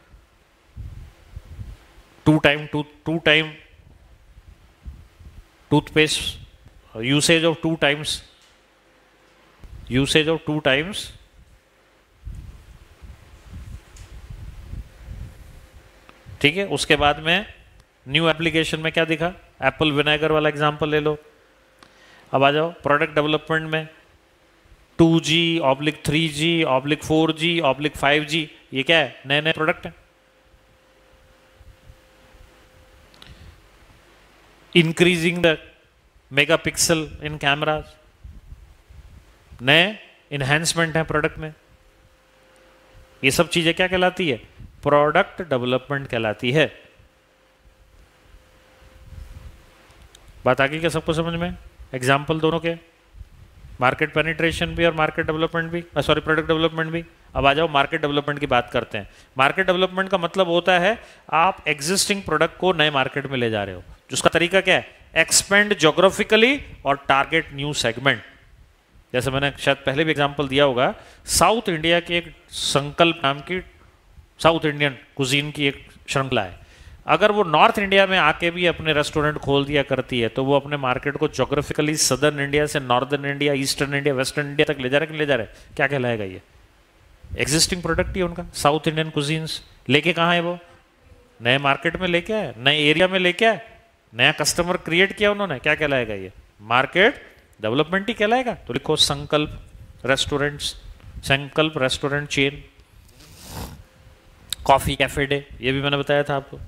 two time two two time toothpaste, usage of two times, usage of two times, ठीक है। उसके बाद में न्यू एप्लीकेशन में क्या दिखा, एप्पल विनेगर वाला एग्जांपल ले लो। अब आ जाओ प्रोडक्ट डेवलपमेंट में, two G oblique three G oblique four G oblique five G, ये क्या है, नए नए प्रोडक्ट हैं। Increasing the megapixel in cameras, नए इन्हेंसमेंट है प्रोडक्ट में। ये सब चीजें क्या कहलाती है, प्रोडक्ट डेवलपमेंट कहलाती है। बात आगे क्या सबको समझ में, एग्जाम्पल दोनों के, मार्केट पेनिट्रेशन भी और मार्केट डेवलपमेंट भी, सॉरी प्रोडक्ट डेवलपमेंट भी। अब आ जाओ मार्केट डेवलपमेंट की बात करते हैं। मार्केट डेवलपमेंट का मतलब होता है आप एग्जिस्टिंग प्रोडक्ट को नए मार्केट में ले जा रहे हो। जिसका तरीका क्या है, एक्सपेंड ज्योग्राफिकली और टारगेट न्यू सेगमेंट। जैसे मैंने शायद पहले भी एग्जाम्पल दिया होगा, साउथ इंडिया की एक संकल्प नाम की साउथ इंडियन कुजीन की एक श्रृंखला है, अगर वो नॉर्थ इंडिया में आके भी अपने रेस्टोरेंट खोल दिया करती है तो वो अपने मार्केट को ज्योग्राफिकली सदर्न इंडिया से northern India, eastern India, western India तक ले जा रहे ले जा रहे क्या कहलाएगा, ये एग्जिस्टिंग प्रोडक्ट ही उनका। साउथ इंडियन कुजीन्स लेके कहाँ है, वो नए मार्केट में लेके आए, नए एरिया में लेके आए, नया कस्टमर क्रिएट किया उन्होंने, क्या कहलाएगा, ये मार्केट डेवलपमेंट ही कहलाएगा। तो लिखो Sankalp restaurants, Sankalp restaurant chain, coffee cafe day, ये भी मैंने बताया था आपको।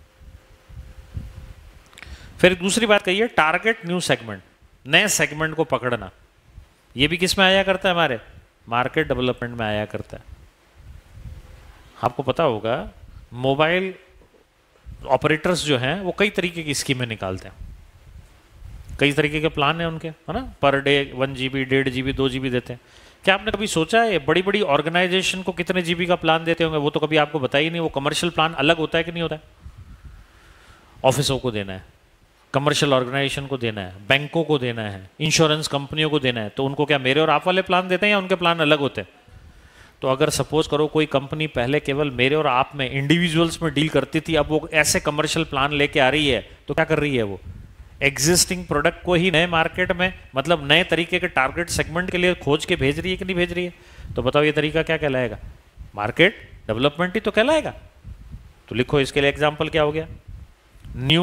फिर दूसरी बात कही है टारगेट न्यू सेगमेंट, नए सेगमेंट को पकड़ना। ये भी किस में आया करता है, हमारे मार्केट डेवलपमेंट में आया करता है। आपको पता होगा मोबाइल ऑपरेटर्स जो हैं वो कई तरीके की स्कीमें निकालते हैं, कई तरीके के प्लान हैं उनके, है ना, पर डे वन जीबी डेढ़ जीबी दो जीबी देते हैं। क्या आपने कभी सोचा है बड़ी बड़ी ऑर्गेनाइजेशन को कितने जीबी का प्लान देते होंगे, वो तो कभी आपको बताया ही नहीं। वो कमर्शियल प्लान अलग होता है कि नहीं होता है, ऑफिसों को देना है, कमर्शियल ऑर्गेनाइजेशन को देना है, बैंकों को देना है, इंश्योरेंस कंपनियों को देना है, तो उनको क्या मेरे और आप वाले प्लान देते हैं या उनके प्लान अलग होते हैं। तो अगर सपोज करो कोई कंपनी पहले केवल मेरे और आप में इंडिविजुअल्स में डील करती थी, अब वो ऐसे कमर्शियल प्लान लेके आ रही है, तो क्या कर रही है, वो एग्जिस्टिंग प्रोडक्ट को ही नए मार्केट में, मतलब नए तरीके के टारगेट सेगमेंट के लिए खोज के भेज रही है कि नहीं भेज रही है। तो बताओ ये तरीका क्या कहलाएगा, मार्केट डेवलपमेंट ही तो कहलाएगा। तो लिखो इसके लिए एग्जांपल क्या हो गया, new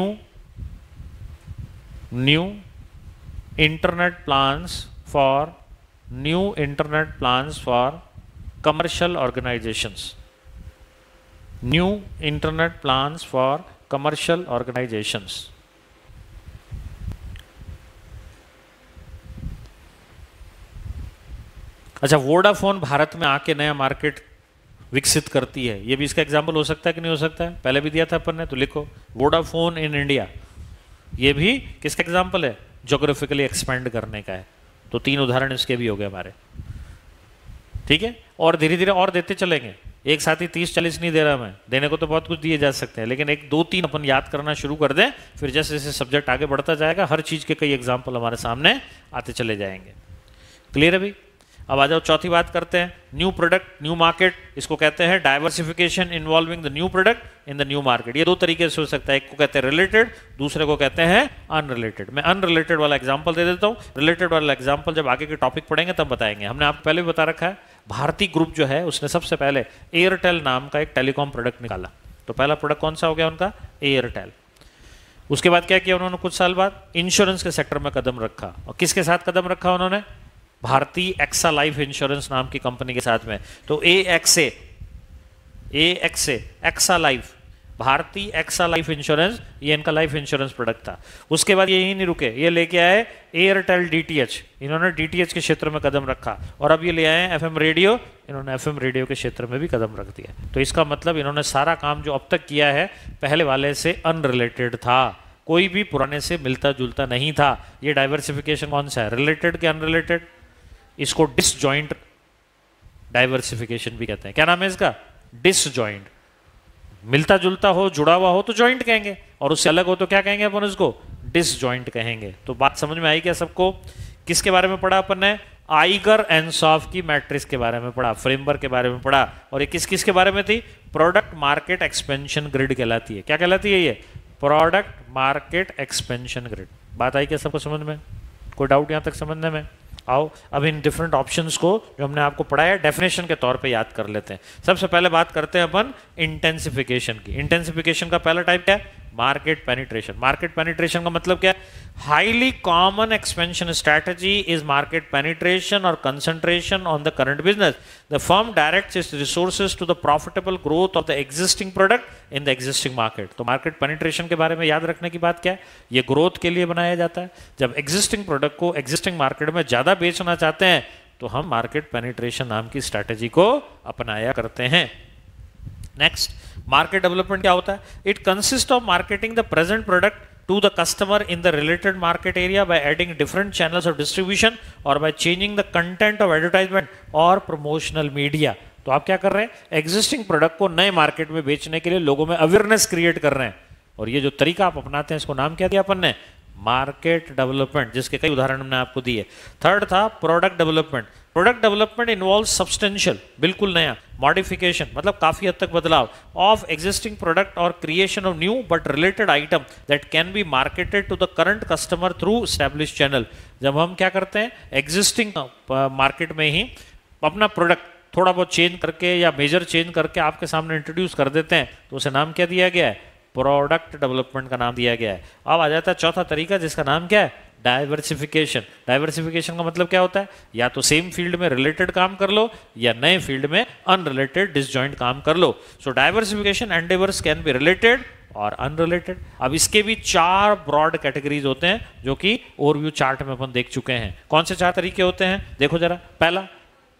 new internet plans for new internet plans for commercial organisations, new internet plans for commercial organisations. अच्छा, वोडाफोन भारत में आके नया मार्केट विकसित करती है, ये भी इसका एग्जाम्पल हो सकता है कि नहीं हो सकता है? पहले भी दिया था अपन ने, तो लिखो वोडाफोन इन इंडिया, ये भी किसका एग्जाम्पल है? ज्योग्राफिकली एक्सपेंड करने का है। तो तीन उदाहरण इसके भी हो गए हमारे, ठीक है। और धीरे धीरे और देते चलेंगे, एक साथ ही तीस चालीस नहीं दे रहा मैं, देने को तो बहुत कुछ दिए जा सकते हैं, लेकिन एक दो तीन अपन याद करना शुरू कर दें, फिर जैसे जैसे सब्जेक्ट आगे बढ़ता जाएगा हर चीज़ के कई एग्जाम्पल हमारे सामने आते चले जाएंगे। क्लियर है भाई? अब आ जाओ चौथी बात करते हैं, न्यू प्रोडक्ट न्यू मार्केट। इसको कहते हैं diversification involving the new product in the new market. ये दो तरीके से हो सकता है, एक को कहते हैं रिलेटेड, दूसरे को कहते हैं अनरिलेटेड। मैं अनरिलेटेड वाला एग्जांपल दे देता हूँ, रिलेटेड वाला एग्जांपल जब आगे के टॉपिक पढ़ेंगे तब बताएंगे। हमने आपको पहले भी बता रखा है, भारती ग्रुप जो है उसने सबसे पहले एयरटेल नाम का एक टेलीकॉम प्रोडक्ट निकाला। तो पहला प्रोडक्ट कौन सा हो गया उनका? एयरटेल। उसके बाद क्या किया उन्होंने? कुछ साल बाद इंश्योरेंस के सेक्टर में कदम रखा। और किसके साथ कदम रखा उन्होंने? भारतीय एक्सा लाइफ इंश्योरेंस नाम की कंपनी के साथ में। तो A X A A X A AXA life, Bharti AXA life insurance, ये इनका लाइफ इंश्योरेंस प्रोडक्ट था। उसके बाद ये यही नहीं रुके, ये लेके आए एयरटेल डीटीएच। इन्होंने डीटीएच के क्षेत्र में कदम रखा। और अब ये ले आए एफएम रेडियो, इन्होंने एफएम रेडियो के क्षेत्र में भी कदम रख दिया। तो इसका मतलब इन्होंने सारा काम जो अब तक किया है पहले वाले से अनरिलेटेड था, कोई भी पुराने से मिलता जुलता नहीं था। ये डाइवर्सिफिकेशन कौन सा है? रिलेटेड के अनरिलेटेड? इसको डिसजॉइंट डाइवर्सिफिकेशन भी कहते हैं। क्या नाम है इसका? डिसजॉइंट। मिलता जुलता हो, जुड़ा हुआ हो तो जॉइंट कहेंगे, और उससे अलग हो तो क्या कहेंगे अपन उसको? डिसजॉइंट कहेंगे। तो बात समझ में आई क्या सबको? किसके बारे में पढ़ा अपन ने? आइगर एंसॉफ की मैट्रिक्स के बारे में पढ़ा, फ्रेमवर्क के बारे में पढ़ा। और ये किस किस के बारे में थी? प्रोडक्ट मार्केट एक्सपेंशन ग्रिड कहलाती है। क्या कहलाती है ये? Product market expansion grid. बात आई क्या सबको समझ में? कोई डाउट यहां तक समझने में? आओ अब इन डिफरेंट ऑप्शंस को जो हमने आपको पढ़ाया डेफिनेशन के तौर पे याद कर लेते हैं। सबसे पहले बात करते हैं अपन इंटेंसिफिकेशन की। इंटेंसिफिकेशन का पहला टाइप क्या है? Market penetration. मार्केट पेनिट्रेशन का मतलब क्या है? Highly common expansion strategy is market penetration और concentration on the current business. The firm directs its resources to the profitable growth of the existing product in the existing market. तो market penetration के बारे में याद रखने की बात क्या है? ये ग्रोथ के लिए बनाया जाता है। जब एग्जिस्टिंग प्रोडक्ट को एग्जिस्टिंग मार्केट में ज्यादा बेचना चाहते हैं तो हम मार्केट पेनिट्रेशन नाम की स्ट्रैटेजी को अपनाया करते हैं। नेक्स्ट, मार्केट डेवलपमेंट क्या होता है? It consist of marketing the present product to the customer in the related market area by adding different channels of distribution or by changing the content of advertisement or promotional media। तो आप क्या कर रहे हैं? Existing product को नए market में बेचने के लिए लोगों में अवेयरनेस क्रिएट कर रहे हैं। और ये जो तरीका आप अपनाते हैं इसको नाम क्या दिया अपन ने? मार्केट डेवलपमेंट, जिसके कई उदाहरण हमने आपको दिए। थर्ड था product development. Product development involve substantial, बिल्कुल नया, मॉडिफिकेशन मतलब काफी हद तक बदलाव ऑफ एग्जिस्टिंग प्रोडक्ट और creation of new but related item that can be marketed to the current customer through establish channel. जब हम क्या करते हैं एग्जिस्टिंग मार्केट में ही अपना प्रोडक्ट थोड़ा बहुत चेंज करके या मेजर चेंज करके आपके सामने इंट्रोड्यूस कर देते हैं तो उसे नाम क्या दिया गया है? प्रोडक्ट डेवलपमेंट का नाम दिया गया है। अब आ जाता है चौथा तरीका जिसका नाम क्या है? डाइवर्सिफिकेशन। डाइवर्सिफिकेशन का मतलब क्या होता है? या तो सेम फील्ड में रिलेटेड काम कर लो या नए फील्ड में अनरिलेटेड डिसजॉइंट काम कर लो। So diversification endeavours can be related और अनरिलेटेड। अब इसके भी चार ब्रॉड कैटेगरीज होते हैं जो कि ओवरव्यू चार्ट में अपन देख चुके हैं। कौन से चार तरीके होते हैं देखो जरा। पहला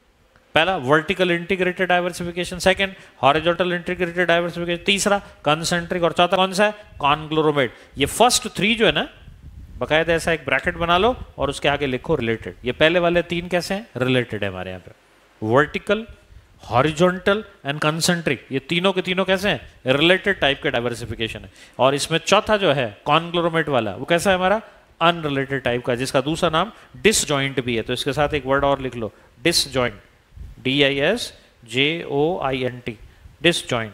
पहला vertical integrated diversification, second horizontal integrated diversification, तीसरा कंसेंट्रिक, और चौथा कौन सा है? कॉन्ग्लोमेरेट। ये फर्स्ट थ्री जो है ना, बकायदा ऐसा एक ब्रैकेट बना लो और उसके आगे लिखो रिलेटेड। ये पहले वाले तीन कैसे हैं? रिलेटेड है हमारे यहाँ पे। वर्टिकल, हॉरिजॉन्टल एंड कंसेंट्रिक, ये तीनों के तीनों कैसे हैं? रिलेटेड टाइप के डाइवर्सिफिकेशन है। और इसमें चौथा जो है कॉन्ग्लोमेरेट वाला, वो कैसा है हमारा? अनरिलेटेड टाइप का, जिसका दूसरा नाम डिसजॉइंट भी है। तो इसके साथ एक वर्ड और लिख लो, disjoint, D I S J O I N T, disjoint.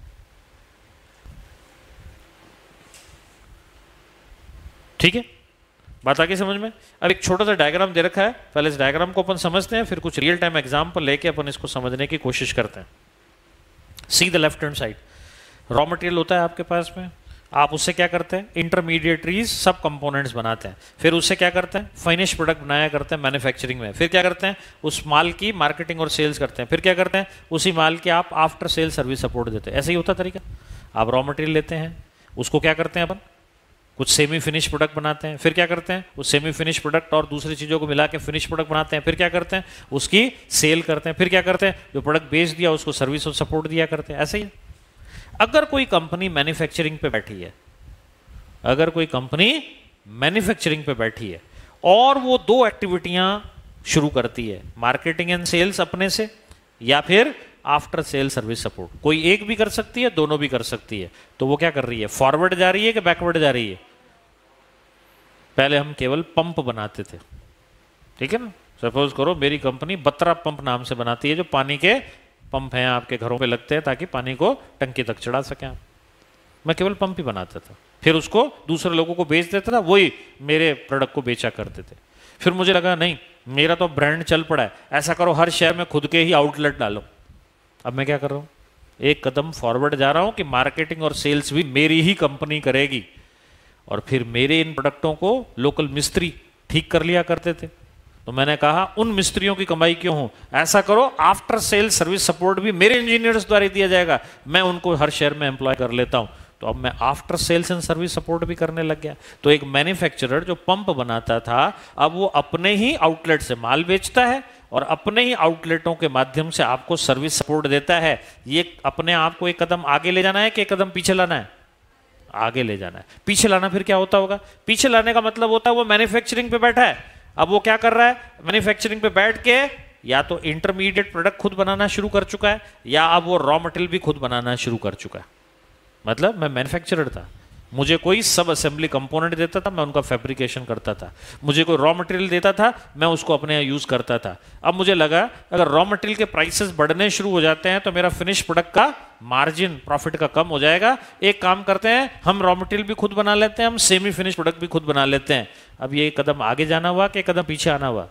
ठीक है, बात आगे समझ में? अब एक छोटा सा डायग्राम दे रखा है, पहले इस डायग्राम को अपन समझते हैं, फिर कुछ रियल टाइम एग्जांपल लेके अपन इसको समझने की कोशिश करते हैं। See the left hand side, raw material होता है आपके पास में, आप उससे क्या करते हैं? इंटरमीडिएटरीज सब कंपोनेंट्स बनाते हैं, फिर उससे क्या करते हैं? फाइनिश प्रोडक्ट बनाया करते हैं मैन्युफैक्चरिंग में, फिर क्या करते हैं? उस माल की मार्केटिंग और सेल्स करते हैं, फिर क्या करते हैं? उसी माल की आप आफ्टर सेल सर्विस सपोर्ट देते हैं। ऐसे ही होता तरीका। आप रॉ मटेरियल लेते हैं, उसको क्या करते हैं अपन? कुछ सेमी फिनिश प्रोडक्ट बनाते हैं, फिर क्या करते हैं उस सेमी फिनिश प्रोडक्ट और दूसरी चीज़ों को मिला के फिनिश प्रोडक्ट बनाते हैं, फिर क्या करते हैं उसकी सेल करते हैं, फिर क्या करते हैं जो प्रोडक्ट बेच दिया उसको सर्विस और सपोर्ट दिया करते हैं। ऐसे ही अगर कोई कंपनी मैन्युफैक्चरिंग पे बैठी है, अगर कोई कंपनी मैन्युफैक्चरिंग पे बैठी है और वो दो एक्टिविटियां शुरू करती है, मार्केटिंग एंड सेल्स अपने से या फिर आफ्टर सेल सर्विस सपोर्ट, कोई एक भी कर सकती है, दोनों भी कर सकती है, तो वो क्या कर रही है, फॉरवर्ड जा रही है कि बैकवर्ड जा रही है। पहले हम केवल पंप बनाते थे, ठीक है ना, सपोज करो मेरी कंपनी बत्रा पंप नाम से बनाती है, जो पानी के पंप हैं आपके घरों पे लगते हैं ताकि पानी को टंकी तक चढ़ा सकें आप। मैं केवल पंप ही बनाता था, फिर उसको दूसरे लोगों को बेच देता था, वही मेरे प्रोडक्ट को बेचा करते थे। फिर मुझे लगा नहीं मेरा तो ब्रांड चल पड़ा है, ऐसा करो हर शहर में खुद के ही आउटलेट डालो। अब मैं क्या कर रहा हूँ, एक कदम फॉरवर्ड जा रहा हूँ कि मार्केटिंग और सेल्स भी मेरी ही कंपनी करेगी, और फिर मेरे इन प्रोडक्टों को लोकल मिस्त्री ठीक कर लिया करते थे। तो मैंने कहा उन मिस्त्रियों की कमाई क्यों हो, ऐसा करो आफ्टर सेल सर्विस सपोर्ट भी मेरे इंजीनियर्स द्वारा दिया जाएगा, मैं उनको हर शहर में एम्प्लॉय कर लेता हूं। तो अब मैं after sales and service support भी करने लग गया। तो एक मैन्युफैक्चरर जो पंप बनाता था, अब वो अपने ही आउटलेट से माल बेचता है और अपने ही आउटलेटों के माध्यम से आपको सर्विस सपोर्ट देता है। ये अपने आप को एक कदम आगे ले जाना है कि एक कदम पीछे लाना है, आगे ले जाना है। पीछे लाना फिर क्या होता होगा, पीछे लाने का मतलब होता है वो मैन्युफैक्चरिंग पे बैठा है, अब वो क्या कर रहा है, मैन्युफैक्चरिंग पे बैठ के या तो इंटरमीडिएट प्रोडक्ट खुद बनाना शुरू कर चुका है, या अब वो रॉ मटेरियल भी खुद बनाना शुरू कर चुका है। मतलब मैं मैन्युफैक्चरर था, मुझे कोई सब असेंबली कंपोनेंट देता था, मैं उनका फैब्रिकेशन करता था, मुझे कोई रॉ मटेरियल देता था, मैं उसको अपने यहाँ यूज करता था। अब मुझे लगा अगर रॉ मटेरियल के प्राइसेस बढ़ने शुरू हो जाते हैं तो मेरा फिनिश प्रोडक्ट का मार्जिन प्रॉफिट का कम हो जाएगा। एक काम करते हैं, हम रॉ मटेरियल भी खुद बना लेते हैं, हम सेमी फिनिश प्रोडक्ट भी खुद बना लेते हैं। अब ये एक कदम आगे जाना हुआ कि एक कदम पीछे आना हुआ,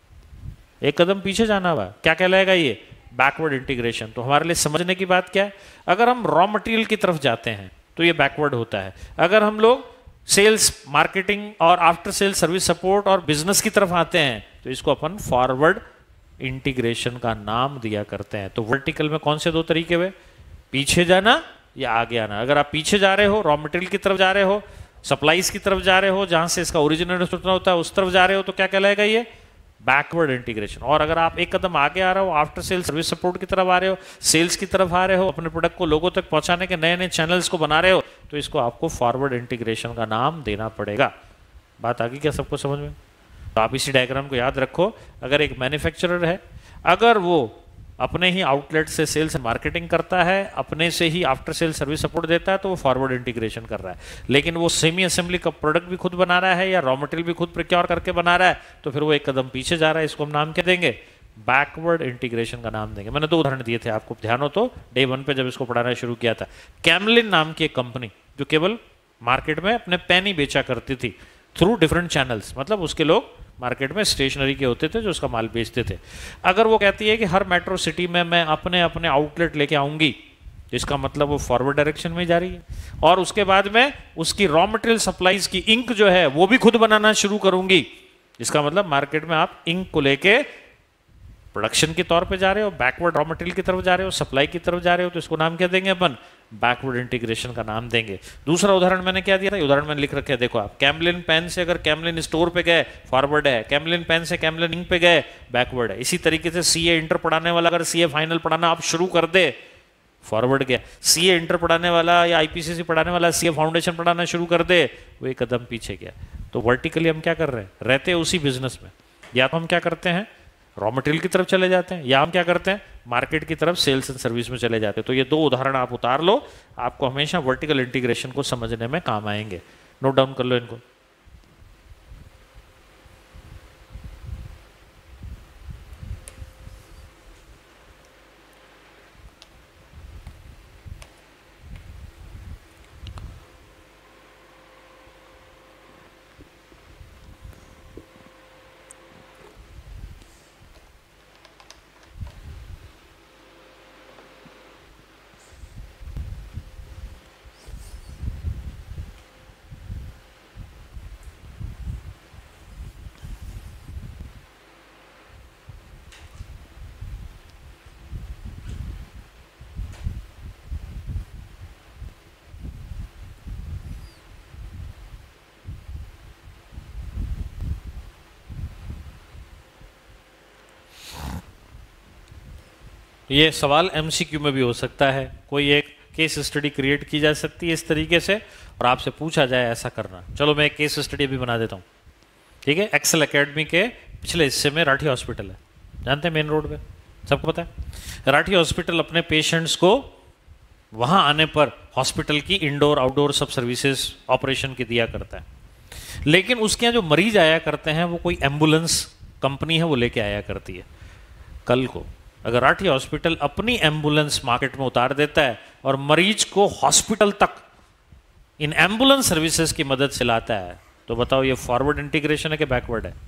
एक कदम पीछे जाना हुआ। क्या कहलाएगा ये, बैकवर्ड इंटीग्रेशन। तो हमारे लिए समझने की बात क्या है, अगर हम रॉ मटेरियल की तरफ जाते हैं तो ये बैकवर्ड होता है, अगर हम लोग सेल्स मार्केटिंग और आफ्टर सेल सर्विस सपोर्ट और बिजनेस की तरफ आते हैं तो इसको अपन फॉरवर्ड इंटीग्रेशन का नाम दिया करते हैं। तो वर्टिकल में कौन से दो तरीके हुए, पीछे जाना या आगे आना। अगर आप पीछे जा रहे हो, रॉ मटेरियल की तरफ जा रहे हो, सप्लाईज की तरफ जा रहे हो, जहां से इसका ओरिजिनल होता है उस तरफ जा रहे हो, तो क्या कहलाएगा ये, बैकवर्ड इंटीग्रेशन। और अगर आप एक कदम आगे आ रहे हो, आफ्टर सेल सर्विस सपोर्ट की तरफ आ रहे हो, सेल्स की तरफ आ रहे हो, अपने प्रोडक्ट को लोगों तक पहुंचाने के नए नए चैनल्स को बना रहे हो, तो इसको आपको फॉरवर्ड इंटीग्रेशन का नाम देना पड़ेगा। बात आ गई क्या सबको समझ में? तो आप इसी डायग्राम को याद रखो। अगर एक मैन्युफैक्चरर है, अगर वो अपने ही आउटलेट से सेल्स एंड मार्केटिंग करता है, अपने से ही आफ्टर सेल सर्विस सपोर्ट देता है, तो वो फॉरवर्ड इंटीग्रेशन कर रहा है। लेकिन वो सेमी असेंबली का प्रोडक्ट भी खुद बना रहा है या रॉ मटेरियल भी खुद प्रोक्योर करके बना रहा है, तो फिर वो एक कदम पीछे जा रहा है। इसको हम नाम क्या देंगे, बैकवर्ड इंटीग्रेशन का नाम देंगे। मैंने दो उदाहरण दिए थे आपको, ध्यान हो तो डे वन पे जब इसको पढ़ाना शुरू किया था। कैमलिन नाम की एक कंपनी जो केवल मार्केट में अपने पेन ही बेचा करती थी थ्रू डिफरेंट चैनल्स, मतलब उसके लोग मार्केट में स्टेशनरी के होते थे जो उसका माल बेचते थे। अगर वो कहती है कि हर मेट्रो सिटी में मैं अपने अपने आउटलेट लेके आऊंगी, इसका मतलब वो फॉरवर्ड डायरेक्शन में जा रही है। और उसके बाद में उसकी रॉ मटेरियल सप्लाईज की इंक जो है वो भी खुद बनाना शुरू करूंगी, इसका मतलब मार्केट में आप इंक को लेके प्रोडक्शन के तौर पे जा रहे हो, बैकवर्ड रॉ मटेरियल की तरफ जा रहे हो, सप्लाई की तरफ जा रहे हो, तो इसको नाम क्या देंगे अपन, बैकवर्ड इंटीग्रेशन का नाम देंगे। दूसरा उदाहरण मैंने क्या दिया था, उदाहरण मैंने लिख रखे है, देखो आप, कैमलिन पेन से अगर कैमलिन स्टोर पे गए फॉरवर्ड है, कैमलिन पेन से कैमलिन इंक पे गए बैकवर्ड है। इसी तरीके से सीए इंटर पढ़ाने वाला अगर सीए फाइनल पढ़ाना आप शुरू कर दे, फॉरवर्ड गया। सीए इंटर पढ़ाने वाला या आईपीसीसी पढ़ाने वाला सीए फाउंडेशन पढ़ाना शुरू कर दे, वो एक कदम पीछे गया। तो वर्टिकली हम क्या कर रहे हैं, रहते उसी बिजनेस में, या तो हम क्या करते हैं रॉ मटेरियल की तरफ चले जाते हैं, या हम क्या करते हैं मार्केट की तरफ सेल्स एंड सर्विस में चले जाते हैं। तो ये दो उदाहरण आप उतार लो, आपको हमेशा वर्टिकल इंटीग्रेशन को समझने में काम आएंगे। नोट डाउन कर लो इनको। ये सवाल एमसीक्यू में भी हो सकता है, कोई एक केस स्टडी क्रिएट की जा सकती है इस तरीके से और आपसे पूछा जाए ऐसा करना। चलो मैं एक केस स्टडी भी बना देता हूँ, ठीक है। एक्सेल एकेडमी के पिछले हिस्से में राठी हॉस्पिटल है, जानते हैं, मेन रोड पे, सबको पता है। राठी हॉस्पिटल अपने पेशेंट्स को वहाँ आने पर हॉस्पिटल की इंडोर आउटडोर सब सर्विसेज ऑपरेशन की दिया करता है, लेकिन उसके यहाँ जो मरीज आया करते हैं वो कोई एम्बुलेंस कंपनी है वो लेके आया करती है। कल को अगर राठी हॉस्पिटल अपनी एम्बुलेंस मार्केट में उतार देता है और मरीज को हॉस्पिटल तक इन एम्बुलेंस सर्विसेज की मदद से लाता है, तो बताओ ये फॉरवर्ड इंटीग्रेशन है कि बैकवर्ड है?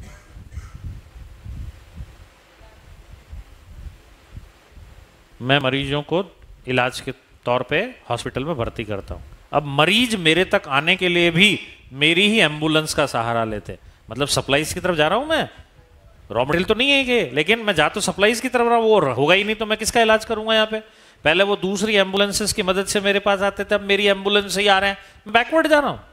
मैं मरीजों को इलाज के तौर पे हॉस्पिटल में भर्ती करता हूं, अब मरीज मेरे तक आने के लिए भी मेरी ही एम्बुलेंस का सहारा लेते, मतलब सप्लाईज की तरफ जा रहा हूं मैं, रॉ मटेरियल तो नहीं है ये, लेकिन मैं जा तो सप्लाईज की तरफ रहा हूं, वो होगा ही नहीं तो मैं किसका इलाज करूंगा यहाँ पे? पहले वो दूसरी एम्बुलेंसेस की मदद से मेरे पास आते थे, अब मेरी एम्बुलेंस से ही आ रहे हैं, मैं बैकवर्ड जा रहा हूं।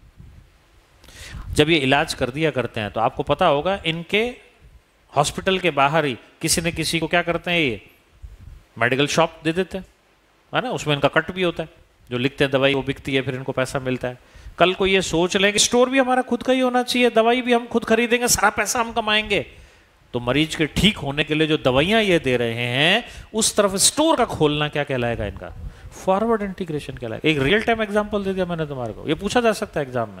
जब ये इलाज कर दिया करते हैं तो आपको पता होगा इनके हॉस्पिटल के बाहर ही किसी न किसी को क्या करते हैं, ये मेडिकल शॉप दे देते हैं, है ना, उसमें इनका कट भी होता है, जो लिखते हैं दवाई वो बिकती है, फिर इनको पैसा मिलता है। कल को ये सोच लें कि स्टोर भी हमारा खुद का ही होना चाहिए, दवाई भी हम खुद खरीदेंगे, सारा पैसा हम कमाएंगे, तो मरीज के ठीक होने के लिए जो दवाइयां ये दे रहे हैं उस तरफ स्टोर का खोलना क्या कहलाएगा? इनका फॉरवर्ड इंटीग्रेशन कहलाएगा। एक रियल टाइम एग्जांपल दे दिया मैंने तुम्हारे को, ये पूछा जा सकता है एग्जाम में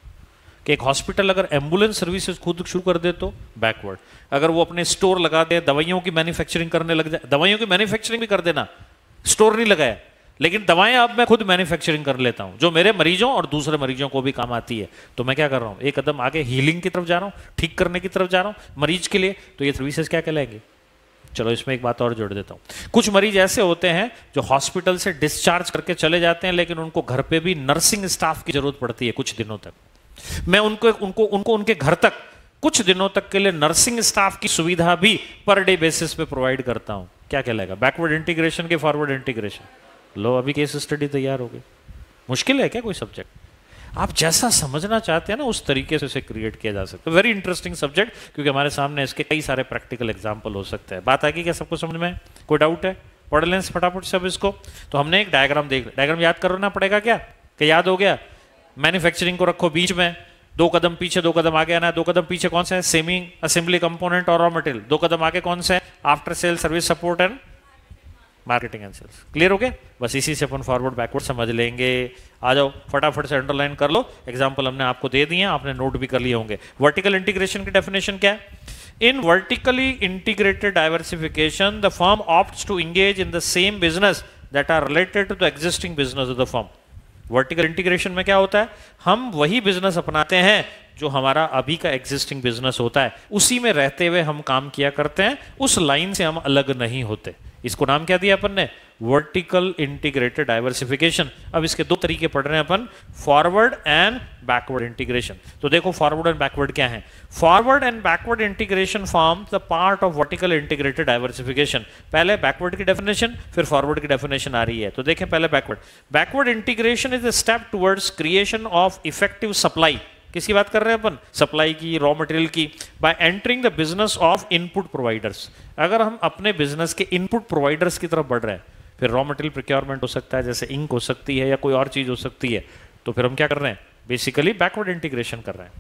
कि एक हॉस्पिटल अगर एम्बुलेंस सर्विसेज खुद शुरू कर दे तो बैकवर्ड, अगर वो अपने स्टोर लगा दे, दवाइयों की मैन्युफैक्चरिंग करने लग जाए, दवाइयों की मैन्युफैक्चरिंग भी कर देना, स्टोर नहीं लगाया लेकिन दवाएं अब मैं खुद मैन्युफैक्चरिंग कर लेता हूं जो मेरे मरीजों और दूसरे मरीजों को भी काम आती है, तो मैं क्या कर रहा हूं, एक कदम आगे हीलिंग की तरफ जा रहा हूं, ठीक करने की तरफ जा रहा हूं मरीज के लिए, तो ये सर्विसेज क्या कहलाएंगे? चलो इसमें एक बात और जोड़ देता हूं, कुछ मरीज ऐसे होते हैं जो हॉस्पिटल से डिस्चार्ज करके चले जाते हैं लेकिन उनको घर पे भी नर्सिंग स्टाफ की जरूरत पड़ती है कुछ दिनों तक, मैं उनको उनको उनको उनके घर तक कुछ दिनों तक के लिए नर्सिंग स्टाफ की सुविधा भी पर डे बेसिस पे प्रोवाइड करता हूं, क्या कहलाएगा? बैकवर्ड इंटीग्रेशन के फॉरवर्ड इंटीग्रेशन? लो अभी केस स्टडी तैयार हो गई। मुश्किल है क्या कोई सब्जेक्ट? आप जैसा समझना चाहते हैं ना उस तरीके से इसे क्रिएट किया जा सकता है। वेरी इंटरेस्टिंग सब्जेक्ट, क्योंकि हमारे सामने इसके कई सारे प्रैक्टिकल एग्जांपल हो सकते हैं। बात आ गई क्या सबको समझ में? कोई डाउट है? पढ़ लें फटाफट सब इसको। तो हमने एक डायग्राम देख, डायग्राम याद करना पड़ेगा क्या कि याद हो गया? मैन्युफैक्चरिंग को रखो बीच में, दो कदम पीछे दो कदम आगे आना है, दो कदम पीछे कौन सा है? सेमी असेंबली कंपोनेंट और रॉ मटेरियल, दो कदम आगे कौन सा है? After sale service support and marketing and sales. Clear हो गया? बस इसी से अपन फॉरवर्ड बैकवर्ड समझ लेंगे। आ जाओ फटाफट से अंडरलाइन कर लो, एग्जांपल हमने आपको दे दिए, आपने नोट भी कर लिए होंगे। वर्टिकल इंटीग्रेशन की डेफिनेशन क्या है? In vertically integrated diversification the firm opts to engage in the same business that are related to the existing business of the firm. Vertical integration में क्या होता है? हम वही बिजनेस अपनाते हैं जो हमारा अभी का एग्जिस्टिंग बिजनेस होता है, उसी में रहते हुए हम काम किया करते हैं, उस लाइन से हम अलग नहीं होते। इसको नाम क्या दिया अपन ने? Vertical integrated diversification. अब इसके दो तरीके पढ़ रहे हैं अपन, फॉरवर्ड एंड बैकवर्ड इंटीग्रेशन। तो देखो फॉरवर्ड एंड बैकवर्ड क्या है? Forward and backward integration form the part of vertical integrated diversification. पहले बैकवर्ड की डेफिनेशन, फिर फॉरवर्ड की डेफिनेशन आ रही है, तो देखें पहले backward. Backward integration is a step towards creation of effective supply. किसकी बात कर रहे हैं अपन? सप्लाई की, रॉ मटेरियल की। By entering the business of input providers. अगर हम अपने बिजनेस के इनपुट प्रोवाइडर्स की तरफ बढ़ रहे हैं, फिर रॉ मटेरियल प्रोक्योरमेंट हो सकता है, जैसे इंक हो सकती है या कोई और चीज हो सकती है, तो फिर हम क्या कर रहे हैं? बेसिकली बैकवर्ड इंटीग्रेशन कर रहे हैं।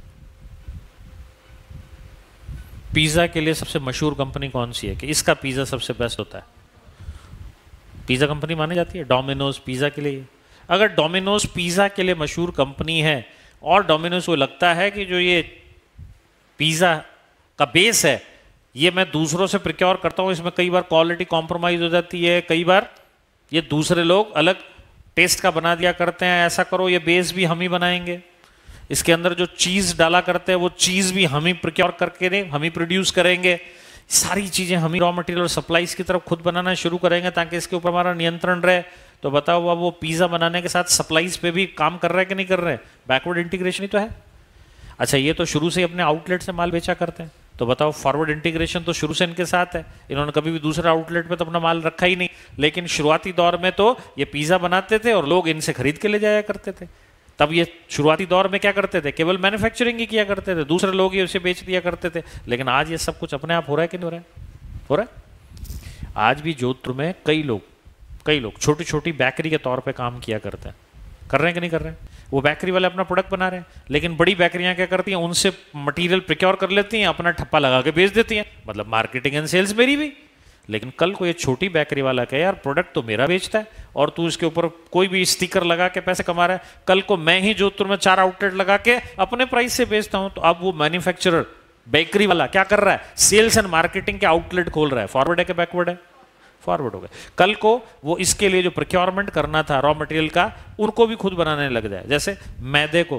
पिज्जा के लिए सबसे मशहूर कंपनी कौन सी है कि इसका पिज्जा सबसे बेस्ट होता है? पिज्जा कंपनी मानी जाती है डोमिनोज पिज्जा के लिए। अगर डोमिनोज पिज्जा के लिए मशहूर कंपनी है और डोमिनोज को लगता है कि जो ये पिज्जा का बेस है ये मैं दूसरों से प्रिक्योर करता हूं, इसमें कई बार क्वालिटी कॉम्प्रोमाइज हो जाती है, कई बार ये दूसरे लोग अलग टेस्ट का बना दिया करते हैं, ऐसा करो ये बेस भी हम ही बनाएंगे, इसके अंदर जो चीज डाला करते हैं वो चीज भी हम ही प्रिक्योर करके नहीं हम ही प्रोड्यूस करेंगे, सारी चीजें हम ही रॉ मटेरियल और सप्लाईज की तरफ खुद बनाना शुरू करेंगे ताकि इसके ऊपर हमारा नियंत्रण रहे। तो बताओ अब वो पिज्जा बनाने के साथ सप्लाईज पे भी काम कर रहे हैं कि नहीं कर रहे हैं? बैकवर्ड इंटीग्रेशन ही तो है। अच्छा ये तो शुरू से अपने आउटलेट से माल बेचा करते हैं, तो बताओ फॉरवर्ड इंटीग्रेशन तो शुरू से इनके साथ है, इन्होंने कभी भी दूसरे आउटलेट पे तो अपना माल रखा ही नहीं, लेकिन शुरुआती दौर में तो ये पिज्जा बनाते थे और लोग इनसे खरीद के ले जाया करते थे। तब ये शुरुआती दौर में क्या करते थे? केवल मैन्युफैक्चरिंग ही किया करते थे, दूसरे लोग ही उसे बेच दिया करते थे। लेकिन आज ये सब कुछ अपने आप हो रहा है कि नहीं हो रहा है? हो रहा है। आज भी जोधपुर में कई लोग कई लोग छोटी छोटी बेकरी के तौर पे काम किया करते हैं, कर रहे हैं कि नहीं कर रहे हैं? वो बेकरी वाले अपना प्रोडक्ट बना रहे हैं, लेकिन बड़ी बेकरियां क्या करती हैं, उनसे मटेरियल प्रिक्योर कर लेती हैं, अपना ठप्पा लगा के बेच देती हैं, मतलब मार्केटिंग एंड सेल्स मेरी भी। लेकिन कल को ये छोटी बेकरी वाला कहे यार प्रोडक्ट तो मेरा बेचता है और तू इसके ऊपर कोई भी स्टिकर लगा के पैसे कमा रहा है, कल को मैं ही जोधपुर में चार आउटलेट लगा के अपने प्राइस से बेचता हूं, तो अब वो मैन्युफैक्चरर बेकरी वाला क्या कर रहा है, सेल्स एंड मार्केटिंग के आउटलेट खोल रहा है। फॉरवर्ड है कि बैकवर्ड है? फॉरवर्ड हो गए। कल को वो इसके लिए जो प्रोक्योरमेंट करना था रॉ मटेरियल का, उनको भी खुद बनाने लग जाए। जैसे मैदे को,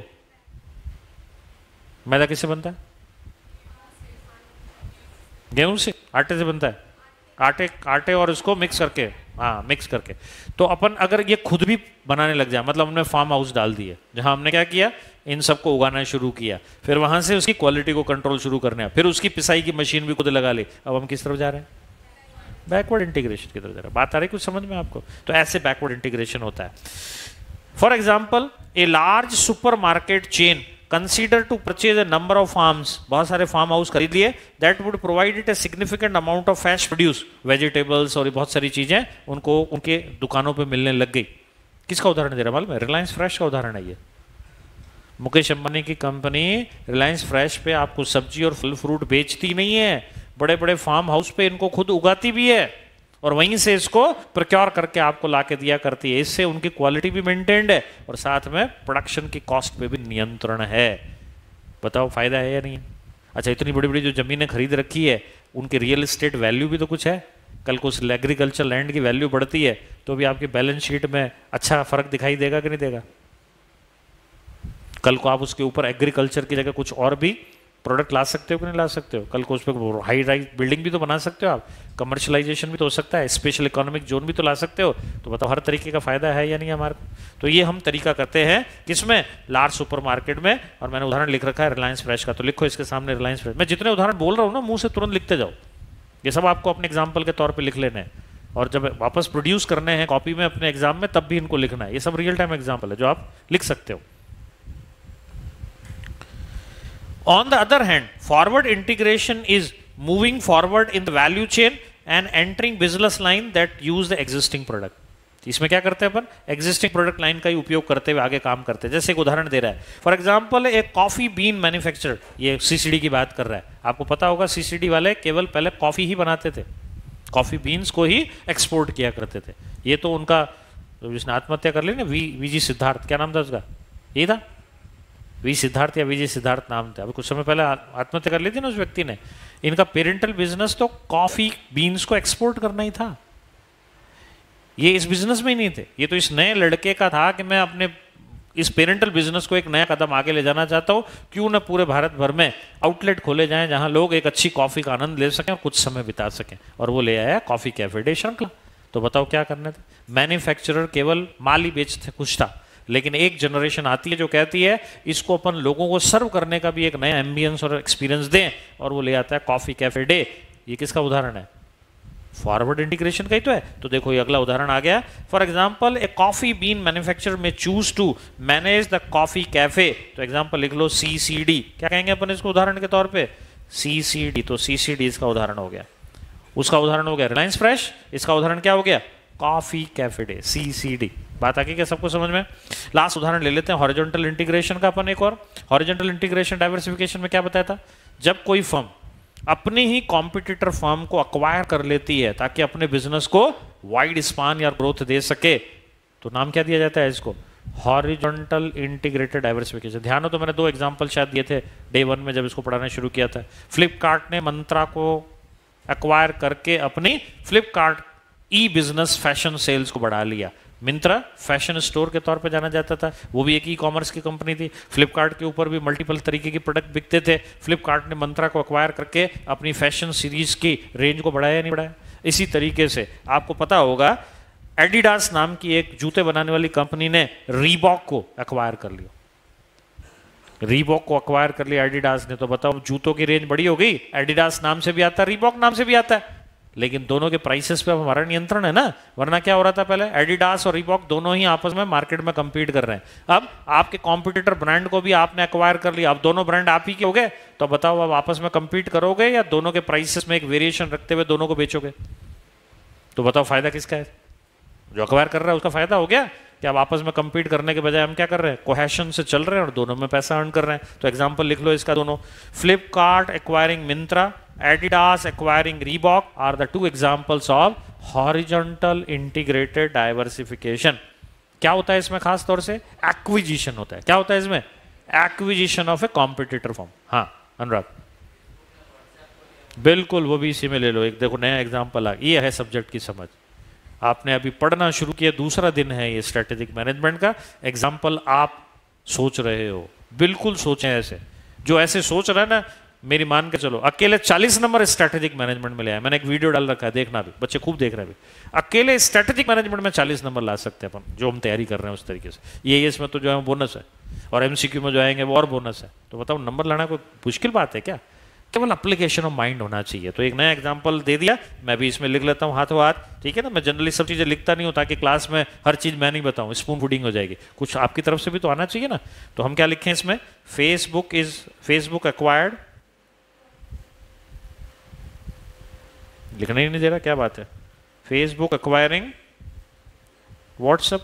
मैदा किससे बनता है? गेहूं से, आटे से बनता है, आटे आटे और इसको मिक्स करके, हाँ मिक्स करके। तो अपन अगर ये खुद भी बनाने लग जाए, मतलब हमने फार्म हाउस डाल दिए जहां हमने क्या किया, इन सबको उगाना शुरू किया, फिर वहां से उसकी क्वालिटी को कंट्रोल शुरू करने, फिर उसकी पिसाई की मशीन भी खुद लगा ली, अब हम किस तरफ जा रहे हैं? बैकवर्ड इंटीग्रेशन की तरफ जा रहे हैं। बात आ रही कुछ समझ में आपको? तो ऐसे बैकवर्ड इंटीग्रेशन होता है। For example, a large super market chain consider to purchase a number of farms, बहुत सारे फार्म हाउस खरीद लिए, that would provide it a significant amount of fresh produce, vegetables और बहुत सारी चीजें उनको उनके दुकानों पे मिलने लग गई। किसका उदाहरण दे रहा मालूम है? रिलायंस फ्रेश का उदाहरण है ये। मुकेश अंबानी की कंपनी रिलायंस फ्रेश पे आपको सब्जी और फल फ्रूट बेचती नहीं है, बड़े बड़े फार्म हाउस पे इनको खुद उगाती भी है और वहीं से इसको प्रोक्योर करके आपको लाके दिया करती है। इससे उनकी क्वालिटी भी मेंटेन्ड है और साथ में प्रोडक्शन की कॉस्ट पे भी नियंत्रण है। बताओ फायदा है या नहीं? अच्छा, इतनी बड़ी बड़ी जो जमीनें खरीद रखी है, उनके रियल एस्टेट वैल्यू भी तो कुछ है। कल को उस एग्रीकल्चर लैंड की वैल्यू बढ़ती है तो भी आपकी बैलेंस शीट में अच्छा फर्क दिखाई देगा कि नहीं देगा? कल को आप उसके ऊपर एग्रीकल्चर की जगह कुछ और भी प्रोडक्ट ला सकते हो कि नहीं ला सकते हो? कल को उस पर हाई राइज बिल्डिंग भी तो बना सकते हो आप, कमर्शलाइजेशन भी तो हो सकता है, स्पेशल इकोनॉमिक जोन भी तो ला सकते हो। तो बताओ हर तरीके का फायदा है या नहीं हमारे को? तो ये हम तरीका करते हैं किसमें? लार्ज सुपर मार्केट में। और मैंने उदाहरण लिख रखा है रिलायंस फ्रेश का, तो लिखो इसके सामने रिलायंस फ्रेश। मैं जितने उदाहरण बोल रहा हूँ ना, मुंह से तुरंत लिखते जाओ, ये सब आपको अपने एग्जाम्पल के तौर पर लिख लेने हैं, और जब वापस प्रोड्यूस करने हैं कॉपी में अपने एग्जाम में, तब भी इनको लिखना है। ये सब रियल टाइम एग्जाम्पल है जो आप लिख सकते हो। On the other hand, forward integration is moving forward in the value chain and entering business line that use the existing product. इसमें क्या करते हैं अपन? एग्जिस्टिंग प्रोडक्ट लाइन का ही उपयोग करते हुए आगे काम करते हैं। जैसे एक उदाहरण दे रहा है, फॉर एग्जांपल एक कॉफी बीन मैन्युफैक्चरर, ये सीसीडी की बात कर रहा है। आपको पता होगा सीसीडी वाले केवल पहले कॉफी ही बनाते थे, कॉफी बीन्स को ही एक्सपोर्ट किया करते थे। ये तो उनका, जिसने आत्महत्या कर ली ना, वी वीजी सिद्धार्थ, क्या नाम था उसका? ये था वी सिद्धार्थ या विजय सिद्धार्थ नाम था। अभी कुछ समय पहले आत्महत्या कर ली थी ना उस व्यक्ति ने। इनका पेरेंटल बिजनेस तो कॉफी बीन्स को एक्सपोर्ट करना ही था। ये इस बिजनेस में ही नहीं थे, ये तो इस नए लड़के का था कि मैं अपने इस पेरेंटल बिजनेस को एक नया कदम आगे ले जाना चाहता हूँ, क्यों ना पूरे भारत भर में आउटलेट खोले जाएं जहां लोग एक अच्छी कॉफी का आनंद ले सकें और कुछ समय बिता सकें। और वो ले आया कॉफी कैफे डे श्रृंखला। तो बताओ क्या करने थे? मैन्युफैक्चरर केवल माल ही बेचते कुछ था, लेकिन एक जनरेशन आती है जो कहती है इसको अपन लोगों को सर्व करने का भी एक नया एम्बियंस और एक्सपीरियंस दें, और वो ले आता है कॉफी कैफे डे। ये किसका उदाहरण है? फॉरवर्ड इंटीग्रेशन का ही तो है। तो देखो ये अगला उदाहरण आ गया। For example, a coffee bean manufacturer may choose to manage the coffee cafe. तो एग्जांपल लिख लो सी सी डी। क्या कहेंगे अपन इसको उदाहरण के तौर पे? C C D. तो सी सी डी इसका उदाहरण हो गया। उसका उदाहरण हो गया रिलायंस फ्रेश, इसका उदाहरण क्या हो गया? Coffee cafe day, C C D. बात आ गई क्या सबको समझ में? लास्ट उदाहरण ले लेते हैं हॉरिजॉन्टल इंटीग्रेशन का अपन एक और। हॉरिजॉन्टल इंटीग्रेशन डाइवर्सिफिकेशन में क्या बताया था? जब कोई फर्म अपने ही कॉम्पिटिटर फर्म को अक्वायर कर लेती है ताकि अपने बिजनेस को वाइड स्पान या ग्रोथ दे सके, तो नाम क्या दिया जाता है इसको? Horizontal integrated diversification. ध्यान हो तो मैंने दो एग्जांपल शायद दिए थे डे वन में जब इसको पढ़ाना शुरू किया था। फ्लिपकार्ट ने मंत्रा को अक्वायर करके अपनी Flipkart e business fashion sales को बढ़ा लिया। मिंत्रा फैशन स्टोर के तौर पे जाना जाता था, वो भी एक ई कॉमर्स की कंपनी थी। फ्लिपकार्ट के ऊपर भी मल्टीपल तरीके के प्रोडक्ट बिकते थे। फ्लिपकार्ट ने मंत्रा को अक्वायर करके अपनी फैशन सीरीज की रेंज को बढ़ाया नहीं बढ़ाया? इसी तरीके से आपको पता होगा एडिडास नाम की एक जूते बनाने वाली कंपनी ने रीबॉक को अक्वायर कर लिया। रीबॉक को अक्वायर कर लिया एडिडास ने, तो बताओ जूतों की रेंज बड़ी हो गई। एडिडास नाम से भी आता है, रीबॉक नाम से भी आता है, लेकिन दोनों के प्राइसेस पे अब हमारा नियंत्रण है ना। वरना क्या हो रहा था पहले? एडिडास और रीबॉक दोनों ही आपस में मार्केट में compete कर रहे हैं। अब आपके कॉम्पिटिटर ब्रांड को भी आपने एक्वायर कर लिया, अब दोनों ब्रांड आप ही के हो गए, तो बताओ अब आपस में compete करोगे या दोनों के प्राइसेस में एक वेरिएशन रखते हुए दोनों को बेचोगे? तो बताओ फायदा किसका है? जो अक्वायर कर रहा है उसका फायदा हो गया कि अब आपस में कंपीट करने के बजाय हम क्या कर रहे हैं, कोहेशन से चल रहे हैं और दोनों में पैसा अर्न कर रहे हैं। तो एग्जांपल लिख लो इसका दोनों, Flipkart acquiring Myntra, Adidas acquiring Reebok are the two examples of horizontal integrated diversification. क्या होता है इसमें खास तौर से? एक्विजिशन होता है। क्या होता है इसमें? Acquisition of a competitor firm. हाँ अनुराग, बिल्कुल वो भी इसी में ले लो। एक देखो नया एग्जांपल आ, ये है सब्जेक्ट की समझ। आपने अभी पढ़ना शुरू किया, दूसरा दिन है ये स्ट्रेटेजिक मैनेजमेंट का। एग्जांपल आप सोच रहे हो, बिल्कुल सोचें ऐसे। जो ऐसे सोच रहा है ना, मेरी मान के चलो अकेले चालीस नंबर स्ट्रेटेजिक मैनेजमेंट में ले आया। मैंने एक वीडियो डाल रखा है, देखना भी, बच्चे खूब देख रहे हैं अभी। अकेले स्ट्रेटेजिक मैनेजमेंट में चालीस नंबर ला सकते हैं अपन, जो हम तैयारी कर रहे हैं उस तरीके से। ये इसमें तो जो है बोनस है, और एमसीक्यू में जो आएंगे वो और बोनस है। तो बताओ नंबर लाना कोई मुश्किल बात है क्या? केवल एप्लीकेशन ऑफ माइंड होना चाहिए। तो एक नया एग्जांपल दे दिया, मैं भी इसमें लिख लेता हूँ हाथों हाथ, ठीक है ना। मैं जनरली सब चीज़ें लिखता नहीं हूँ ताकि क्लास में हर चीज़ मैं नहीं बताऊँ, स्पून फूडिंग हो जाएगी। कुछ आपकी तरफ से भी तो आना चाहिए ना। तो हम क्या लिखें इसमें? फेसबुक इज फेसबुक एक्वायर्ड, लिखना ही नहीं दे रहा, क्या बात है। फेसबुक एक्वायरिंग व्हाट्सएप,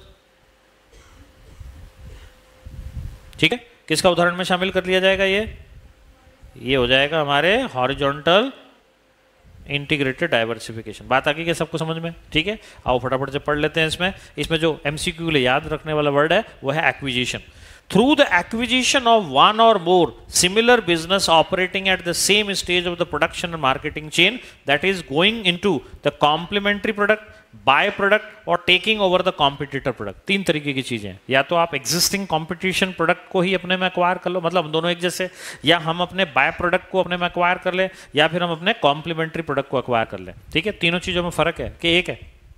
ठीक है। किसका उदाहरण में शामिल कर लिया जाएगा? ये ये हो जाएगा हमारे हॉरिजॉन्टल इंटीग्रेटेड डाइवर्सिफिकेशन। बात आगे क्या सबको समझ में? ठीक है, आओ फटाफट से पढ़ लेते हैं। इसमें इसमें जो एमसीक्यू के लिए याद रखने वाला वर्ड है वो है acquisition. Through the acquisition of one or more similar business operating at the same stage of the production and marketing chain, that is going into the complementary product, by product or taking over the competitor product। तीन तरीके की चीजें हैं। या तो आप existing competition product को ही अपने में acquire कर लो, मतलब दोनों एक जैसे, या हम अपने by product को अपने में acquire कर ले, या फिर हम अपने complementary product को acquire कर ले। ठीक है, तीनों चीजों में फर्क है कि एक है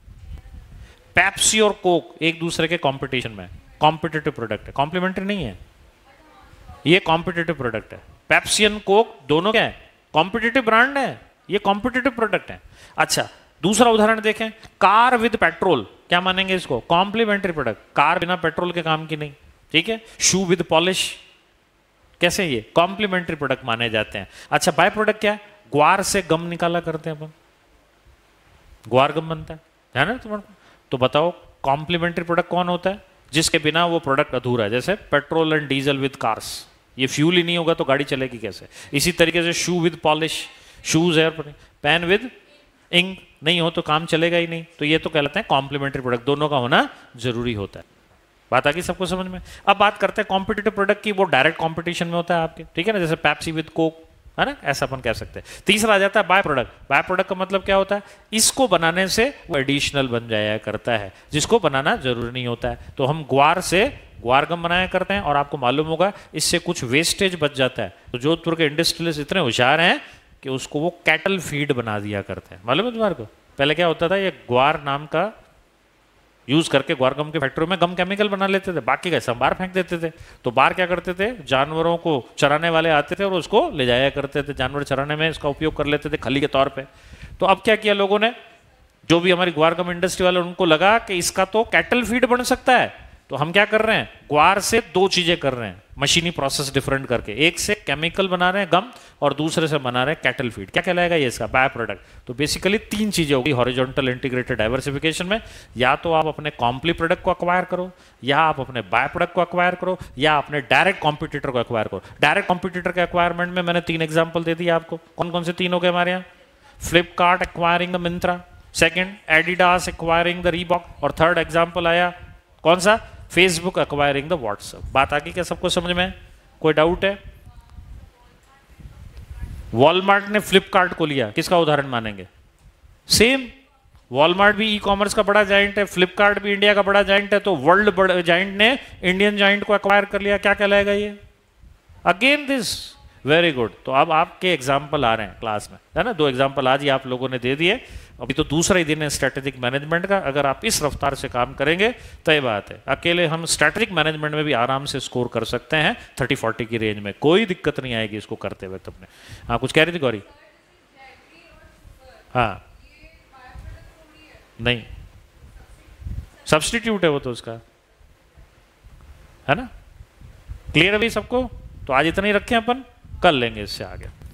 पेप्सी और कोक एक दूसरे के कंपटीशन में, कॉम्पिटिटिव प्रोडक्ट है, कॉम्प्लीमेंट्री नहीं है। ये कॉम्पिटिटिव प्रोडक्ट है। पेप्सी एंड कोक दोनों क्या है? कॉम्पिटिटिव ब्रांड है, ये कॉम्पिटिटिव प्रोडक्ट है। अच्छा, दूसरा उदाहरण देखें, कार विद पेट्रोल, क्या मानेंगे इसको? कॉम्प्लीमेंट्री प्रोडक्ट, कार बिना पेट्रोल के काम की नहीं। ठीक है, शू विद पॉलिश, कैसे? ये कॉम्प्लीमेंट्री प्रोडक्ट माने जाते हैं। अच्छा, बाय प्रोडक्ट क्या है? ग्वार से गम निकाला करते हैं अपन, ग्वार गम बनता है, है ना तुम्हारे? तो बताओ कॉम्प्लीमेंट्री प्रोडक्ट कौन होता है? जिसके बिना वो प्रोडक्ट अधूरा है। जैसे petrol and diesel with cars, ये फ्यूल ही नहीं होगा तो गाड़ी चलेगी कैसे? इसी तरीके से शू विद पॉलिश, शूज है, पेन विद इंक नहीं हो तो काम चलेगा ही नहीं। तो ये तो कहलाते हैं कॉम्प्लीमेंट्री प्रोडक्ट, दोनों का होना जरूरी होता है। बात आ गई सबको समझ में? अब बात करते हैं कॉम्पिटिटिव प्रोडक्ट की, वो डायरेक्ट कॉम्पिटिशन में होता है आपके, ठीक है ना, जैसे पेप्सी विद कोक, है ना, ऐसा अपन कह सकते हैं। तीसरा आ जाता है बाय प्रोडक्ट। बाय प्रोडक्ट का मतलब क्या होता है? इसको बनाने से वो एडिशनल बन जाया करता है, जिसको बनाना जरूरी नहीं होता है। तो हम ग्वार से ग्वार गम बनाया करते हैं, और आपको मालूम होगा इससे कुछ वेस्टेज बच जाता है। तो जोधपुर के इंडस्ट्रियलिस्ट इतने होशियार हैं कि उसको वो कैटल फीड बना दिया करते हैं। मालूम है तुम्हारे को? पहले क्या होता था, ये ग्वार नाम का यूज करके ग्वार गम के फैक्ट्री में गम केमिकल बना लेते थे, बाकी का सब बाहर फेंक देते थे। तो बाहर क्या करते थे, जानवरों को चराने वाले आते थे और उसको ले जाया करते थे, जानवर चराने में इसका उपयोग कर लेते थे खली के तौर पे। तो अब क्या किया लोगों ने, जो भी हमारी ग्वार गम इंडस्ट्री वाले, उनको लगा कि इसका तो कैटल फीड बन सकता है। तो हम क्या कर रहे हैं, ग्वार से दो चीजें कर रहे हैं, मशीनी प्रोसेस डिफरेंट करके। एक से केमिकल बना रहे हैं गम, और दूसरे से बना रहे हैं कैटल फीड। क्या कहलाएगा ये इसका? By product. तो बेसिकली तीन चीजें होगी हॉरिजॉन्टल इंटीग्रेटेड डाइवर्सिफिकेशन में। या तो आप अपने कॉम्प्ली प्रोडक्ट को अक्वायर करो, या आप अपने बाय प्रोडक्ट को अक्वायर करो, या अपने डायरेक्ट कॉम्पिटिटर को अक्वायर करो। डायरेक्ट कॉम्पिटिटर के अक्वायरमेंट में मैंने तीन एग्जाम्पल दे दिए आपको। कौन कौन से तीन हो गए हमारे यहाँ? Flipkart acquiring the Myntra, second Adidas acquiring the Reebok, और थर्ड एग्जाम्पल आया कौन सा? Facebook acquiring the WhatsApp. बात आगे क्या सबको समझ में? कोई डाउट है? वॉलमार्ट ने फ्लिपकार्ट को लिया, किसका उदाहरण मानेंगे? सेम, वॉलमार्ट भी ई कॉमर्स का बड़ा जाइंट है, फ्लिपकार्ट भी इंडिया का बड़ा जाइंट है। तो वर्ल्ड बड़ा जाइंट ने इंडियन जाइंट को एक्वायर कर लिया, क्या कहलाएगा ये? Again this, very good. तो अब आपके एग्जाम्पल आ रहे हैं क्लास में, है ना, दो एग्जाम्पल आज ही आप लोगों ने दे दिए। अभी तो दूसरा ही दिन है स्ट्रेटेजिक मैनेजमेंट का। अगर आप इस रफ्तार से काम करेंगे तय बात है, अकेले हम स्ट्रेटेजिक मैनेजमेंट में भी आराम से स्कोर कर सकते हैं थर्टी फोर्टी की रेंज में, कोई दिक्कत नहीं आएगी इसको करते हुए। तुमने हाँ कुछ कह रही थी गौरी? हाँ नहीं, सब्स्टिट्यूट है वो तो उसका, है ना। क्लियर है भाई सबको? तो आज इतना ही रखें अपन, कल लेंगे इससे आगे।